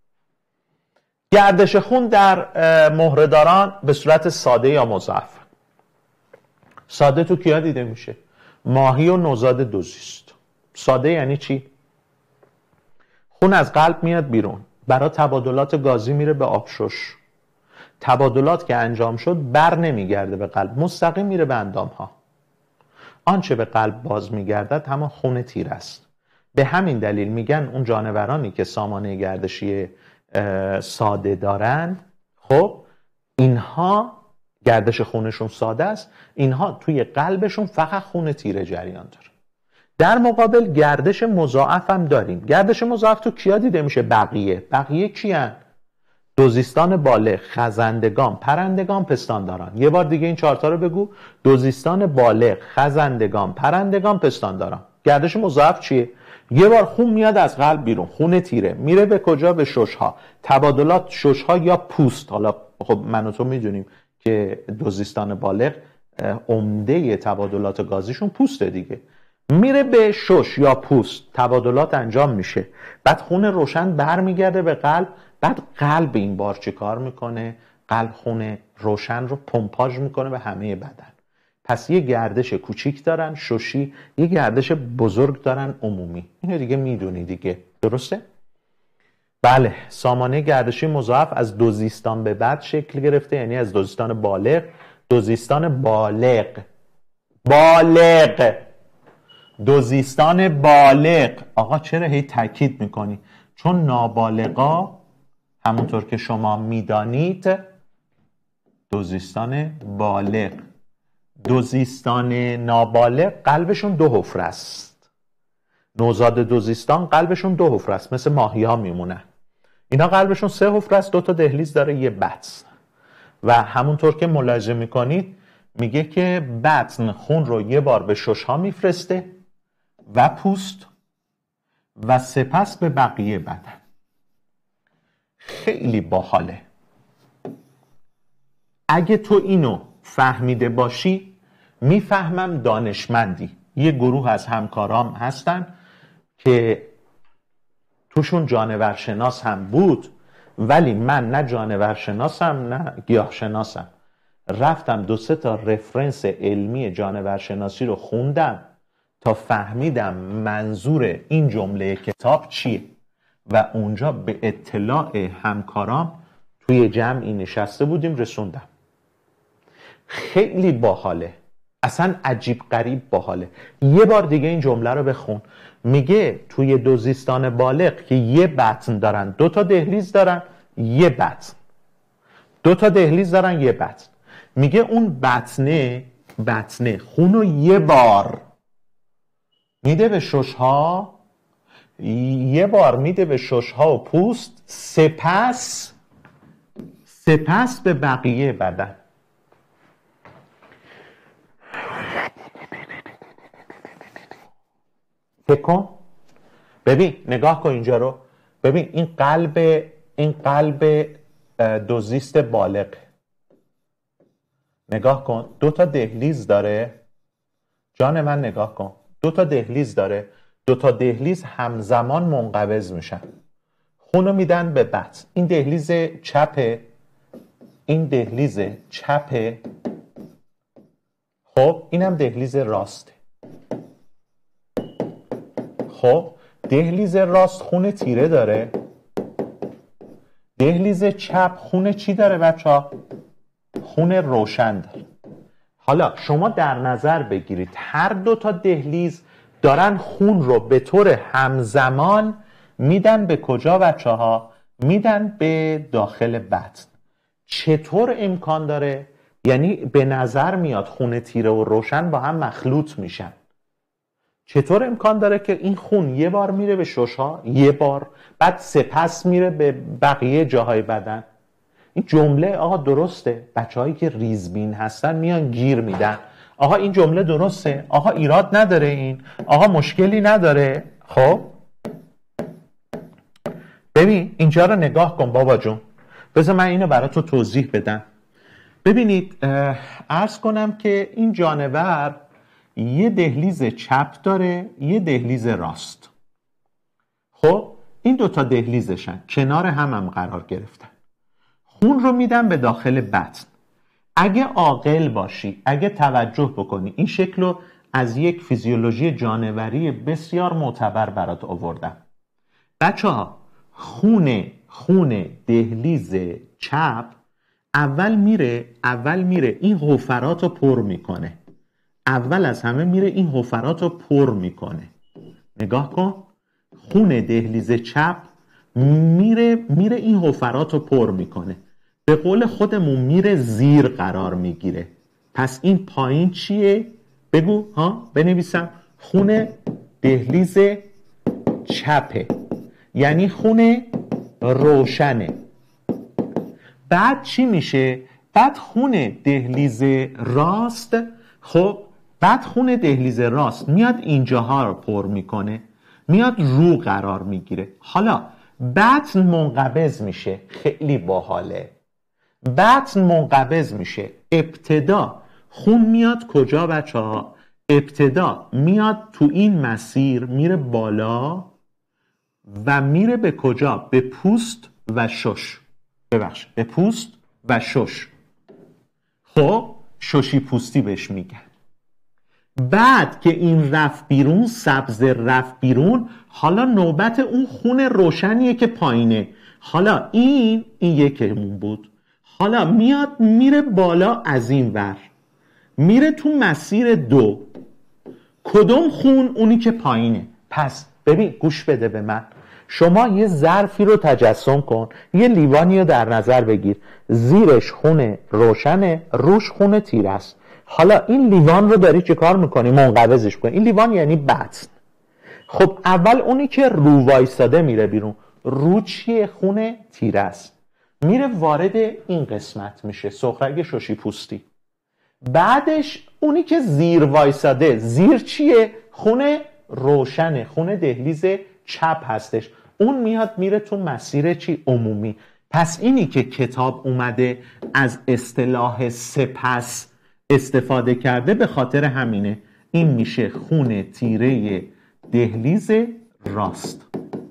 گردش خون در مهره‌داران به صورت ساده یا مضاعف. ساده تو کیا دیده میشه؟ ماهی و نوزاد دوزیست. ساده یعنی چی؟ خون از قلب میاد بیرون، برای تبادلات گازی میره به آبشش. تبادلات که انجام شد بر نمیگرده به قلب، مستقیم میره به اندام ها. آنچه به قلب باز میگردد همان خون تیر است. به همین دلیل میگن اون جانورانی که سامانه گردشی ساده دارن، خب اینها گردش خونشون ساده است، اینها توی قلبشون فقط خون تیره جریان داره. در مقابل گردش مضاعف هم داریم. گردش مضاعف تو کیا دیده میشه؟ بقیه. بقیه کیان؟ دوزیستان بالغ، خزندگان، پرندگان، پستانداران. یه بار دیگه این چهارتا رو بگو. دوزیستان بالغ، خزندگان، پرندگان، پستانداران. گردش مضاعف چیه؟ یه بار خون میاد از قلب بیرون، خون تیره میره به کجا؟ به ششها. تبادلات ششها یا پوست. حالا خب من و تو میدونیم که دوزیستان بالغ عمده تبادلات گازیشون پوسته دیگه. میره به شش یا پوست، تبادلات انجام میشه، بعد خون روشن برمیگرده به قلب. بعد قلب این بار چه کار میکنه؟ قلب خون روشن رو پمپاژ میکنه به همه بدن. پس یه گردش کوچیک دارن ششی، یه گردش بزرگ دارن عمومی. اینو دیگه میدونی دیگه، درسته؟ بله، سامانه گردشی مضاعف از دوزیستان به بعد شکل گرفته، یعنی از دوزیستان بالغ. دوزیستان بالغ بالغ دوزیستان بالغ. آقا چرا هی تاکید میکنی؟ چون نابالغا همونطور که شما میدانید دوزیستان بالغ، دوزیستان نابالغ قلبشون دو حفره است. نوزاد دوزیستان قلبشون دو حفره است، مثل ماهی ها میمونن. اینا قلبشون سه حفره است، دو تا دهلیز داره، یه بطن. و همونطور که ملاحظه میکنید میگه که بطن خون رو یه بار به ششها میفرسته و پوست و سپس به بقیه بدن. خیلی باحاله. اگه تو اینو فهمیده باشی میفهمم دانشمندی. یه گروه از همکارام هستن که توشون جانورشناس هم بود، ولی من نه جانورشناسم نه گیاهشناسم. رفتم دو سه تا رفرنس علمی جانورشناسی رو خوندم تا فهمیدم منظور این جمله کتاب چیه و اونجا به اطلاع همکارام توی جمعی نشسته بودیم رسوندم. خیلی باحاله، اصلا عجیب غریب باحاله. یه بار دیگه این جمله رو بخون. میگه توی دوزیستان بالغ که یه بطن دارن، دو تا دهلیز دارن، یه بطن، دو تا دهلیز دارن، یه بطن. میگه اون بطنه بطنه خونو یه بار میده به ششها، یه بار میده به ششها و پوست، سپس سپس به بقیه بدن. فکر کن، ببین، نگاه کن اینجا رو. ببین این قلب این قلب دوزیست بالغ، نگاه کن، دو تا دهلیز داره. جان من نگاه کن، دو تا دهلیز داره. دو تا دهلیز همزمان منقبض میشن، خونو میدن به بطن. این دهلیز چپه، این دهلیز چپه، خب اینم دهلیز راسته. خب دهلیز راست خون تیره داره، دهلیز چپ خون چی داره بچه ها؟ خون روشن داره. حالا شما در نظر بگیرید هر دو تا دهلیز دارن خون رو به طور همزمان میدن به کجا بچه ها؟ میدن به داخل بطن. چطور امکان داره؟ یعنی به نظر میاد خون تیره و روشن با هم مخلوط میشن. چطور امکان داره که این خون یه بار میره به ششها، یه بار، بعد سپس میره به بقیه جاهای بدن؟ این جمله آقا درسته؟ بچه هایی که ریزبین هستن میان گیر میدن. آقا این جمله درسته؟ آقا ایراد نداره؟ این آقا مشکلی نداره؟ خب ببین اینجا رو نگاه کن بابا جون. بذار من اینو برای تو توضیح بدم. ببینید، عرض کنم که این جانور یه دهلیز چپ داره، یه دهلیز راست. خب این دوتا دهلیزشن، کنار هم هم قرار گرفتن. خون رو میدن به داخل بطن. اگه عاقل باشی، اگه توجه بکنی، این شکل رو از یک فیزیولوژی جانوری بسیار معتبر برات آوردم. بچه ها، خون خون دهلیز چپ اول میره اول میره این حفرات رو پر میکنه. اول از همه میره این حفرات رو پر میکنه. نگاه کن، خون دهلیز چپ میره میره این حفرات رو پر میکنه. به قول خودمون میره زیر قرار میگیره. پس این پایین چیه؟ بگو ها، بنویسم. خون دهلیز چپه، یعنی خون روشنه. بعد چی میشه؟ بعد خون دهلیز راست، خب بعد خون دهلیز راست میاد اینجاها رو پر میکنه، میاد رو قرار میگیره. حالا بطن منقبض میشه، خیلی باحاله. بطن منقبض میشه، ابتدا خون میاد کجا بچه ها؟ ابتدا میاد تو این مسیر، میره بالا و میره به کجا؟ به پوست و شش. ببخش، به پوست و شش. خب ششی پوستی بهش میگن. بعد که این رفت بیرون، سبز رفت بیرون، حالا نوبت اون خون روشنیه که پایینه. حالا این این یکمون بود، حالا میاد میره بالا از این ور، میره تو مسیر دو. کدوم خون؟ اونی که پایینه. پس ببین، گوش بده به من. شما یه ظرفی رو تجسم کن، یه لیوانی رو در نظر بگیر، زیرش خون روشنه، روش خون تیره است. حالا این لیوان رو داری چه کار میکنی؟ منقبضش کنی. این لیوان یعنی بطن. خب اول اونی که رو وایساده میره بیرون. رو چیه؟ خون تیره است، میره وارد این قسمت میشه، سخرگ ششی پوستی. بعدش اونی که زیر وایساده، زیر چیه؟ خون روشنه، خون دهلیز چپ هستش. اون میاد میره تو مسیر چی؟ عمومی. پس اینی که کتاب اومده از اصطلاح سپس استفاده کرده به خاطر همینه. این میشه خون تیره دهلیز راست.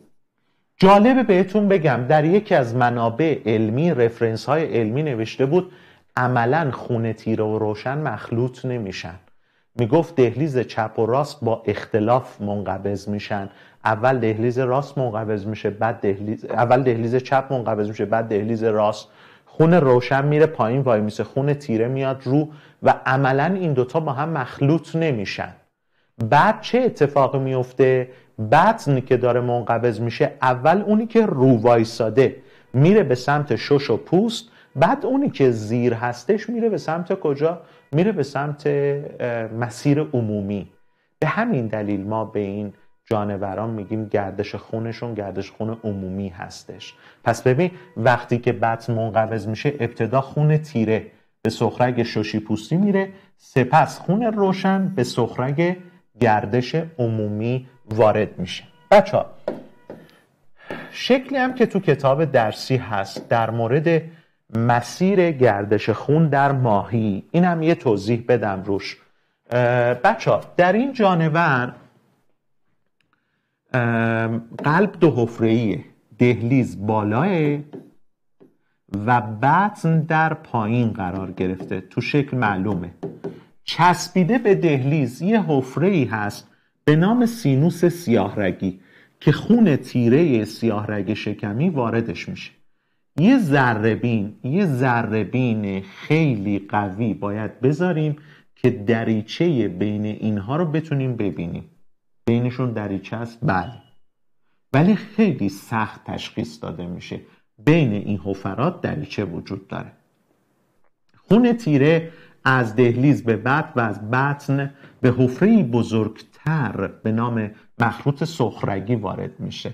جالبه بهتون بگم، در یکی از منابع علمی، رفرنس های علمی نوشته بود عملا خون تیره و روشن مخلوط نمیشن. میگفت دهلیز چپ و راست با اختلاف منقبض میشن. اول دهلیز راست منقبض میشه، بعد دهلیز اول دهلیز چپ منقبض میشه، بعد دهلیز راست. خون روشن میره پایین وای میسه، خون تیره میاد رو، و عملا این دوتا با هم مخلوط نمیشن. بعد چه اتفاقی میفته؟ بطنی که داره منقبض میشه، اول اونی که رو وایساده میره به سمت شش و پوست، بعد اونی که زیر هستش میره به سمت کجا؟ میره به سمت مسیر عمومی. به همین دلیل ما به این جانوران میگیم گردش خونشون گردش خون عمومی هستش. پس ببین، وقتی که بطن منقبض میشه، ابتدا خون تیره به سخرگ ششی پوستی میره، سپس خون روشن به سخرگ گردش عمومی وارد میشه. بچه ها، شکلی هم که تو کتاب درسی هست در مورد مسیر گردش خون در ماهی، این هم یه توضیح بدم روش. بچه ها، در این جانور قلب دو حفره‌ایه، دهلیز بالاه و بطن در پایین قرار گرفته. تو شکل معلومه. چسبیده به دهلیز یه حفره‌ای هست به نام سینوس سیاه رگی که خون تیره سیاه رگ شکمی واردش میشه. یه ذره‌بین یه ذره‌بین خیلی قوی باید بذاریم که دریچه بین اینها رو بتونیم ببینیم. بینشون دریچه است، بله، ولی خیلی سخت تشخیص داده میشه. بین این حفرات دریچه وجود داره. خون تیره از دهلیز به بطن و از بطن به حفره‌ای بزرگتر به نام مخروط سخرگی وارد میشه.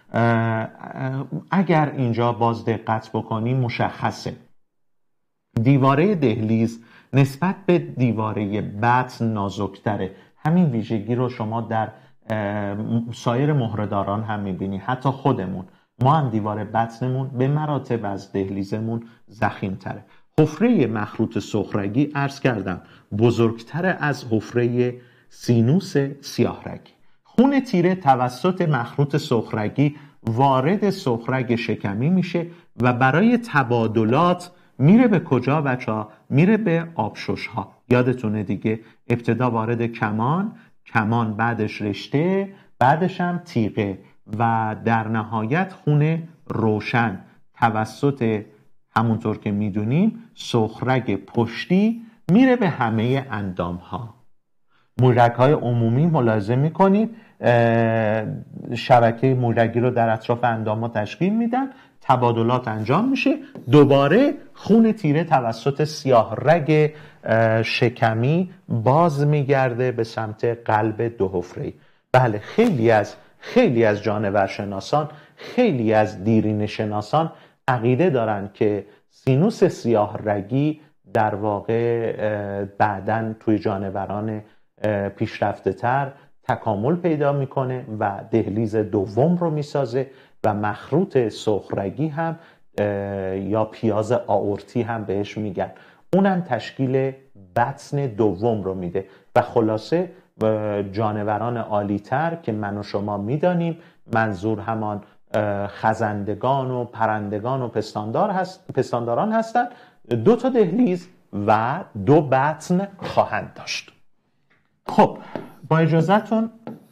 اگر اینجا باز دقت بکنیم مشخصه دیواره دهلیز نسبت به دیواره بطن نازکتره. همین ویژگی رو شما در سایر مهره‌داران هم میبینی. حتی خودمون ما هم دیواره بطنمون به مراتب از دهلیزمون ضخیم‌تره. حفره مخروط سخرگی عرض کردم بزرگتر از حفره سینوس سیاه رگی. خون تیره توسط مخروط سخرگی وارد سخرگ شکمی میشه و برای تبادلات میره به کجا بچه ها؟ میره به آبشش ها. یادتونه دیگه، ابتدا وارد کمان، کمان بعدش رشته، بعدش هم تیغه و در نهایت خون روشن توسط همونطور که میدونیم سخرگ پشتی میره به همه اندام ها. مولک های عمومی ملاحظه میکنید شبکه مولگی رو در اطراف اندام ها تشکیل میدن. تبادلات انجام میشه، دوباره خون تیره توسط سیاه رگ شکمی باز میگرده به سمت قلب دو حفره‌ای. بله، خیلی از خیلی از جانورشناسان، خیلی از دیرینه شناسان عقیده دارن که سینوس سیاه رگی در واقع بعداً توی جانوران پیشرفته تر تکامل پیدا میکنه و دهلیز دوم رو میسازه و مخروط سرخرگی هم یا پیاز آئورتی هم بهش میگن، اونم تشکیل بطن دوم رو میده و خلاصه جانوران عالی‌تر که من و شما میدانیم، منظور همان خزندگان و پرندگان و پستاندار هست، پستانداران هستند، دو تا دهلیز و دو بطن خواهند داشت. خب با اجازهتون،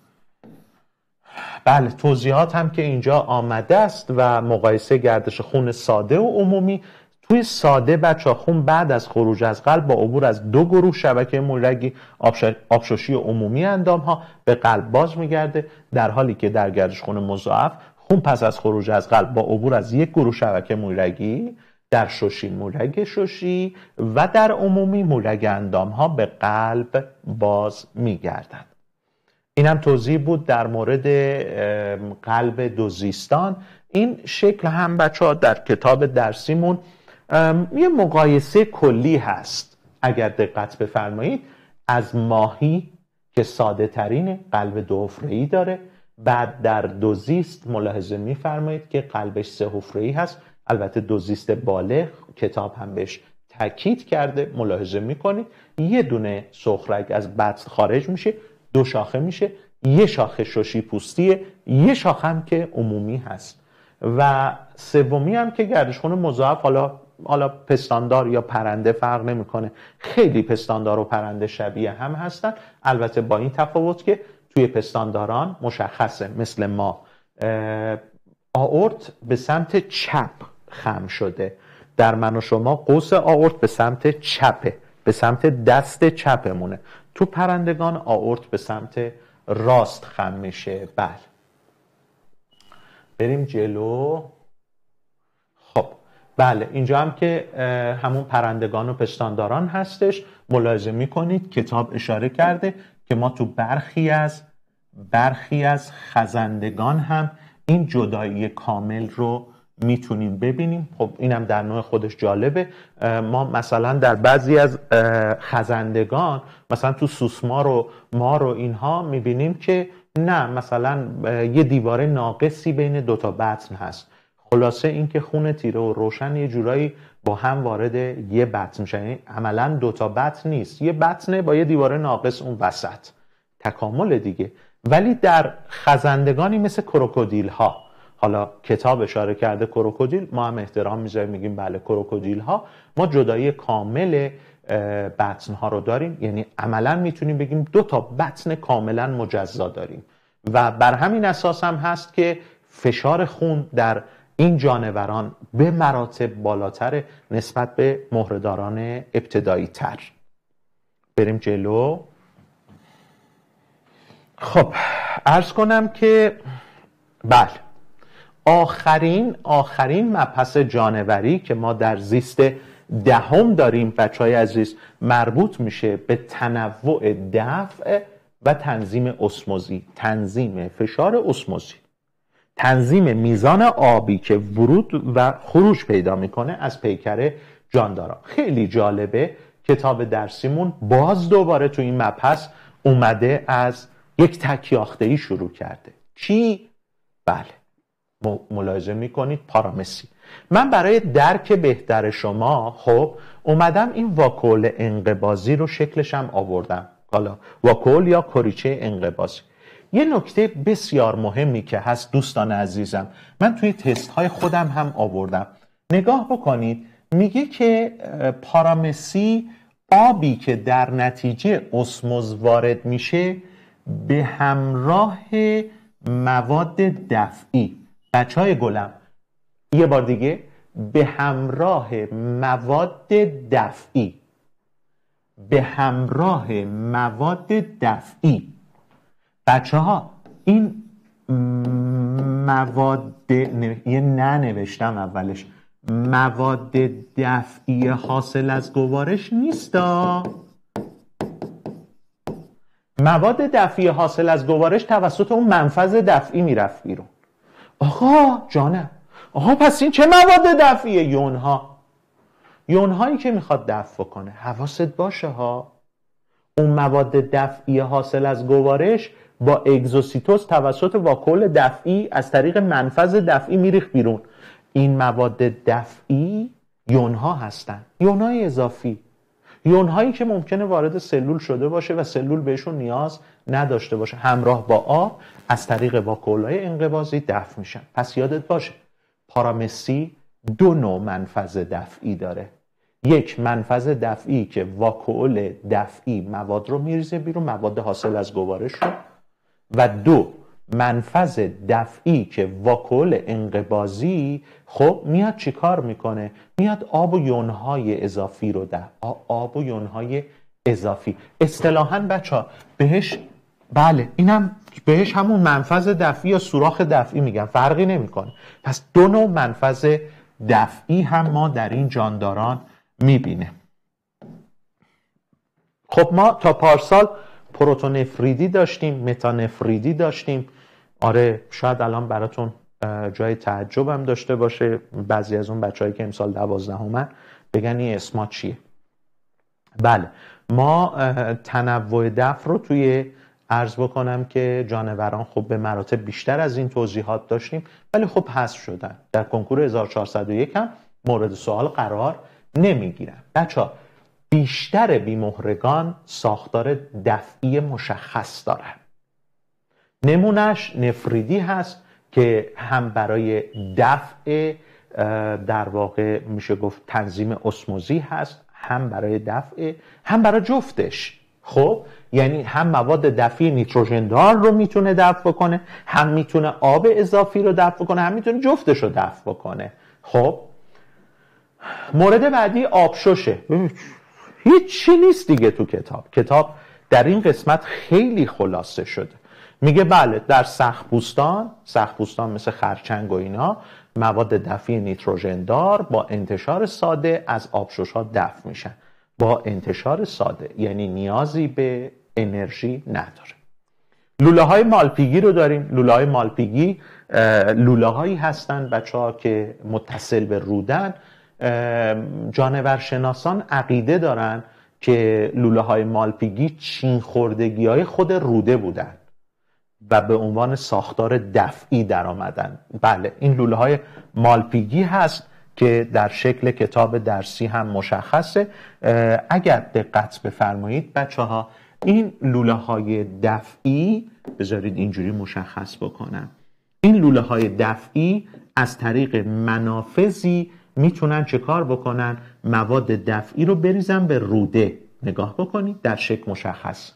بله توضیحات هم که اینجا آمده است و مقایسه گردش خون ساده و عمومی. توی ساده بچه خون بعد از خروج از قلب با عبور از دو گروه شبکه مویرگی آبشوشی عمومی اندام ها به قلب باز میگرده، در حالی که در گردش خون مضاعف خون پس از خروج از قلب با عبور از یک گروه شبکه مویرگی در شوشی مویرگ شوشی و در عمومی مویرگ اندام ها به قلب باز میگردند. این هم توضیح بود در مورد قلب دوزیستان. این شکل هم بچه ها در کتاب درسیمون یه مقایسه کلی هست، اگر دقت بفرمایید، از ماهی که ساده ترین قلب دو حفره‌ای داره، بعد در دوزیست ملاحظه میفرمایید که قلبش سه حفره‌ای هست، البته دوزیست بالغ کتاب هم بهش تاکید کرده، ملاحظه میکنید یه دونه سرخرگ از بطن خارج میشه، دو شاخه میشه، یه شاخه شوشی پوستیه، یه شاخه هم که عمومی هست و سومی هم که گردش خون مضاعف، حالا حالا پستاندار یا پرنده فرق نمیکنه، خیلی پستاندار و پرنده شبیه هم هستن، البته با این تفاوت که توی پستانداران مشخصه مثل ما آئورت به سمت چپ خم شده، در من و شما قوس آئورت به سمت چپه، به سمت دست چپمونه، تو پرندگان آئورت به سمت راست خم میشه. بله بریم جلو. خب بله اینجا هم که همون پرندگان و پستانداران هستش، ملاحظه میکنید کتاب اشاره کرده که ما تو برخی از برخی از خزندگان هم این جدایی کامل رو میتونیم ببینیم. خب اینم در نوع خودش جالبه. ما مثلا در بعضی از خزندگان، مثلا تو سوسمار و مار و اینها میبینیم که نه، مثلا یه دیواره ناقصی بین دوتا بطن هست، خلاصه این که خون تیره و روشن یه جورایی با هم وارد یه بطن میشن، یعنی عملا دوتا بطن نیست، یه بطنه با یه دیواره ناقص اون وسط، تکامل دیگه. ولی در خزندگانی مثل کروکودیل ها، حالا کتاب اشاره کرده کروکودیل، ما هم احترام میذاریم میگیم بله کروکودیل ها، ما جدایی کامل بطن ها رو داریم، یعنی عملا میتونیم بگیم دو تا بطن کاملا مجزا داریم و بر همین اساس هم هست که فشار خون در این جانوران به مراتب بالاتر نسبت به مهره‌داران ابتدایی تر. بریم جلو. خب عرض کنم که بله آخرین آخرین مبحث جانوری که ما در زیست دهم داریم بچهای عزیز، مربوط میشه به تنوع دفع و تنظیم اسموزی، تنظیم فشار اسموزی، تنظیم میزان آبی که ورود و خروج پیدا میکنه از پیکر جانداران. خیلی جالبه، کتاب درسیمون باز دوباره تو این مبحث اومده از یک تکیاخته‌ای شروع کرده. کی؟ بله ملاحظه میکنید پارامسی. من برای درک بهتر شما خب اومدم این واکول انقباضی رو شکلش هم آوردم، حالا واکول یا کریچه انقباضی. یه نکته بسیار مهمی که هست دوستان عزیزم، من توی تست های خودم هم آوردم، نگاه بکنید، میگه که پارامسی آبی که در نتیجه اسموز وارد میشه به همراه مواد دفعی، بچه های گلم یه بار دیگه، به همراه مواد دفعی، به همراه مواد دفعی. بچه ها این مواد یه ننوشتم اولش مواد دفعی حاصل از گوارش نیستا. مواد دفعی حاصل از گوارش توسط اون منفذ دفعی میرفت بیرون. آقا جانم، آقا پس این چه مواد دفعیه؟ یونها. یونهایی که میخواد دفع کنه. حواست باشه ها، اون مواد دفعی حاصل از گوارش با اگزوسیتوز توسط واکول دفعی از طریق منفذ دفعی میریخت بیرون. این مواد دفعی یونها هستن، یونهای اضافی، یونهایی که ممکنه وارد سلول شده باشه و سلول بهشون نیاز نداشته باشه، همراه با آب از طریق واکول‌های انقباضی دفع میشن. پس یادت باشه پارامسی دو نوع منفذ دفعی داره. یک منفذ دفعی که واکول دفعی مواد رو میریزه بیرون، مواد حاصل از گوارش رو، و دو منفذ دفعی که واکول انقباضی خب میاد چی کار میکنه؟ میاد آب و یونهای اضافی رو ده آب و یونهای اضافی اصطلاحاً بچه بهش، بله اینم بهش همون منفذ دفعی یا سوراخ دفعی میگن، فرقی نمیکنه. پس دو نوع منفذ دفعی هم ما در این جانداران میبینه. خب ما تا پارسال پروتونفریدی داشتیم، متانفریدی داشتیم. آره شاید الان براتون جای تعجب هم داشته باشه بعضی از اون بچه‌هایی که امسال دوازدهمن بگن این اسما چیه. بله ما تنوع دفع رو توی عرض بکنم که جانوران خب به مراتب بیشتر از این توضیحات داشتیم، ولی خب حذف شدن در کنکور هزار و چهارصد و یک هم مورد سوال قرار نمیگیرن. بچه‌ها بیشتر بیمهرگان ساختار دفعی مشخص دارن. نمونش نفریدی هست که هم برای دفع در واقع میشه گفت تنظیم اسموزی هست، هم برای دفع هم برای جفتش. خب یعنی هم مواد دفعی نیتروژن دار رو میتونه دفع کنه، هم میتونه آب اضافی رو دفع کنه، هم میتونه جفتش رو دفع کنه. خب مورد بعدی آبشوشه. هیچی نیست دیگه تو کتاب. کتاب در این قسمت خیلی خلاصه شده. میگه بله در سخبوستان، سخبوستان مثل خرچنگ و اینا، مواد دفعی نیتروژن دار با انتشار ساده از آبشوش‌ها دفع میشن. با انتشار ساده یعنی نیازی به انرژی نداره. لوله های مالپیگی رو داریم. لوله های مالپیگی لوله هایی هستن بچه‌ها که متصل به رودن. جانورشناسان عقیده دارن که لوله های مالپیگی چین خوردگی های خود روده بودن و به عنوان ساختار دفعی در آمدن. بله این لوله های مالپیگی هست که در شکل کتاب درسی هم مشخصه. اگر دقت بفرمایید بچه ها این لوله های دفعی، بذارید اینجوری مشخص بکنم، این لوله های دفعی از طریق منافذی میتونن چه کار بکنن؟ مواد دفعی رو بریزن به روده. نگاه بکنید در شکل مشخص،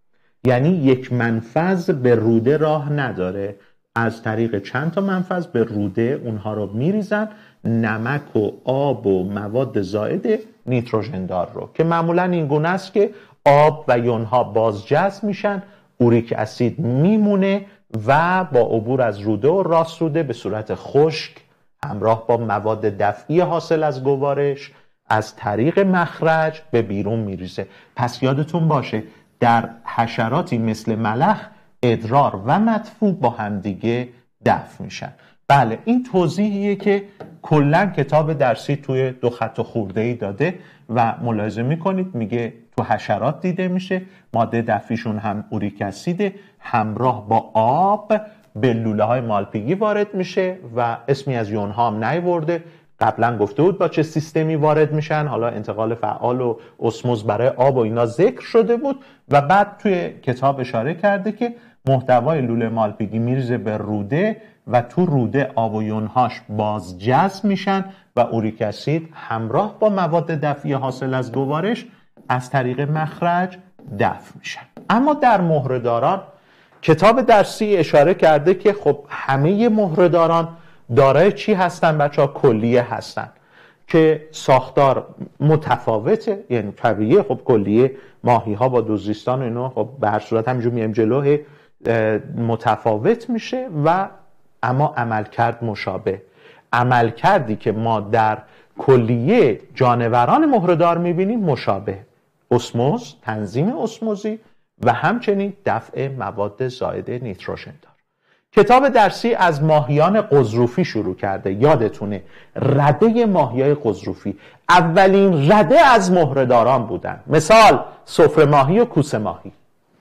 یعنی یک منفذ به روده راه نداره، از طریق چند تا منفذ به روده اونها رو میریزن، نمک و آب و مواد زائد نیتروژن دار رو، که معمولا این گونه است که آب و یونها بازجذب میشن، اوریک اسید میمونه و با عبور از روده و راست روده به صورت خشک همراه با مواد دفعی حاصل از گوارش از طریق مخرج به بیرون میریزه. پس یادتون باشه در حشراتی مثل ملخ ادرار و مدفوع با همدیگه دفع میشن. بله این توضیحیه که کلا کتاب درسی توی دو خط خورده‌ای داده و ملاحظه میکنید میگه تو حشرات دیده میشه، ماده دفعیشون هم اوریک اسید همراه با آب به لوله های مالپیگی وارد میشه و اسمی از یونها هم نیورده. قبلا گفته بود با چه سیستمی وارد میشن، حالا انتقال فعال و اسموز برای آب و اینا ذکر شده بود و بعد توی کتاب اشاره کرده که محتوای لوله مالپیگی میریزه به روده و تو روده آب و یونهاش بازجذب میشن و اوریک اسید همراه با مواد دفعی حاصل از گوارش از طریق مخرج دفع میشن. اما در مهره‌داران کتاب درسی اشاره کرده که خب همه مهره‌داران دارای چی هستن بچه ها؟ کلیه هستن که ساختار متفاوته، یعنی طبیعیه. خب کلیه ماهی ها با دوزیستان و اینا خب به هر صورت همینجور میایم جلوه متفاوت میشه و اما عملکرد مشابه. عملکردی که ما در کلیه جانوران مهره‌دار میبینیم مشابه. اسموز، تنظیم اسموزی و همچنین دفع مواد زائد نیتروژن دار. کتاب درسی از ماهیان قزروفی شروع کرده. یادتونه رده ماهیای قزروفی اولین رده از مهره‌داران بودن. مثال سفره ماهی و کوسه ماهی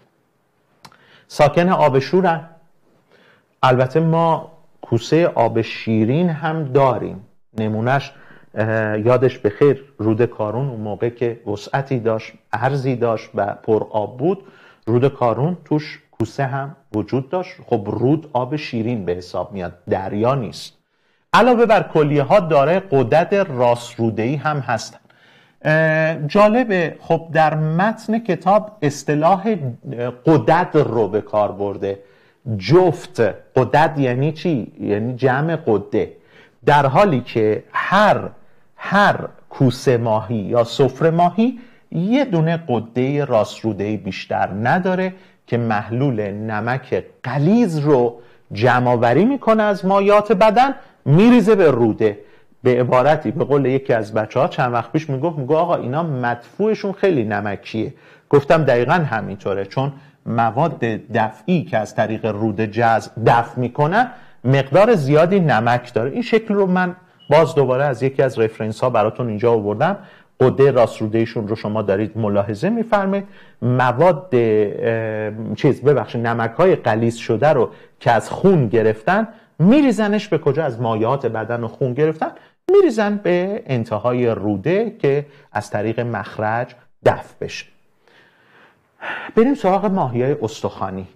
ساکن آب شورن. البته ما کوسه آب شیرین هم داریم. نمونش یادش بخیر رود کارون اون موقع که وسعتی داشت، ارزی داشت و پر آب بود، رود کارون توش کوسه هم وجود داشت. خب رود آب شیرین به حساب میاد، دریا نیست. علاوه بر کلیه ها دارای غدد راست روده‌ای هم هستن. جالبه خب در متن کتاب اصطلاح غدد رو به کار برده. جفت غدد یعنی چی؟ یعنی جمع غده، در حالی که هر هر کوسه ماهی یا سفره ماهی یه دونه غده راست روده‌ای بیشتر نداره که محلول نمک غلیظ رو جمع آوری میکنه از مایعات بدن، میریزه به روده. به عبارتی به قول یکی از بچه‌ها چند وقت پیش میگفت میگه آقا اینا مدفوعشون خیلی نمکیه. گفتم دقیقاً همینطوره، چون مواد دفعی که از طریق روده جذب دفع میکنن مقدار زیادی نمک داره. این شکل رو من باز دوباره از یکی از رفرنس ها براتون اینجا آوردم. غده راست روده‌ایشون رو شما دارید ملاحظه میفرمایید. مواد چیز ببخشید نمک های غلیظ شده رو که از خون گرفتن میریزنش به کجا؟ از مایعات بدن و خون گرفتن میریزن به انتهای روده که از طریق مخرج دفع بشه. بریم سراغ ماهیای استخوانی.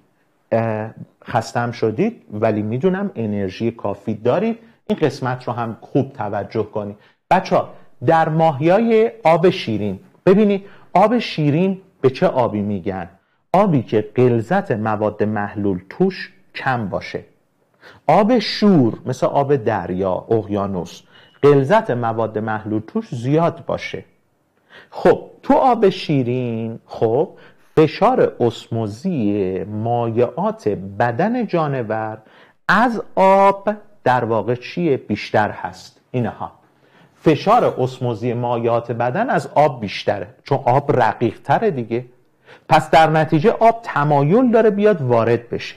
خستم شدید ولی میدونم انرژی کافی دارید. این قسمت رو هم خوب توجه کنید. بچه‌ها در ماهیای آب شیرین ببینید، آب شیرین به چه آبی میگن؟ آبی که غلظت مواد محلول توش کم باشه. آب شور مثل آب دریا، اقیانوس، غلظت مواد محلول توش زیاد باشه. خب تو آب شیرین خب فشار اسموزی مایعات بدن جانور از آب در واقع چیه؟ بیشتر هست. اینها فشار اسموزی مایعات بدن از آب بیشتره، چون آب رقیق تره دیگه. پس در نتیجه آب تمایل داره بیاد وارد بشه.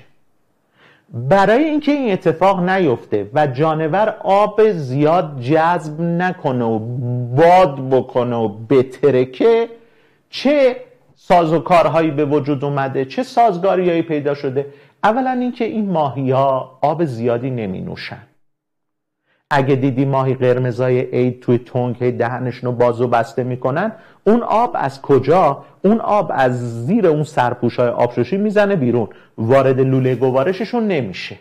برای اینکه این اتفاق نیفته و جانور آب زیاد جذب نکنه و باد بکنه و بترکه، چه سازوکارهایی به وجود اومده، چه سازگاریهایی پیدا شده؟ اولا اینکه این ماهی‌ها آب زیادی نمی نوشن. اگه دیدی ماهی قرمزای عید توی تنگ هی دهنشون رو باز و بسته میکنن، اون آب از کجا؟ اون آب از زیر اون سرپوشای آبشوشی میزنه بیرون، وارد لوله گوارششون نمیشه.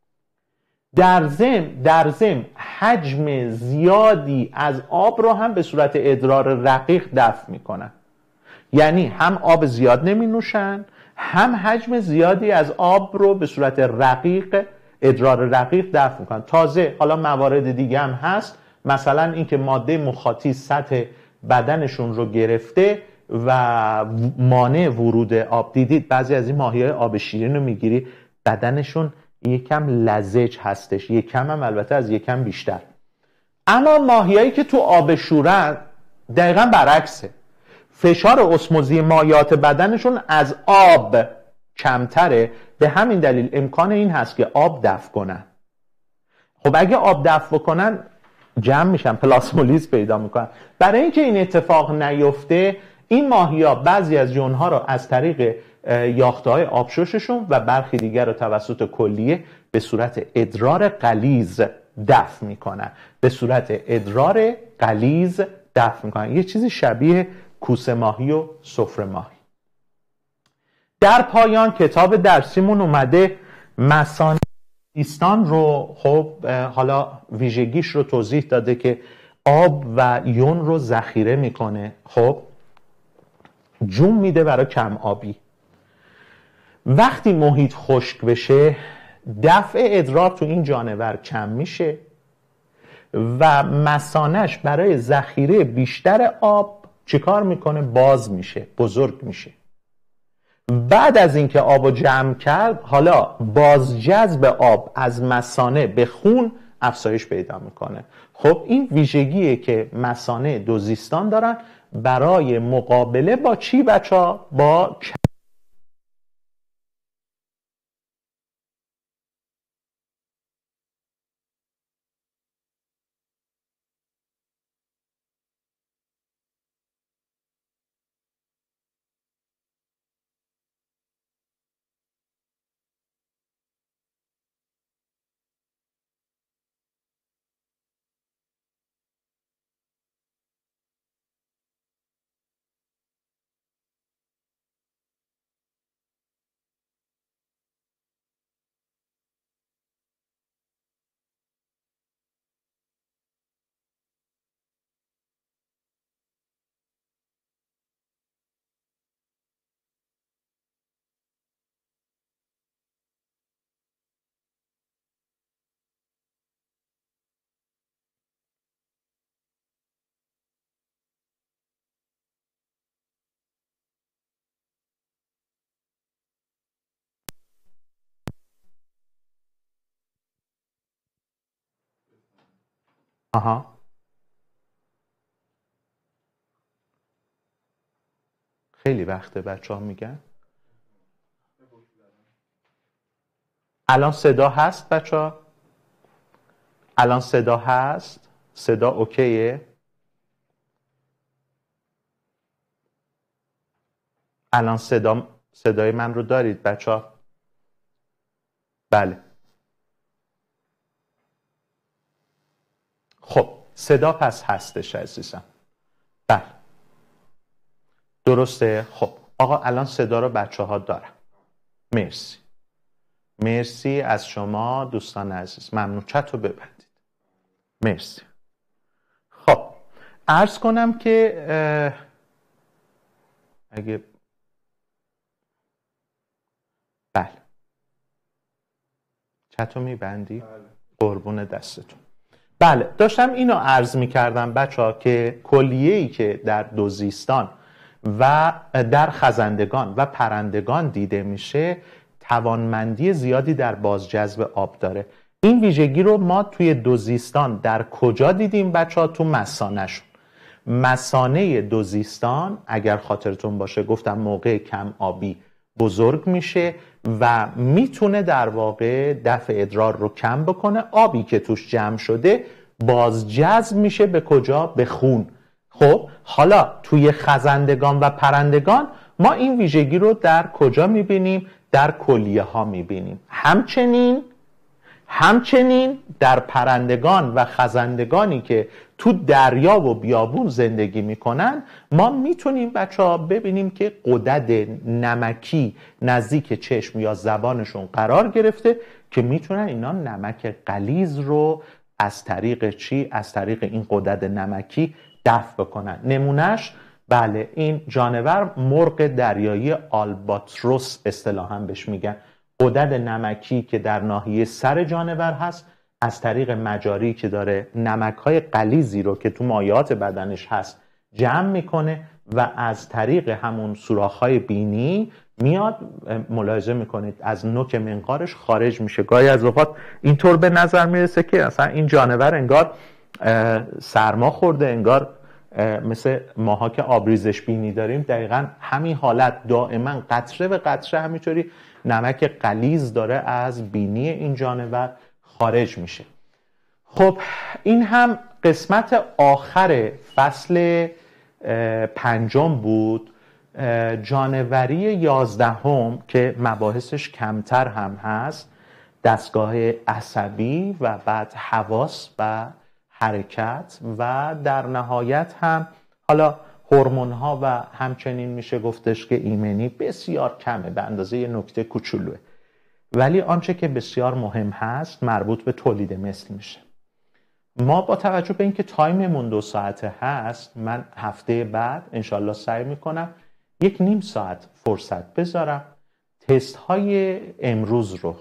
در ضمن در ضمن حجم زیادی از آب رو هم به صورت ادرار رقیق دفع میکنن. یعنی هم آب زیاد نمی نوشن، هم حجم زیادی از آب رو به صورت رقیق ادرار رقیق دفع میکنن. تازه حالا موارد دیگه هم هست، مثلا اینکه ماده مخاطی سطح بدنشون رو گرفته و مانع ورود آب. دیدید بعضی از این ماهی‌های آب شیرین رو میگیری بدنشون یکم لزج هستش، یکم هم البته از یکم بیشتر. اما ماهیایی که تو آب شورن دقیقاً برعکسه. فشار اسموزی مایعات بدنشون از آب کمتره، به همین دلیل امکان این هست که آب دفع کنن. خب اگه آب دفع کنن جمع میشن، پلاسمولیز پیدا میکنن. برای اینکه این اتفاق نیفته، این ماهی‌ها بعضی از ژن‌ها رو از طریق یاخته‌های آبشوششون و برخی دیگر رو توسط کلیه به صورت ادرار غلیظ دفع میکنن. به صورت ادرار غلیظ دفع میکنن. یه چیزی شبیه کوسه ماهی و سفره ماهی. در پایان کتاب درسیمون اومده مثانه سیستان رو خب حالا ویژگیش رو توضیح داده که آب و یون رو ذخیره میکنه، خب جون میده برای کم آبی. وقتی محیط خشک بشه دفع ادرار تو این جانور کم میشه و مثانه‌اش برای ذخیره بیشتر آب چیکار میکنه؟ باز میشه، بزرگ میشه. بعد از اینکه آب رو جمع کرد، حالا بازجذب آب از مثانه به خون افزایش پیدا میکنه. خب این ویژگیه که مثانه دوزیستان دارن برای مقابله با چی بچه ها؟ با آها خیلی وقته بچه ها میگن. الان صدا هست بچه ها؟ الان صدا هست؟ صدا اوکیه؟ الان صدا صدای من رو دارید بچه ها؟ بله. خب صدا پس هستش عزیزم. بله درسته. خب آقا الان صدا رو بچه ها دارم. مرسی مرسی از شما دوستان عزیز، ممنون. چت رو ببندید. مرسی. خب عرض کنم که اگه بله چت رو میبندی؟ قربون دستتون. بله داشتم اینو عرض میکردم بچه ها که کلیه‌ای که در دوزیستان و در خزندگان و پرندگان دیده میشه توانمندی زیادی در بازجذب آب داره. این ویژگی رو ما توی دوزیستان در کجا دیدیم بچه ها؟ تو مثانه‌شون. مثانه دوزیستان اگر خاطرتون باشه گفتم موقع کم آبی بزرگ میشه و میتونه در واقع دفع ادرار رو کم بکنه. آبی که توش جمع شده بازجذب میشه به کجا؟ به خون. خب حالا توی خزندگان و پرندگان ما این ویژگی رو در کجا میبینیم؟ در کلیه ها میبینیم. همچنین همچنین در پرندگان و خزندگانی که تو دریا و بیابون زندگی میکنن ما میتونیم بچه ها ببینیم که غدد نمکی نزدیک چشم یا زبانشون قرار گرفته که میتونن اینا نمک غلیظ رو از طریق چی؟ از طریق این غدد نمکی دفع بکنن. نمونهش بله این جانور مرغ دریایی آلباتروس اصطلاحاً بهش میگن. غدد نمکی که در ناحیه سر جانور هست از طریق مجاری که داره نمک‌های غلیظی رو که تو مایعات بدنش هست جمع میکنه و از طریق همون سوراخ‌های بینی میاد، ملاحظه میکنید از نوک منقارش خارج میشه. گاهی از اوقات اینطور به نظر میرسه که اصلا این جانور انگار سرما خورده، انگار مثل ماها که آبریزش بینی داریم دقیقا همین حالت دائما قطره به قطره همینطوری نمک غلیظ داره از بینی این جانور خارج میشه. خب این هم قسمت آخر فصل پنجم بود. جانوری یازدهم که مباحثش کمتر هم هست، دستگاه عصبی و بعد حواس و حرکت و در نهایت هم حالا هورمون ها و همچنین میشه گفتش که ایمنی بسیار کمه، به اندازه یه نکته کوچولوه، ولی آنچه که بسیار مهم هست مربوط به تولید مثل میشه. ما با توجه به اینکه تایممون دو ساعته هست، من هفته بعد انشالله سعی میکنم یک نیم ساعت فرصت بذارم تست های امروز رو،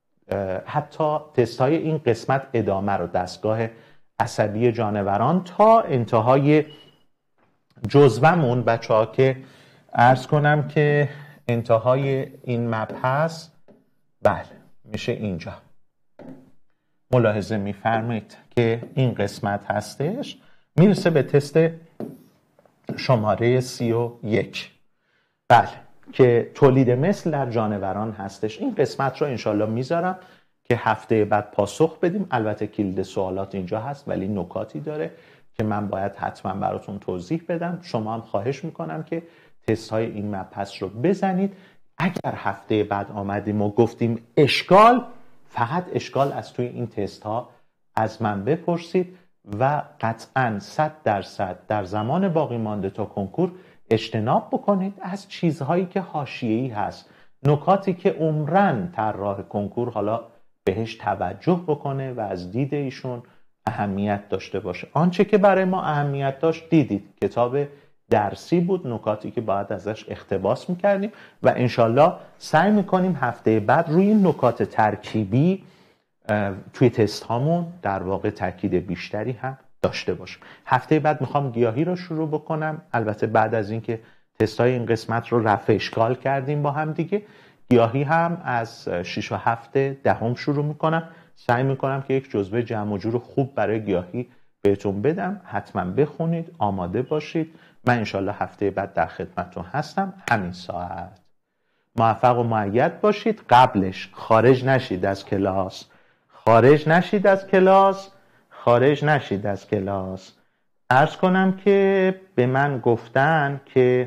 حتی تست های این قسمت ادامه رو، دستگاه عصبی جانوران تا انتهای جزومون بچه ها، که عرض کنم که انتهای این مبحث بله میشه اینجا. ملاحظه میفرمایید که این قسمت هستش میرسه به تست شماره سی و یک. بله که تولید مثل در جانوران هستش. این قسمت رو انشالله میذارم که هفته بعد پاسخ بدیم. البته کلید سوالات اینجا هست ولی نکاتی داره که من باید حتما براتون توضیح بدم. شما هم خواهش میکنم که تست های این مبحث رو بزنید. اگر هفته بعد آمدیم و گفتیم اشکال، فقط اشکال از توی این تست ها از من بپرسید و قطعا صد درصد در زمان باقی مانده تا کنکور اجتناب بکنید از چیزهایی که حاشیه‌ای هست، نکاتی که عمرن طراح کنکور حالا بهش توجه بکنه و از دید ایشون اهمیت داشته باشه. آنچه که برای ما اهمیت داشت دیدید، کتاب درسی بود، نکاتی که باید ازش اقتباس میکردیم و انشالله سعی میکنیم هفته بعد روی این نکات ترکیبی توی تست هامون در واقع تاکید بیشتری هم داشته باشیم. هفته بعد میخوام گیاهی رو شروع بکنم. البته بعد از اینکه تست های این قسمت رو رفع اشکال کردیم با هم دیگه، گیاهی هم از شش و هفته دهم شروع میکنم. سعی میکنم که یک جزوه جمع و جور خوب برای گیاهی بهتون بدم. حتما بخونید، آماده باشید. من انشالله هفته بعد در خدمتتون هستم همین ساعت. موفق و مؤید باشید. قبلش خارج نشید از کلاس، خارج نشید از کلاس، خارج نشید از کلاس. عرض کنم که به من گفتن که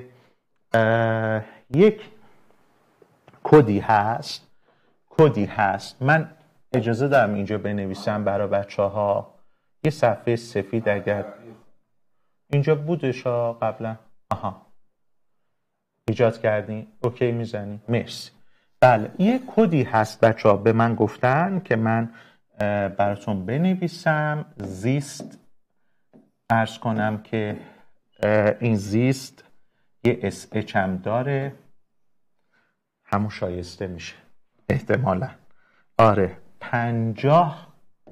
یک کدی هست، کدی هست. من اجازه دارم اینجا بنویسم برای بچه ها. یه صفحه سفید اگر اینجا بودش ها قبلا. آها ایجاد کردین؟ اوکی میزنی؟ مرسی. بله یه کدی هست بچه ها به من گفتن که من براتون بنویسم. زیست، عرض کنم که این زیست یه اس اچ هم داره، همون شایسته میشه احتمالا. آره پنجاه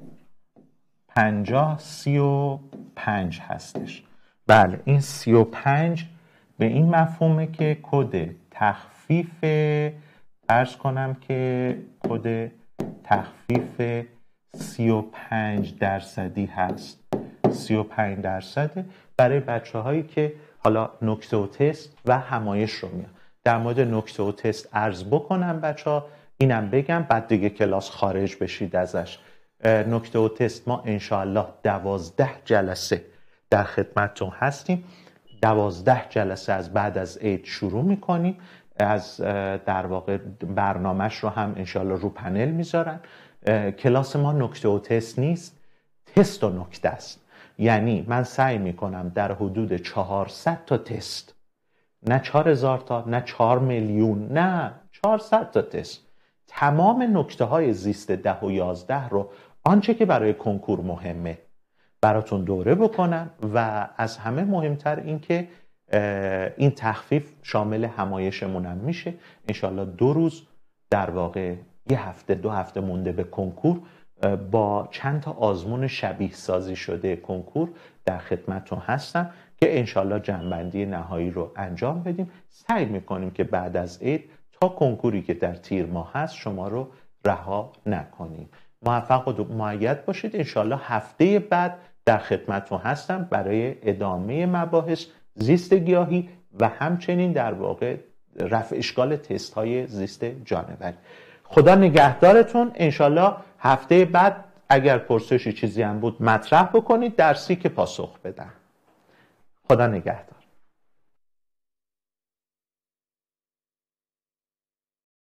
پنجاه سی و پنج هستش. بله این سی و پنج به این مفهومه که کد تخفیف، عرض کنم که کد تخفیف سی و پنج درصدی هست. سی و پنج درصده برای بچه هایی که حالا نکته و تست و همایش رو میان. در مورد نکته و تست عرض بکنم بچه ها، اینم بگم بعد دیگه کلاس خارج بشید ازش. نکته و تست ما انشاءالله دوازده جلسه در خدمتتون هستیم. دوازده جلسه از بعد از عید شروع میکنیم. از در واقع برنامهش رو هم انشاءالله رو پنل میذارن. کلاس ما نکته و تست نیست، تست و نکته است. یعنی من سعی میکنم در حدود چهارصد تا تست، نه چهار هزار تا، نه چهار میلیون، نه چهارصد تا تست، تمام نکته های زیست ده و یازده رو، آنچه که برای کنکور مهمه، براتون دوره بکنم. و از همه مهمتر این که این تخفیف شامل همایشمون هم میشه. انشالله دو روز در واقع یه هفته دو هفته مونده به کنکور با چند تا آزمون شبیه سازی شده کنکور در خدمتتون هستم که انشالله جمع‌بندی نهایی رو انجام بدیم. سعی میکنیم که بعد از عید تا کنکوری که در تیر ماه هست شما رو رها نکنیم. موفق و مؤید باشید. انشالله هفته بعد در خدمتتون هستم برای ادامه مباحث زیست گیاهی و همچنین در واقع رفع اشکال تست های زیست جانوری. خدا نگهدارتون. انشالله هفته بعد اگر پرسشی چیزی هم بود مطرح بکنید، درسی که پاسخ بدم. خدا نگهدار.